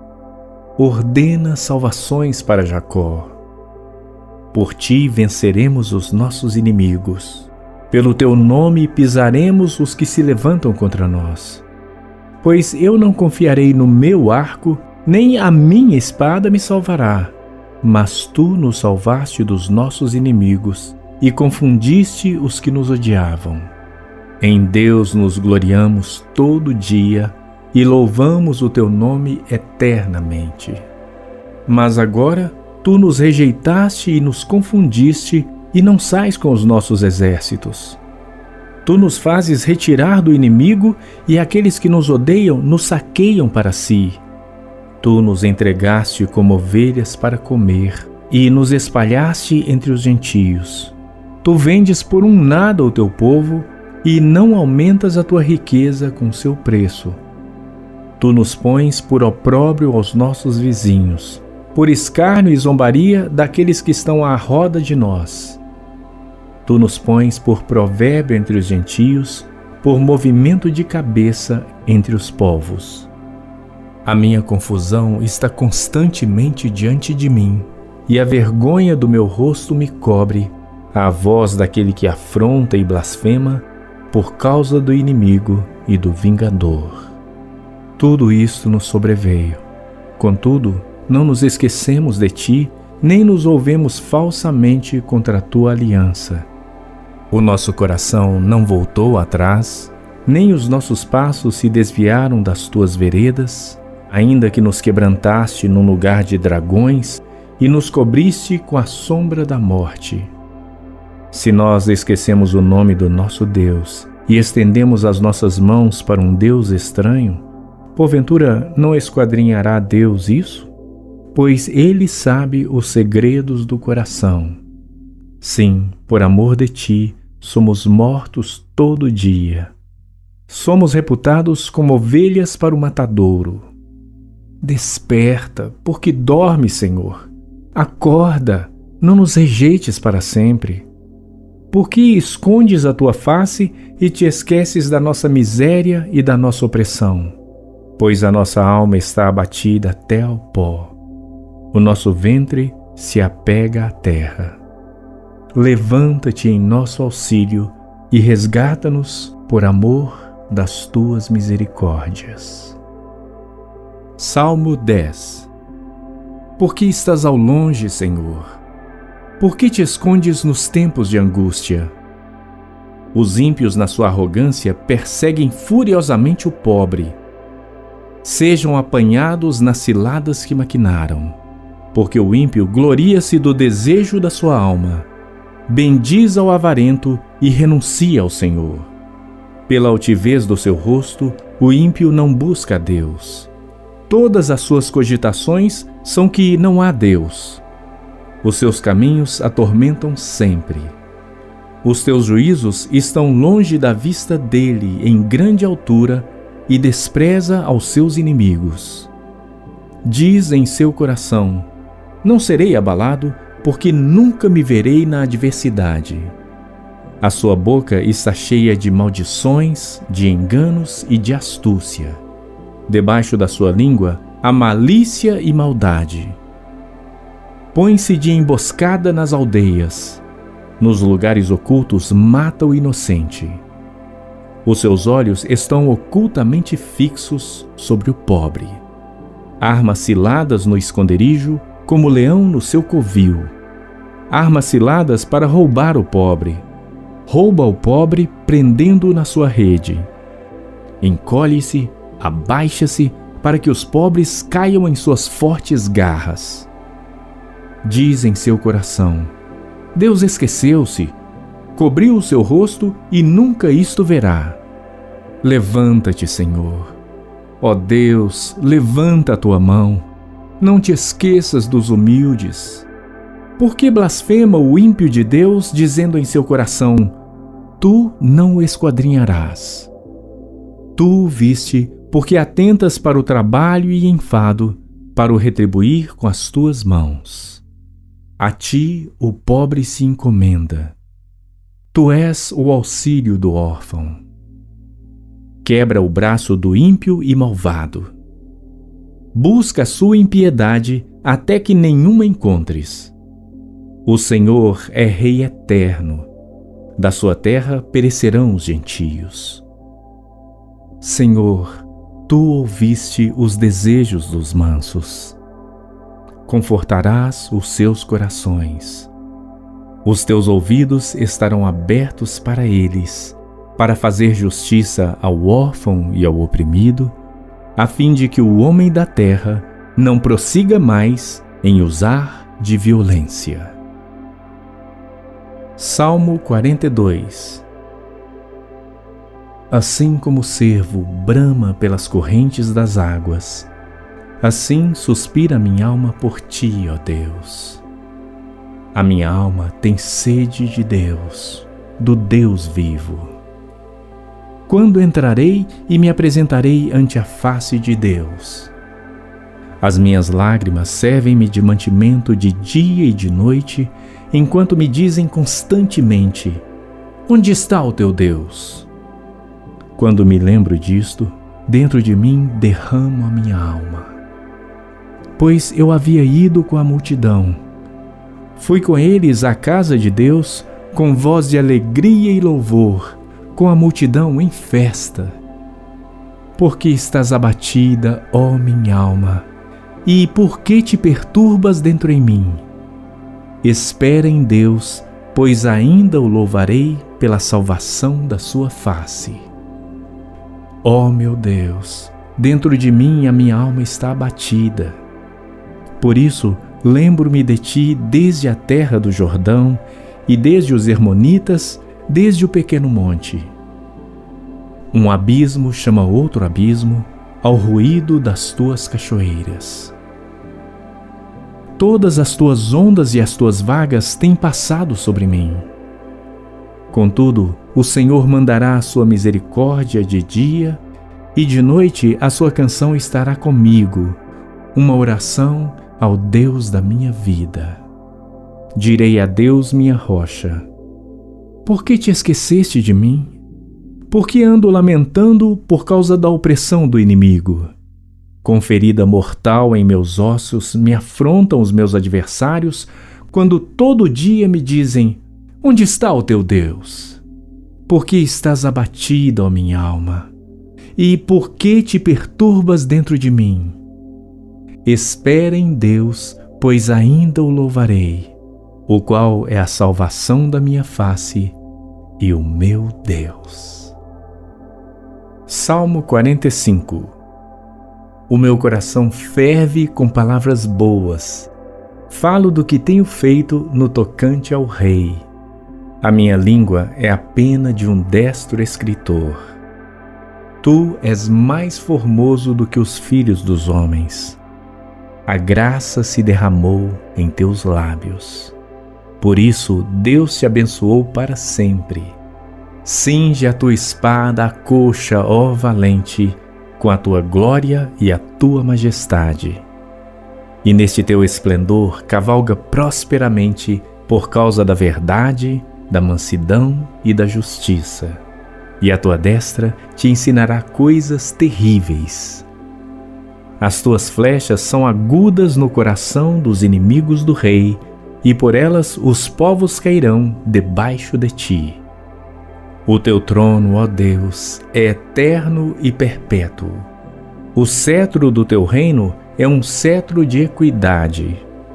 Ordena salvações para Jacó. Por ti venceremos os nossos inimigos. Pelo teu nome pisaremos os que se levantam contra nós. Pois eu não confiarei no meu arco, nem a minha espada me salvará. Mas tu nos salvaste dos nossos inimigos e confundiste os que nos odiavam. Em Deus nos gloriamos todo dia e louvamos o teu nome eternamente. Mas agora tu nos rejeitaste e nos confundiste e não sais com os nossos exércitos. Tu nos fazes retirar do inimigo e aqueles que nos odeiam nos saqueiam para si. Tu nos entregaste como ovelhas para comer e nos espalhaste entre os gentios. Tu vendes por um nada o teu povo e não aumentas a tua riqueza com seu preço. Tu nos pões por opróbrio aos nossos vizinhos, por escárnio e zombaria daqueles que estão à roda de nós. Tu nos pões por provérbio entre os gentios, por movimento de cabeça entre os povos. A minha confusão está constantemente diante de mim, e a vergonha do meu rosto me cobre, a voz daquele que afronta e blasfema, por causa do inimigo e do vingador. Tudo isto nos sobreveio. Contudo, não nos esquecemos de ti, nem nos volvemos falsamente contra a tua aliança. O nosso coração não voltou atrás, nem os nossos passos se desviaram das tuas veredas, ainda que nos quebrantaste num lugar de dragões e nos cobriste com a sombra da morte. Se nós esquecemos o nome do nosso Deus e estendemos as nossas mãos para um Deus estranho, porventura não esquadrinhará Deus isso? Pois Ele sabe os segredos do coração. Sim, por amor de ti, somos mortos todo dia. Somos reputados como ovelhas para o matadouro. Desperta, porque dormes, Senhor. Acorda, não nos rejeites para sempre. Por que escondes a tua face e te esqueces da nossa miséria e da nossa opressão? Pois a nossa alma está abatida até ao pó. O nosso ventre se apega à terra. Levanta-te em nosso auxílio e resgata-nos por amor das tuas misericórdias. Salmo 10. Por que estás ao longe, Senhor? Por que te escondes nos tempos de angústia? Os ímpios, na sua arrogância, perseguem furiosamente o pobre. Sejam apanhados nas ciladas que maquinaram, porque o ímpio gloria-se do desejo da sua alma. Bendiz ao avarento e renuncia ao Senhor. Pela altivez do seu rosto, o ímpio não busca a Deus. Todas as suas cogitações são que não há Deus. Os seus caminhos atormentam sempre. Os teus juízos estão longe da vista dele em grande altura e despreza aos seus inimigos. Diz em seu coração: não serei abalado, porque nunca me verei na adversidade. A sua boca está cheia de maldições, de enganos e de astúcia. Debaixo da sua língua há malícia e maldade. Põe-se de emboscada nas aldeias. Nos lugares ocultos mata o inocente. Os seus olhos estão ocultamente fixos sobre o pobre. Arma ciladas no esconderijo, como leão no seu covil. Arma ciladas para roubar o pobre. Rouba o pobre, prendendo-o na sua rede. Encolhe-se, abaixa-se, para que os pobres caiam em suas fortes garras. Diz em seu coração: Deus esqueceu-se, cobriu o seu rosto e nunca isto verá. Levanta-te, Senhor. Ó Deus, levanta a tua mão. Não te esqueças dos humildes. Por que blasfema o ímpio de Deus, dizendo em seu coração: tu não o esquadrinharás? Tu o viste, porque atentas para o trabalho e enfado, para o retribuir com as tuas mãos. A ti o pobre se encomenda. Tu és o auxílio do órfão. Quebra o braço do ímpio e malvado. Busca a sua impiedade até que nenhuma encontres. O Senhor é Rei eterno. Da sua terra perecerão os gentios. Senhor, tu ouviste os desejos dos mansos. Confortarás os seus corações. Os teus ouvidos estarão abertos para eles, para fazer justiça ao órfão e ao oprimido, a fim de que o homem da terra não prossiga mais em usar de violência. Salmo 42. Assim como o cervo brama pelas correntes das águas, assim suspira minha alma por ti, ó Deus. A minha alma tem sede de Deus, do Deus vivo. Quando entrarei e me apresentarei ante a face de Deus? As minhas lágrimas servem-me de mantimento de dia e de noite, enquanto me dizem constantemente: onde está o teu Deus? Quando me lembro disto, dentro de mim derramo a minha alma. Pois eu havia ido com a multidão. Fui com eles à casa de Deus, com voz de alegria e louvor, com a multidão em festa. Porque estás abatida, ó minha alma, e por que te perturbas dentro em mim? Espera em Deus, pois ainda o louvarei pela salvação da sua face. Ó meu Deus, dentro de mim a minha alma está abatida. Por isso, lembro-me de ti desde a terra do Jordão e desde os Hermonitas, desde o pequeno monte. Um abismo chama outro abismo ao ruído das tuas cachoeiras. Todas as tuas ondas e as tuas vagas têm passado sobre mim. Contudo, o Senhor mandará a sua misericórdia de dia, e de noite a sua canção estará comigo, uma oração ao Deus da minha vida. Direi a Deus, minha rocha: por que te esqueceste de mim? Por que ando lamentando por causa da opressão do inimigo? Com ferida mortal em meus ossos me afrontam os meus adversários, quando todo dia me dizem: onde está o teu Deus? Por que estás abatida, ó minha alma? E por que te perturbas dentro de mim? Espera em Deus, pois ainda o louvarei, o qual é a salvação da minha face e o meu Deus. Salmo 45. O meu coração ferve com palavras boas. Falo do que tenho feito no tocante ao Rei. A minha língua é a pena de um destro escritor. Tu és mais formoso do que os filhos dos homens. A graça se derramou em teus lábios. Por isso Deus te abençoou para sempre. Cinge a tua espada à coxa, ó valente, com a tua glória e a tua majestade. E neste teu esplendor cavalga prosperamente por causa da verdade, da mansidão e da justiça. E a tua destra te ensinará coisas terríveis. As tuas flechas são agudas no coração dos inimigos do rei, e por elas os povos cairão debaixo de ti. O teu trono, ó Deus, é eterno e perpétuo. O cetro do teu reino é um cetro de equidade.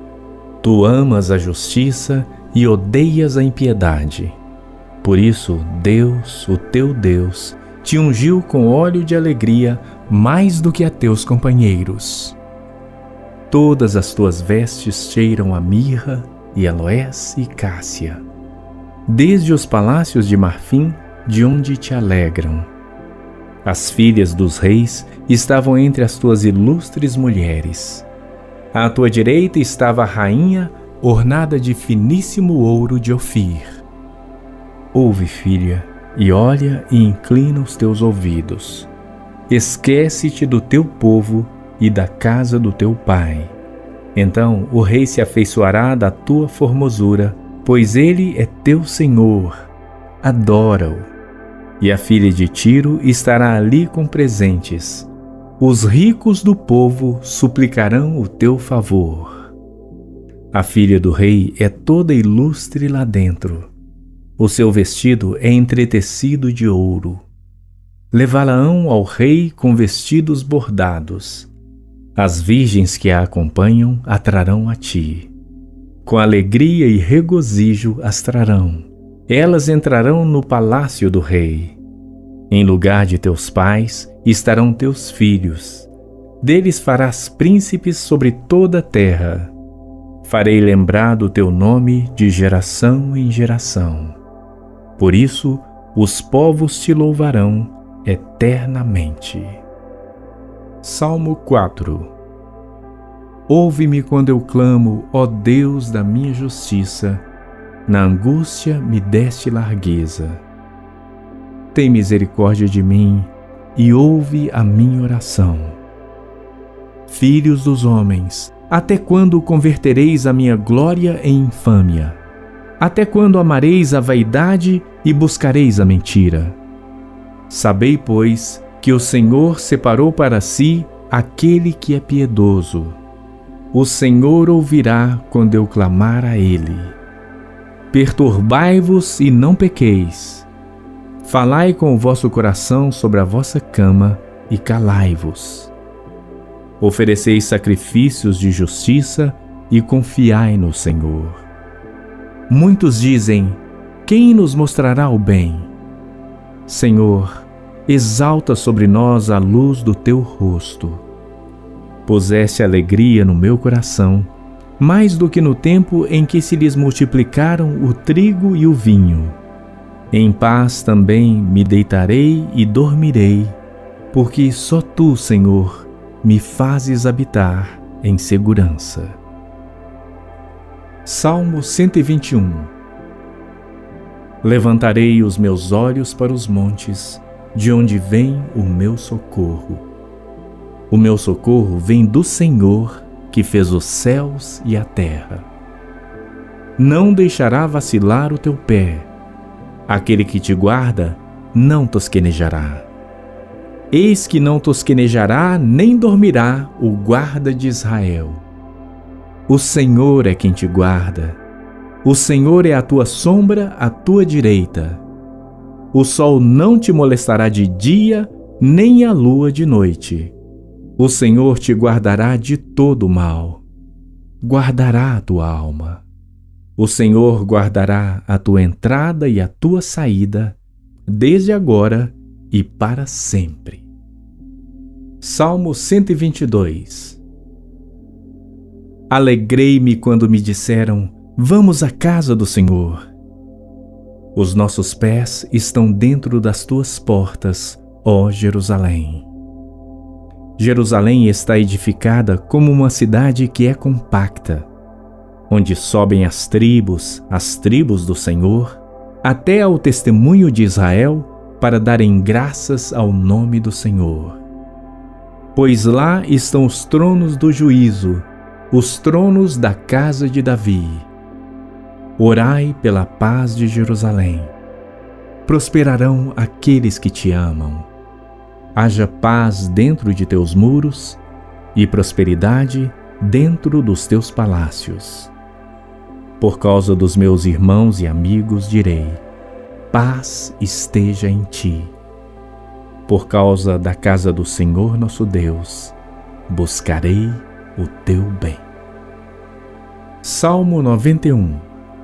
Tu amas a justiça e odeias a impiedade. Por isso, Deus, o teu Deus, te ungiu com óleo de alegria mais do que a teus companheiros. Todas as tuas vestes cheiram a mirra e aloés e cássia, desde os palácios de marfim, de onde te alegram. As filhas dos reis estavam entre as tuas ilustres mulheres. À tua direita estava a rainha, ornada de finíssimo ouro de Ofir. Ouve, filha, e olha e inclina os teus ouvidos. Esquece-te do teu povo e da casa do teu pai. Então o rei se afeiçoará da tua formosura, pois ele é teu Senhor. Adora-o. E a filha de Tiro estará ali com presentes. Os ricos do povo suplicarão o teu favor. A filha do rei é toda ilustre lá dentro. O seu vestido é entretecido de ouro. Levá-la-ão ao rei com vestidos bordados. As virgens que a acompanham a trarão a ti. Com alegria e regozijo as trarão. Elas entrarão no palácio do rei. Em lugar de teus pais estarão teus filhos. Deles farás príncipes sobre toda a terra. Farei lembrar do teu nome de geração em geração. Por isso, os povos te louvarão eternamente. Salmo 4. Ouve-me quando eu clamo, ó Deus da minha justiça. Na angústia me deste largueza. Tem misericórdia de mim e ouve a minha oração. Filhos dos homens, até quando convertereis a minha glória em infâmia? Até quando amareis a vaidade e buscareis a mentira? Sabei, pois, que o Senhor separou para si aquele que é piedoso. O Senhor ouvirá quando eu clamar a Ele. Perturbai-vos e não pequeis. Falai com o vosso coração sobre a vossa cama e calai-vos. Ofereceis sacrifícios de justiça e confiai no Senhor. Muitos dizem: quem nos mostrará o bem? Senhor, exalta sobre nós a luz do teu rosto. Puseste alegria no meu coração, mais do que no tempo em que se lhes multiplicaram o trigo e o vinho. Em paz também me deitarei e dormirei, porque só tu, Senhor, me fazes habitar em segurança. Salmo 121. Levantarei os meus olhos para os montes, de onde vem o meu socorro. O meu socorro vem do Senhor, que fez os céus e a terra. Não deixará vacilar o teu pé. Aquele que te guarda não tosquenejará. Eis que não tosquenejará nem dormirá o guarda de Israel. O Senhor é quem te guarda. O Senhor é a tua sombra à tua direita. O sol não te molestará de dia, nem a lua de noite. O Senhor te guardará de todo mal. Guardará a tua alma. O Senhor guardará a tua entrada e a tua saída, desde agora e para sempre. Salmo 122. Alegrei-me quando me disseram: vamos à casa do Senhor. Os nossos pés estão dentro das tuas portas, ó Jerusalém. Jerusalém está edificada como uma cidade que é compacta, onde sobem as tribos do Senhor, até ao testemunho de Israel, para darem graças ao nome do Senhor. Pois lá estão os tronos do juízo, os tronos da casa de Davi. Orai pela paz de Jerusalém. Prosperarão aqueles que te amam. Haja paz dentro de teus muros e prosperidade dentro dos teus palácios. Por causa dos meus irmãos e amigos direi: paz esteja em ti. Por causa da casa do Senhor nosso Deus, buscarei o teu bem. Salmo 91.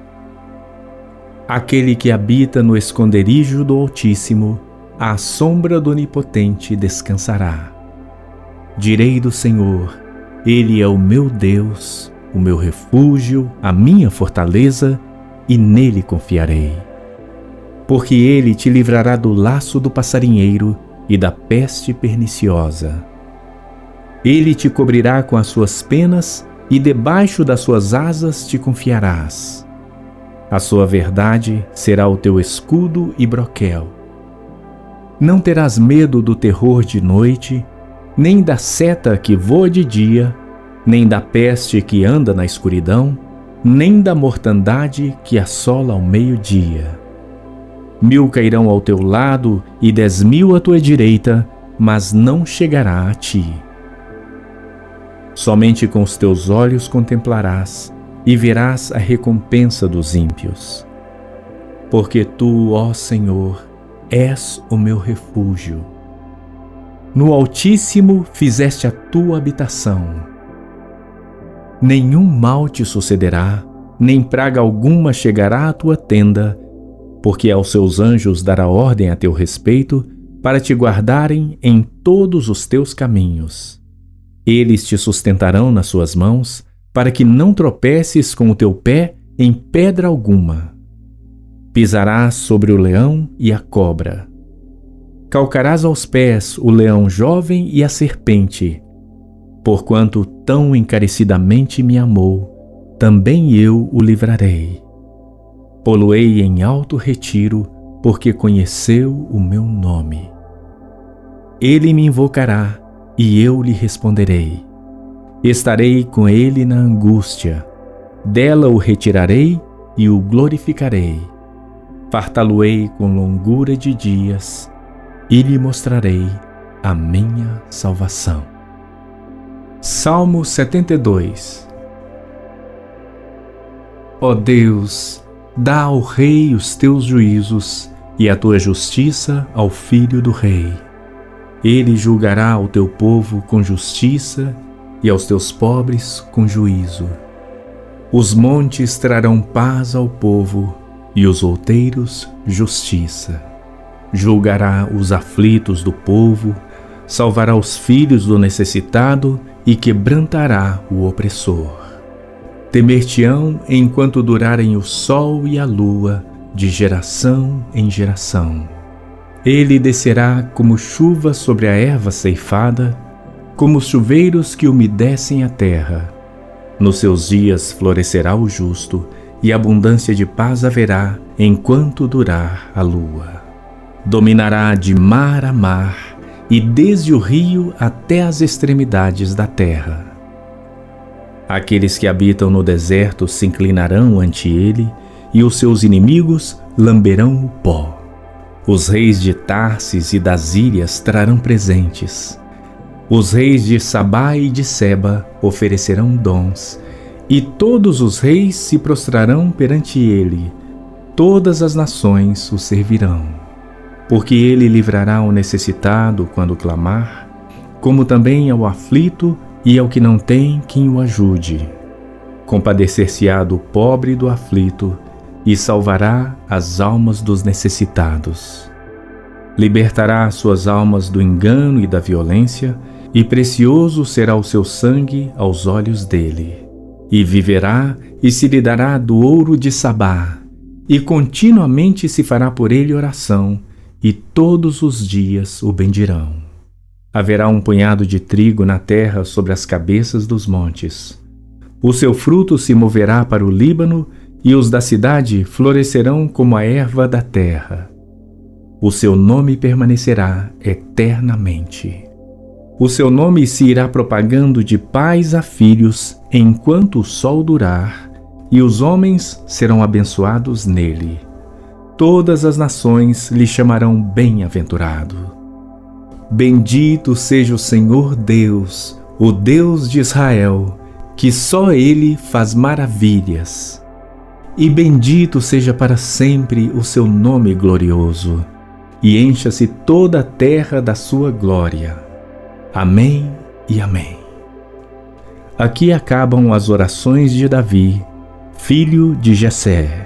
Aquele que habita no esconderijo do Altíssimo, à sombra do Onipotente descansará. Direi do Senhor: Ele é o meu Deus, o meu refúgio, a minha fortaleza, e nele confiarei. Porque ele te livrará do laço do passarinheiro e da peste perniciosa. Ele te cobrirá com as suas penas e debaixo das suas asas te confiarás. A sua verdade será o teu escudo e broquel. Não terás medo do terror de noite, nem da seta que voa de dia, nem da peste que anda na escuridão, nem da mortandade que assola ao meio-dia. 1000 cairão ao teu lado e 10.000 à tua direita, mas não chegará a ti. Somente com os teus olhos contemplarás e verás a recompensa dos ímpios. Porque tu, ó Senhor, és o meu refúgio. No Altíssimo fizeste a tua habitação. Nenhum mal te sucederá, nem praga alguma chegará à tua tenda, porque aos seus anjos dará ordem a teu respeito, para te guardarem em todos os teus caminhos. Eles te sustentarão nas suas mãos, para que não tropeces com o teu pé em pedra alguma. Pisarás sobre o leão e a cobra. Calcarás aos pés o leão jovem e a serpente. Porquanto tão encarecidamente me amou, também eu o livrarei. Pô-lo-ei em alto retiro, porque conheceu o meu nome. Ele me invocará, e eu lhe responderei. Estarei com ele na angústia. Dela o retirarei e o glorificarei. Fartá-lo-ei com longura de dias, e lhe mostrarei a minha salvação. Salmo 72. Ó Deus, dá ao rei os teus juízos e a tua justiça ao filho do rei. Ele julgará o teu povo com justiça e aos teus pobres com juízo. Os montes trarão paz ao povo e os outeiros justiça. Julgará os aflitos do povo, salvará os filhos do necessitado e quebrantará o opressor. Temer-te-ão enquanto durarem o sol e a lua, de geração em geração. Ele descerá como chuva sobre a erva ceifada, como os chuveiros que umedecem a terra. Nos seus dias florescerá o justo, e abundância de paz haverá enquanto durar a lua. Dominará de mar a mar e desde o rio até as extremidades da terra. Aqueles que habitam no deserto se inclinarão ante ele e os seus inimigos lamberão o pó. Os reis de Tarsis e das ilhas trarão presentes. Os reis de Sabá e de Seba oferecerão dons, e todos os reis se prostrarão perante ele. Todas as nações o servirão. Porque ele livrará o necessitado quando clamar, como também ao aflito e ao que não tem quem o ajude. Compadecer-se-á do pobre e do aflito, e salvará as almas dos necessitados. Libertará suas almas do engano e da violência, e precioso será o seu sangue aos olhos dele. E viverá e se lhe dará do ouro de Sabá, e continuamente se fará por ele oração, e todos os dias o bendirão. Haverá um punhado de trigo na terra sobre as cabeças dos montes. O seu fruto se moverá para o Líbano, e os da cidade florescerão como a erva da terra. O seu nome permanecerá eternamente. O seu nome se irá propagando de pais a filhos enquanto o sol durar, e os homens serão abençoados nele. Todas as nações lhe chamarão bem-aventurado. Bendito seja o Senhor Deus, o Deus de Israel, que só ele faz maravilhas. E bendito seja para sempre o seu nome glorioso, e encha-se toda a terra da sua glória. Amém e amém. Aqui acabam as orações de Davi, filho de Jessé.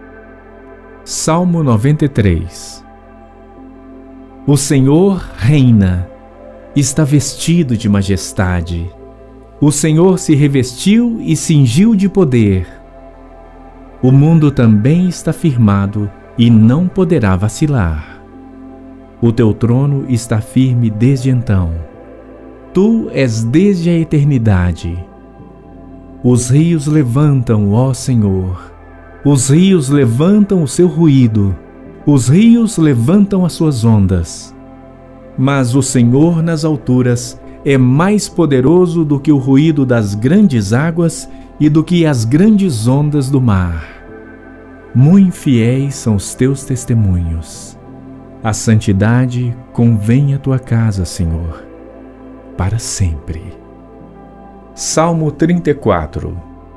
Salmo 93. O Senhor reina, está vestido de majestade. O Senhor se revestiu e cingiu de poder. O mundo também está firmado e não poderá vacilar. O teu trono está firme desde então. Tu és desde a eternidade. Os rios levantam, ó Senhor. Os rios levantam o seu ruído. Os rios levantam as suas ondas. Mas o Senhor nas alturas é mais poderoso do que o ruído das grandes águas e do que as grandes ondas do mar. Muito fiéis são os teus testemunhos. A santidade convém à tua casa, Senhor, para sempre. Salmo 34.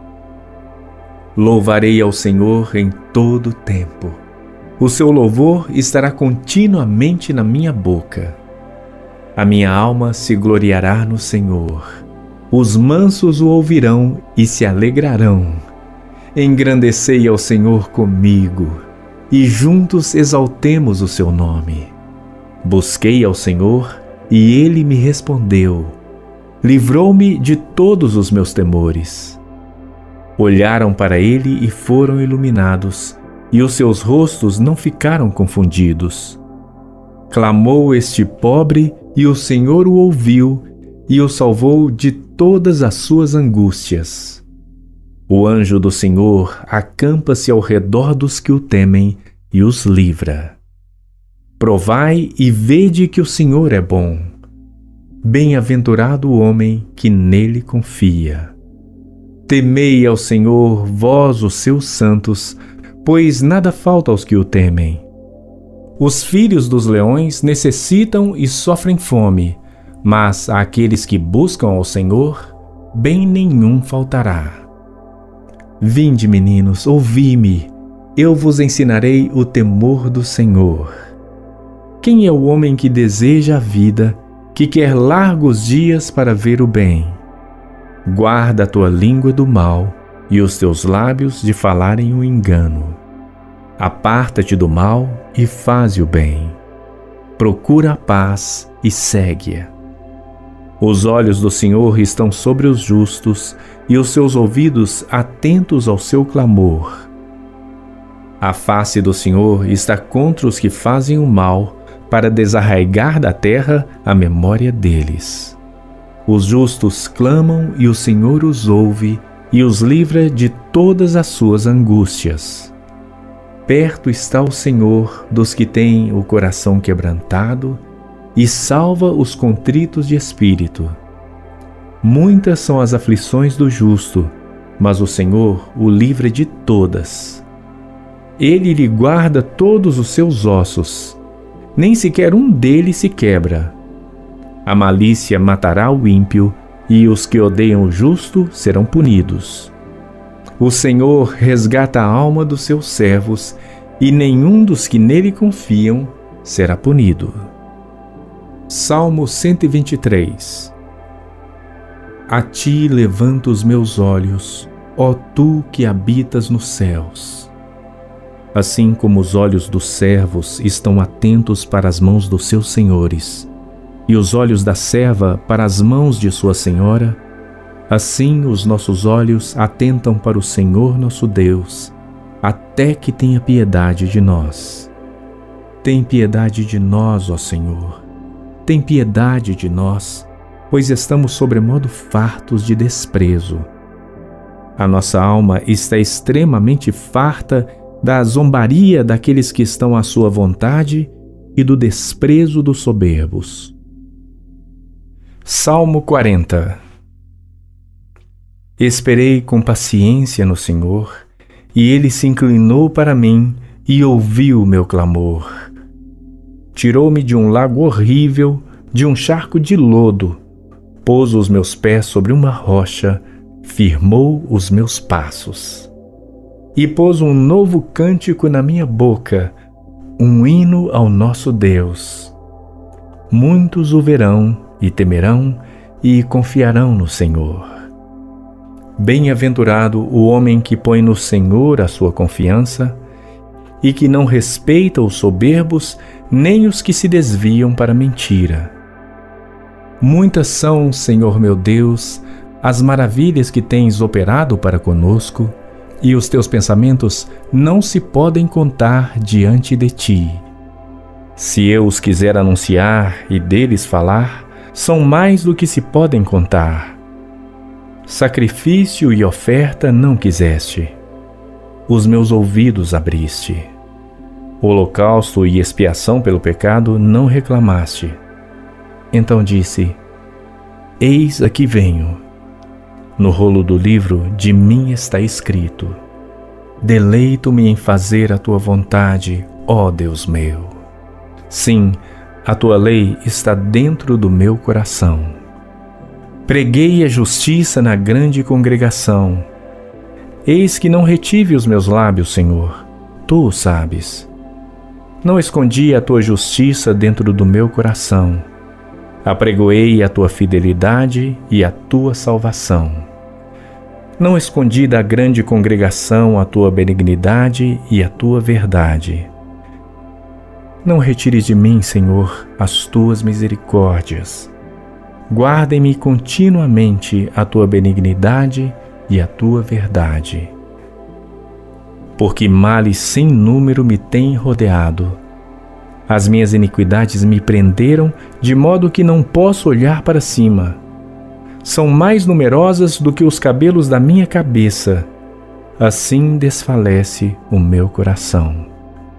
Louvarei ao Senhor em todo o tempo. O seu louvor estará continuamente na minha boca. A minha alma se gloriará no Senhor. Os mansos o ouvirão e se alegrarão. Engrandecei ao Senhor comigo, e juntos exaltemos o seu nome. Busquei ao Senhor, e ele me respondeu. Livrou-me de todos os meus temores. Olharam para ele e foram iluminados, e os seus rostos não ficaram confundidos. Clamou este pobre, e o Senhor o ouviu, e o salvou de todas as suas angústias. O anjo do Senhor acampa-se ao redor dos que o temem e os livra. Provai e vede que o Senhor é bom. Bem-aventurado o homem que nele confia. Temei ao Senhor, vós os seus santos, pois nada falta aos que o temem. Os filhos dos leões necessitam e sofrem fome, mas àqueles que buscam ao Senhor, bem nenhum faltará. Vinde, meninos, ouvi-me, eu vos ensinarei o temor do Senhor. Quem é o homem que deseja a vida, que quer largos dias para ver o bem? Guarda a tua língua do mal e os teus lábios de falarem o engano. Aparta-te do mal e faze o bem. Procura a paz e segue-a. Os olhos do Senhor estão sobre os justos e os seus ouvidos atentos ao seu clamor. A face do Senhor está contra os que fazem o mal, para desarraigar da terra a memória deles. Os justos clamam e o Senhor os ouve e os livra de todas as suas angústias. Perto está o Senhor dos que têm o coração quebrantado e salva os contritos de espírito. Muitas são as aflições do justo, mas o Senhor o livra de todas. Ele lhe guarda todos os seus ossos, nem sequer um deles se quebra. A malícia matará o ímpio, e os que odeiam o justo serão punidos. O Senhor resgata a alma dos seus servos, e nenhum dos que nele confiam será punido. Salmo 123. A ti levanto os meus olhos, ó tu que habitas nos céus. Assim como os olhos dos servos estão atentos para as mãos dos seus senhores, e os olhos da serva para as mãos de sua senhora, assim os nossos olhos atentam para o Senhor nosso Deus, até que tenha piedade de nós. Tem piedade de nós, ó Senhor, tem piedade de nós, pois estamos sobremodo fartos de desprezo. A nossa alma está extremamente farta da zombaria daqueles que estão à sua vontade e do desprezo dos soberbos. Salmo 40. Esperei com paciência no Senhor, e Ele se inclinou para mim e ouviu o meu clamor. Tirou-me de um lago horrível, de um charco de lodo, pôs os meus pés sobre uma rocha, firmou os meus passos. E pôs um novo cântico na minha boca, um hino ao nosso Deus. Muitos o verão e temerão e confiarão no Senhor. Bem-aventurado o homem que põe no Senhor a sua confiança e que não respeita os soberbos nem os que se desviam para a mentira. Muitas são, Senhor meu Deus, as maravilhas que tens operado para conosco, e os teus pensamentos não se podem contar diante de ti. Se eu os quiser anunciar e deles falar, são mais do que se podem contar. Sacrifício e oferta não quiseste, os meus ouvidos abriste. Holocausto e expiação pelo pecado não reclamaste. Então disse: Eis aqui venho. No rolo do livro de mim está escrito: Deleito-me em fazer a tua vontade, ó Deus meu. Sim, a tua lei está dentro do meu coração. Preguei a justiça na grande congregação. Eis que não retive os meus lábios, Senhor, tu o sabes. Não escondi a tua justiça dentro do meu coração. Apregoei a tua fidelidade e a tua salvação. Não escondi da grande congregação a tua benignidade e a tua verdade. Não retires de mim, Senhor, as tuas misericórdias. Guardem-me continuamente a tua benignidade e a tua verdade. Porque males sem número me têm rodeado. As minhas iniquidades me prenderam, de modo que não posso olhar para cima. São mais numerosas do que os cabelos da minha cabeça. Assim desfalece o meu coração.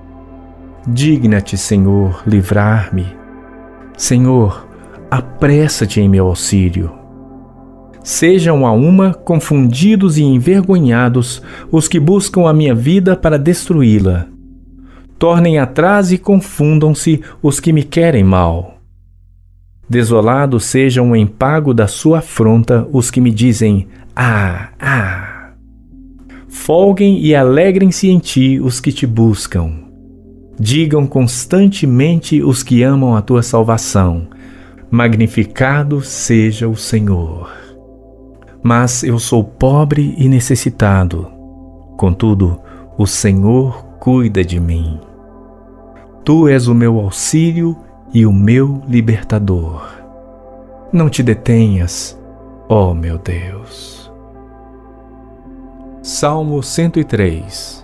Digna-te, Senhor, livrar-me. Senhor, apressa-te em meu auxílio. Sejam a uma confundidos e envergonhados os que buscam a minha vida para destruí-la. Tornem atrás e confundam-se os que me querem mal. Desolados sejam em pago da sua afronta os que me dizem: Ah, ah! Folguem e alegrem-se em ti os que te buscam. Digam constantemente os que amam a tua salvação: Magnificado seja o Senhor. Mas eu sou pobre e necessitado. Contudo, o Senhor cuida de mim. Tu és o meu auxílio e o meu libertador. Não te detenhas, ó meu Deus. Salmo 103.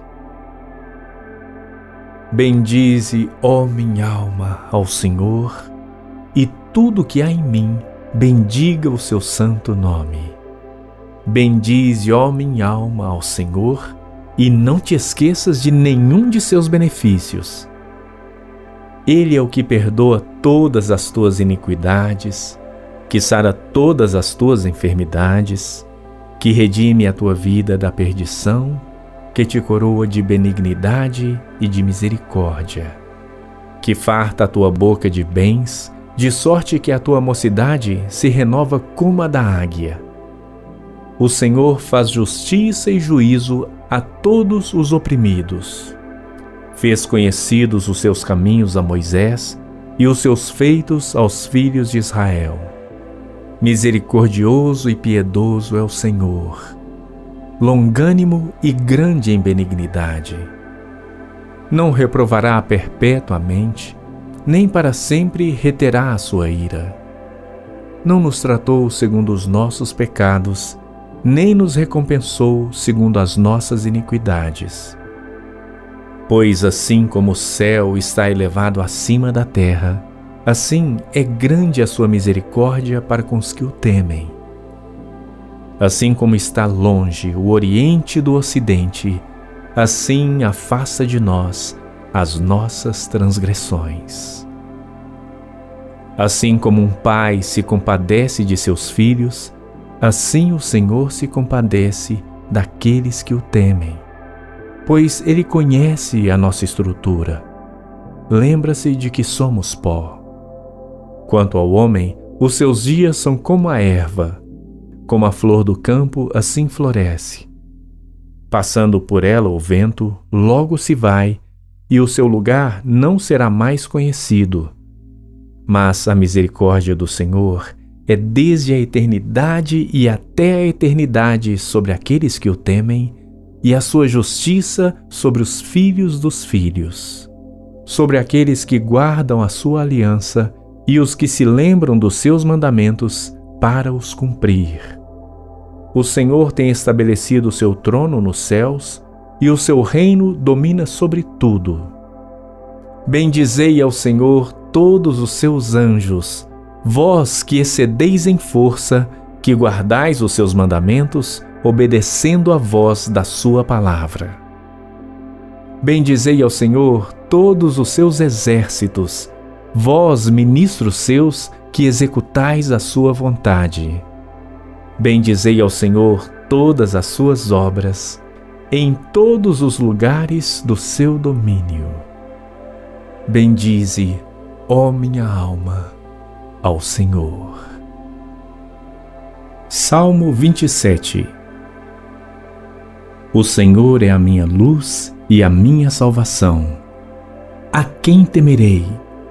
Bendize, ó minha alma, ao Senhor, e tudo que há em mim, bendiga o seu santo nome. Bendize, ó minha alma, ao Senhor, e não te esqueças de nenhum de seus benefícios. Ele é o que perdoa todas as tuas iniquidades, que sara todas as tuas enfermidades, que redime a tua vida da perdição, que te coroa de benignidade e de misericórdia, que farta a tua boca de bens, de sorte que a tua mocidade se renova como a da águia. O Senhor faz justiça e juízo a todos os oprimidos. Fez conhecidos os seus caminhos a Moisés e os seus feitos aos filhos de Israel. Misericordioso e piedoso é o Senhor, longânimo e grande em benignidade. Não reprovará perpetuamente, nem para sempre reterá a sua ira. Não nos tratou segundo os nossos pecados, nem nos recompensou segundo as nossas iniquidades. Pois assim como o céu está elevado acima da terra, assim é grande a sua misericórdia para com os que o temem. Assim como está longe o oriente do ocidente, assim afasta de nós as nossas transgressões. Assim como um pai se compadece de seus filhos, assim o Senhor se compadece daqueles que o temem, pois Ele conhece a nossa estrutura. Lembra-se de que somos pó. Quanto ao homem, os seus dias são como a erva, como a flor do campo, assim floresce. Passando por ela o vento, logo se vai, e o seu lugar não será mais conhecido. Mas a misericórdia do Senhor é desde a eternidade e até a eternidade sobre aqueles que o temem, e a sua justiça sobre os filhos dos filhos, sobre aqueles que guardam a sua aliança e os que se lembram dos seus mandamentos para os cumprir. O Senhor tem estabelecido o seu trono nos céus, e o seu reino domina sobre tudo. Bendizei ao Senhor todos os seus anjos, vós que excedeis em força, que guardais os seus mandamentos, obedecendo a voz da sua palavra. Bendizei ao Senhor todos os seus exércitos, vós, ministros seus, que executais a sua vontade. Bendizei ao Senhor todas as suas obras, em todos os lugares do seu domínio. Bendize, ó minha alma, ao Senhor. Salmo 27. O Senhor é a minha luz e a minha salvação. A quem temerei?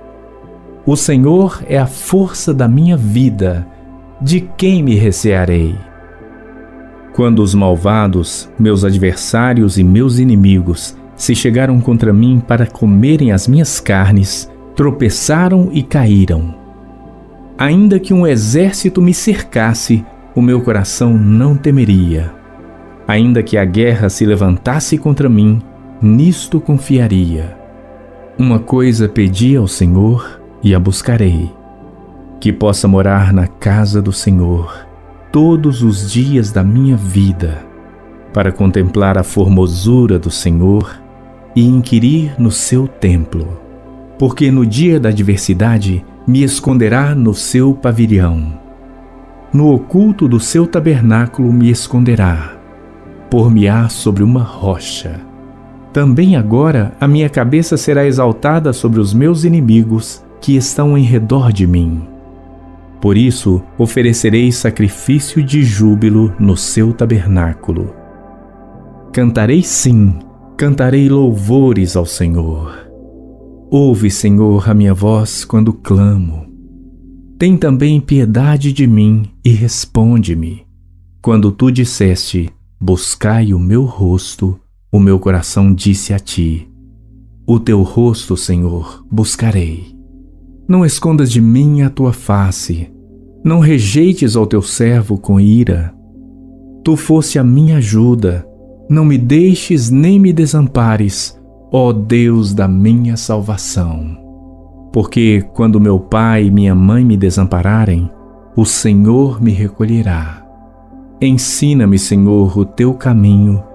O Senhor é a força da minha vida. De quem me recearei? Quando os malvados, meus adversários e meus inimigos, se chegaram contra mim para comerem as minhas carnes, tropeçaram e caíram. Ainda que um exército me cercasse, o meu coração não temeria. Ainda que a guerra se levantasse contra mim, nisto confiaria. Uma coisa pedi ao Senhor e a buscarei, que possa morar na casa do Senhor todos os dias da minha vida, para contemplar a formosura do Senhor e inquirir no seu templo. Porque no dia da adversidade me esconderá no seu pavilhão. No oculto do seu tabernáculo me esconderá. Por-me-á sobre uma rocha. Também agora a minha cabeça será exaltada sobre os meus inimigos que estão em redor de mim. Por isso oferecerei sacrifício de júbilo no seu tabernáculo. Cantarei sim, cantarei louvores ao Senhor. Ouve, Senhor, a minha voz quando clamo. Tem também piedade de mim e responde-me. Quando tu disseste, buscai o meu rosto, o meu coração disse a ti, o teu rosto, Senhor, buscarei. Não escondas de mim a tua face, não rejeites ao teu servo com ira. Tu foste a minha ajuda, não me deixes nem me desampares, ó Deus da minha salvação. Porque quando meu pai e minha mãe me desampararem, o Senhor me recolherá. Ensina-me, Senhor, o teu caminho,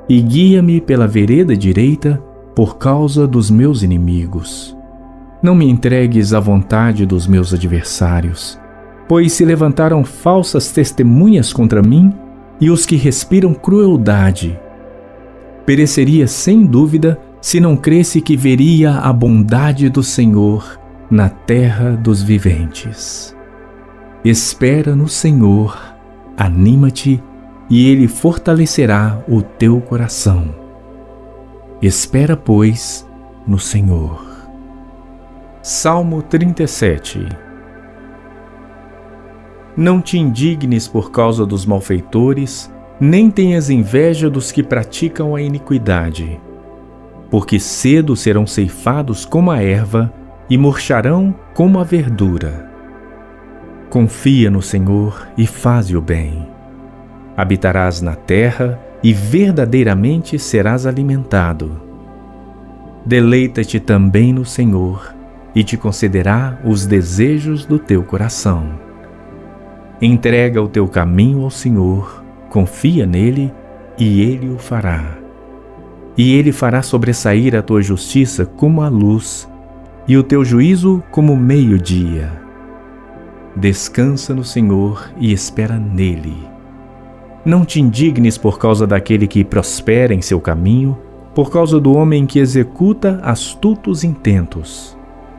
e guia-me pela vereda direita por causa dos meus inimigos. Não me entregues à vontade dos meus adversários, pois se levantaram falsas testemunhas contra mim e os que respiram crueldade. Pereceria sem dúvida se não cresse que veria a bondade do Senhor na terra dos viventes. Espera no Senhor, anima-te, e Ele fortalecerá o teu coração. Espera, pois, no Senhor. Salmo 37. Não te indignes por causa dos malfeitores, nem tenhas inveja dos que praticam a iniquidade, porque cedo serão ceifados como a erva e murcharão como a verdura. Confia no Senhor e faze o bem. Habitarás na terra e verdadeiramente serás alimentado. Deleita-te também no Senhor e te concederá os desejos do teu coração. Entrega o teu caminho ao Senhor, confia nele e ele o fará. E ele fará sobressair a tua justiça como a luz e o teu juízo como o meio-dia. Descansa no Senhor e espera nele. Não te indignes por causa daquele que prospera em seu caminho, por causa do homem que executa astutos intentos.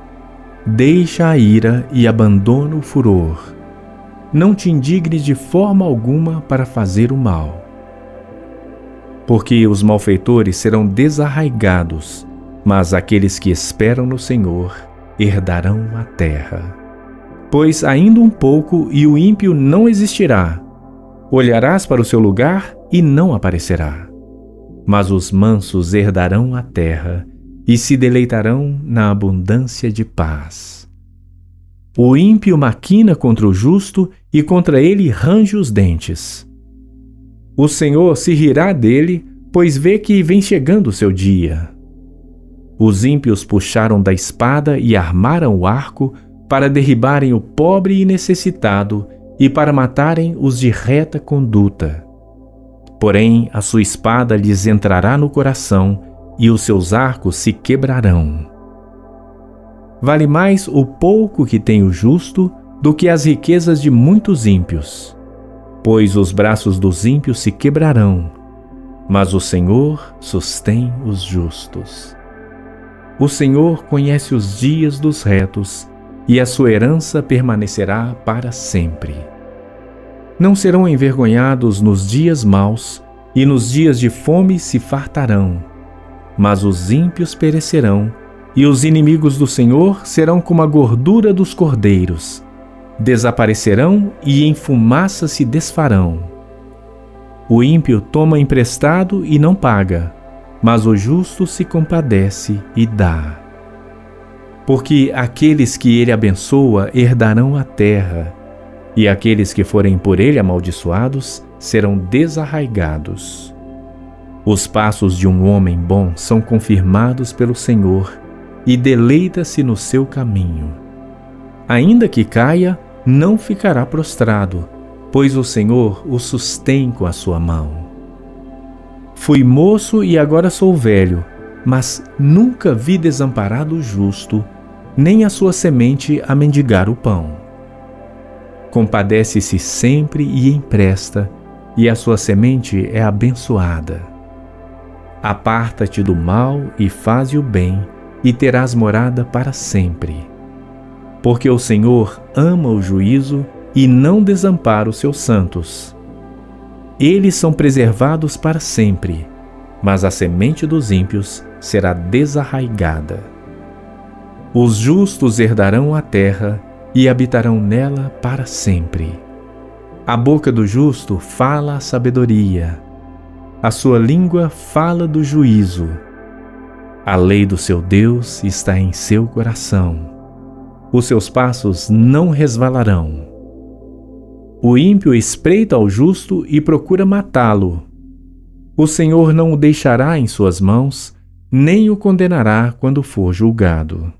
Deixa a ira e abandona o furor. Não te indignes de forma alguma para fazer o mal. Porque os malfeitores serão desarraigados, mas aqueles que esperam no Senhor herdarão a terra. Pois ainda um pouco e o ímpio não existirá. Olharás para o seu lugar e não aparecerá. Mas os mansos herdarão a terra e se deleitarão na abundância de paz. O ímpio maquina contra o justo e contra ele range os dentes. O Senhor se rirá dele, pois vê que vem chegando o seu dia. Os ímpios puxaram da espada e armaram o arco para derribarem o pobre e necessitado e para matarem os de reta conduta. Porém, a sua espada lhes entrará no coração e os seus arcos se quebrarão. Vale mais o pouco que tem o justo do que as riquezas de muitos ímpios, pois os braços dos ímpios se quebrarão, mas o Senhor sustém os justos. O Senhor conhece os dias dos retos, e a sua herança permanecerá para sempre. Não serão envergonhados nos dias maus, e nos dias de fome se fartarão, mas os ímpios perecerão, e os inimigos do Senhor serão como a gordura dos cordeiros, desaparecerão e em fumaça se desfarão. O ímpio toma emprestado e não paga, mas o justo se compadece e dá. Porque aqueles que ele abençoa herdarão a terra, e aqueles que forem por ele amaldiçoados serão desarraigados. Os passos de um homem bom são confirmados pelo Senhor, e deleita-se no seu caminho. Ainda que caia, não ficará prostrado, pois o Senhor o sustém com a sua mão. Fui moço e agora sou velho, mas nunca vi desamparado o justo, nem a sua semente a mendigar o pão. Compadece-se sempre e empresta, e a sua semente é abençoada. Aparta-te do mal e faze o bem, e terás morada para sempre. Porque o Senhor ama o juízo e não desampara os seus santos. Eles são preservados para sempre, mas a semente dos ímpios será desarraigada. Os justos herdarão a terra e habitarão nela para sempre. A boca do justo fala a sabedoria, a sua língua fala do juízo. A lei do seu Deus está em seu coração. Os seus passos não resvalarão. O ímpio espreita ao justo e procura matá-lo. O Senhor não o deixará em suas mãos, nem o condenará quando for julgado.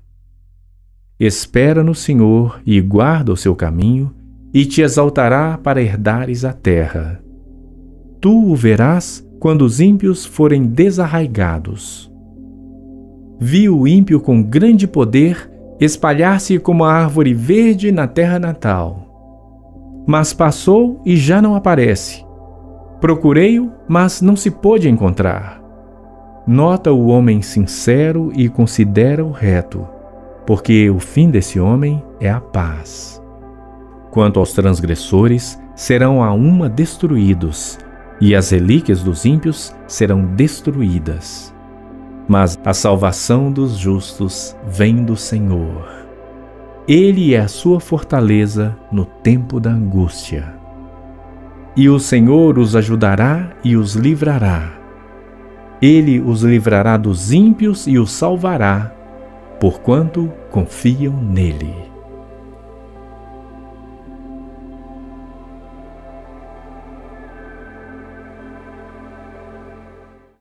Espera no Senhor e guarda o seu caminho, e te exaltará para herdares a terra. Tu o verás quando os ímpios forem desarraigados. Vi o ímpio com grande poder espalhar-se como a árvore verde na terra natal. Mas passou e já não aparece. Procurei-o, mas não se pôde encontrar. Nota o homem sincero e considera o reto, porque o fim desse homem é a paz. Quanto aos transgressores, serão a uma destruídos, e as relíquias dos ímpios serão destruídas. Mas a salvação dos justos vem do Senhor. Ele é a sua fortaleza no tempo da angústia. E o Senhor os ajudará e os livrará. Ele os livrará dos ímpios e os salvará, porquanto confiam nele.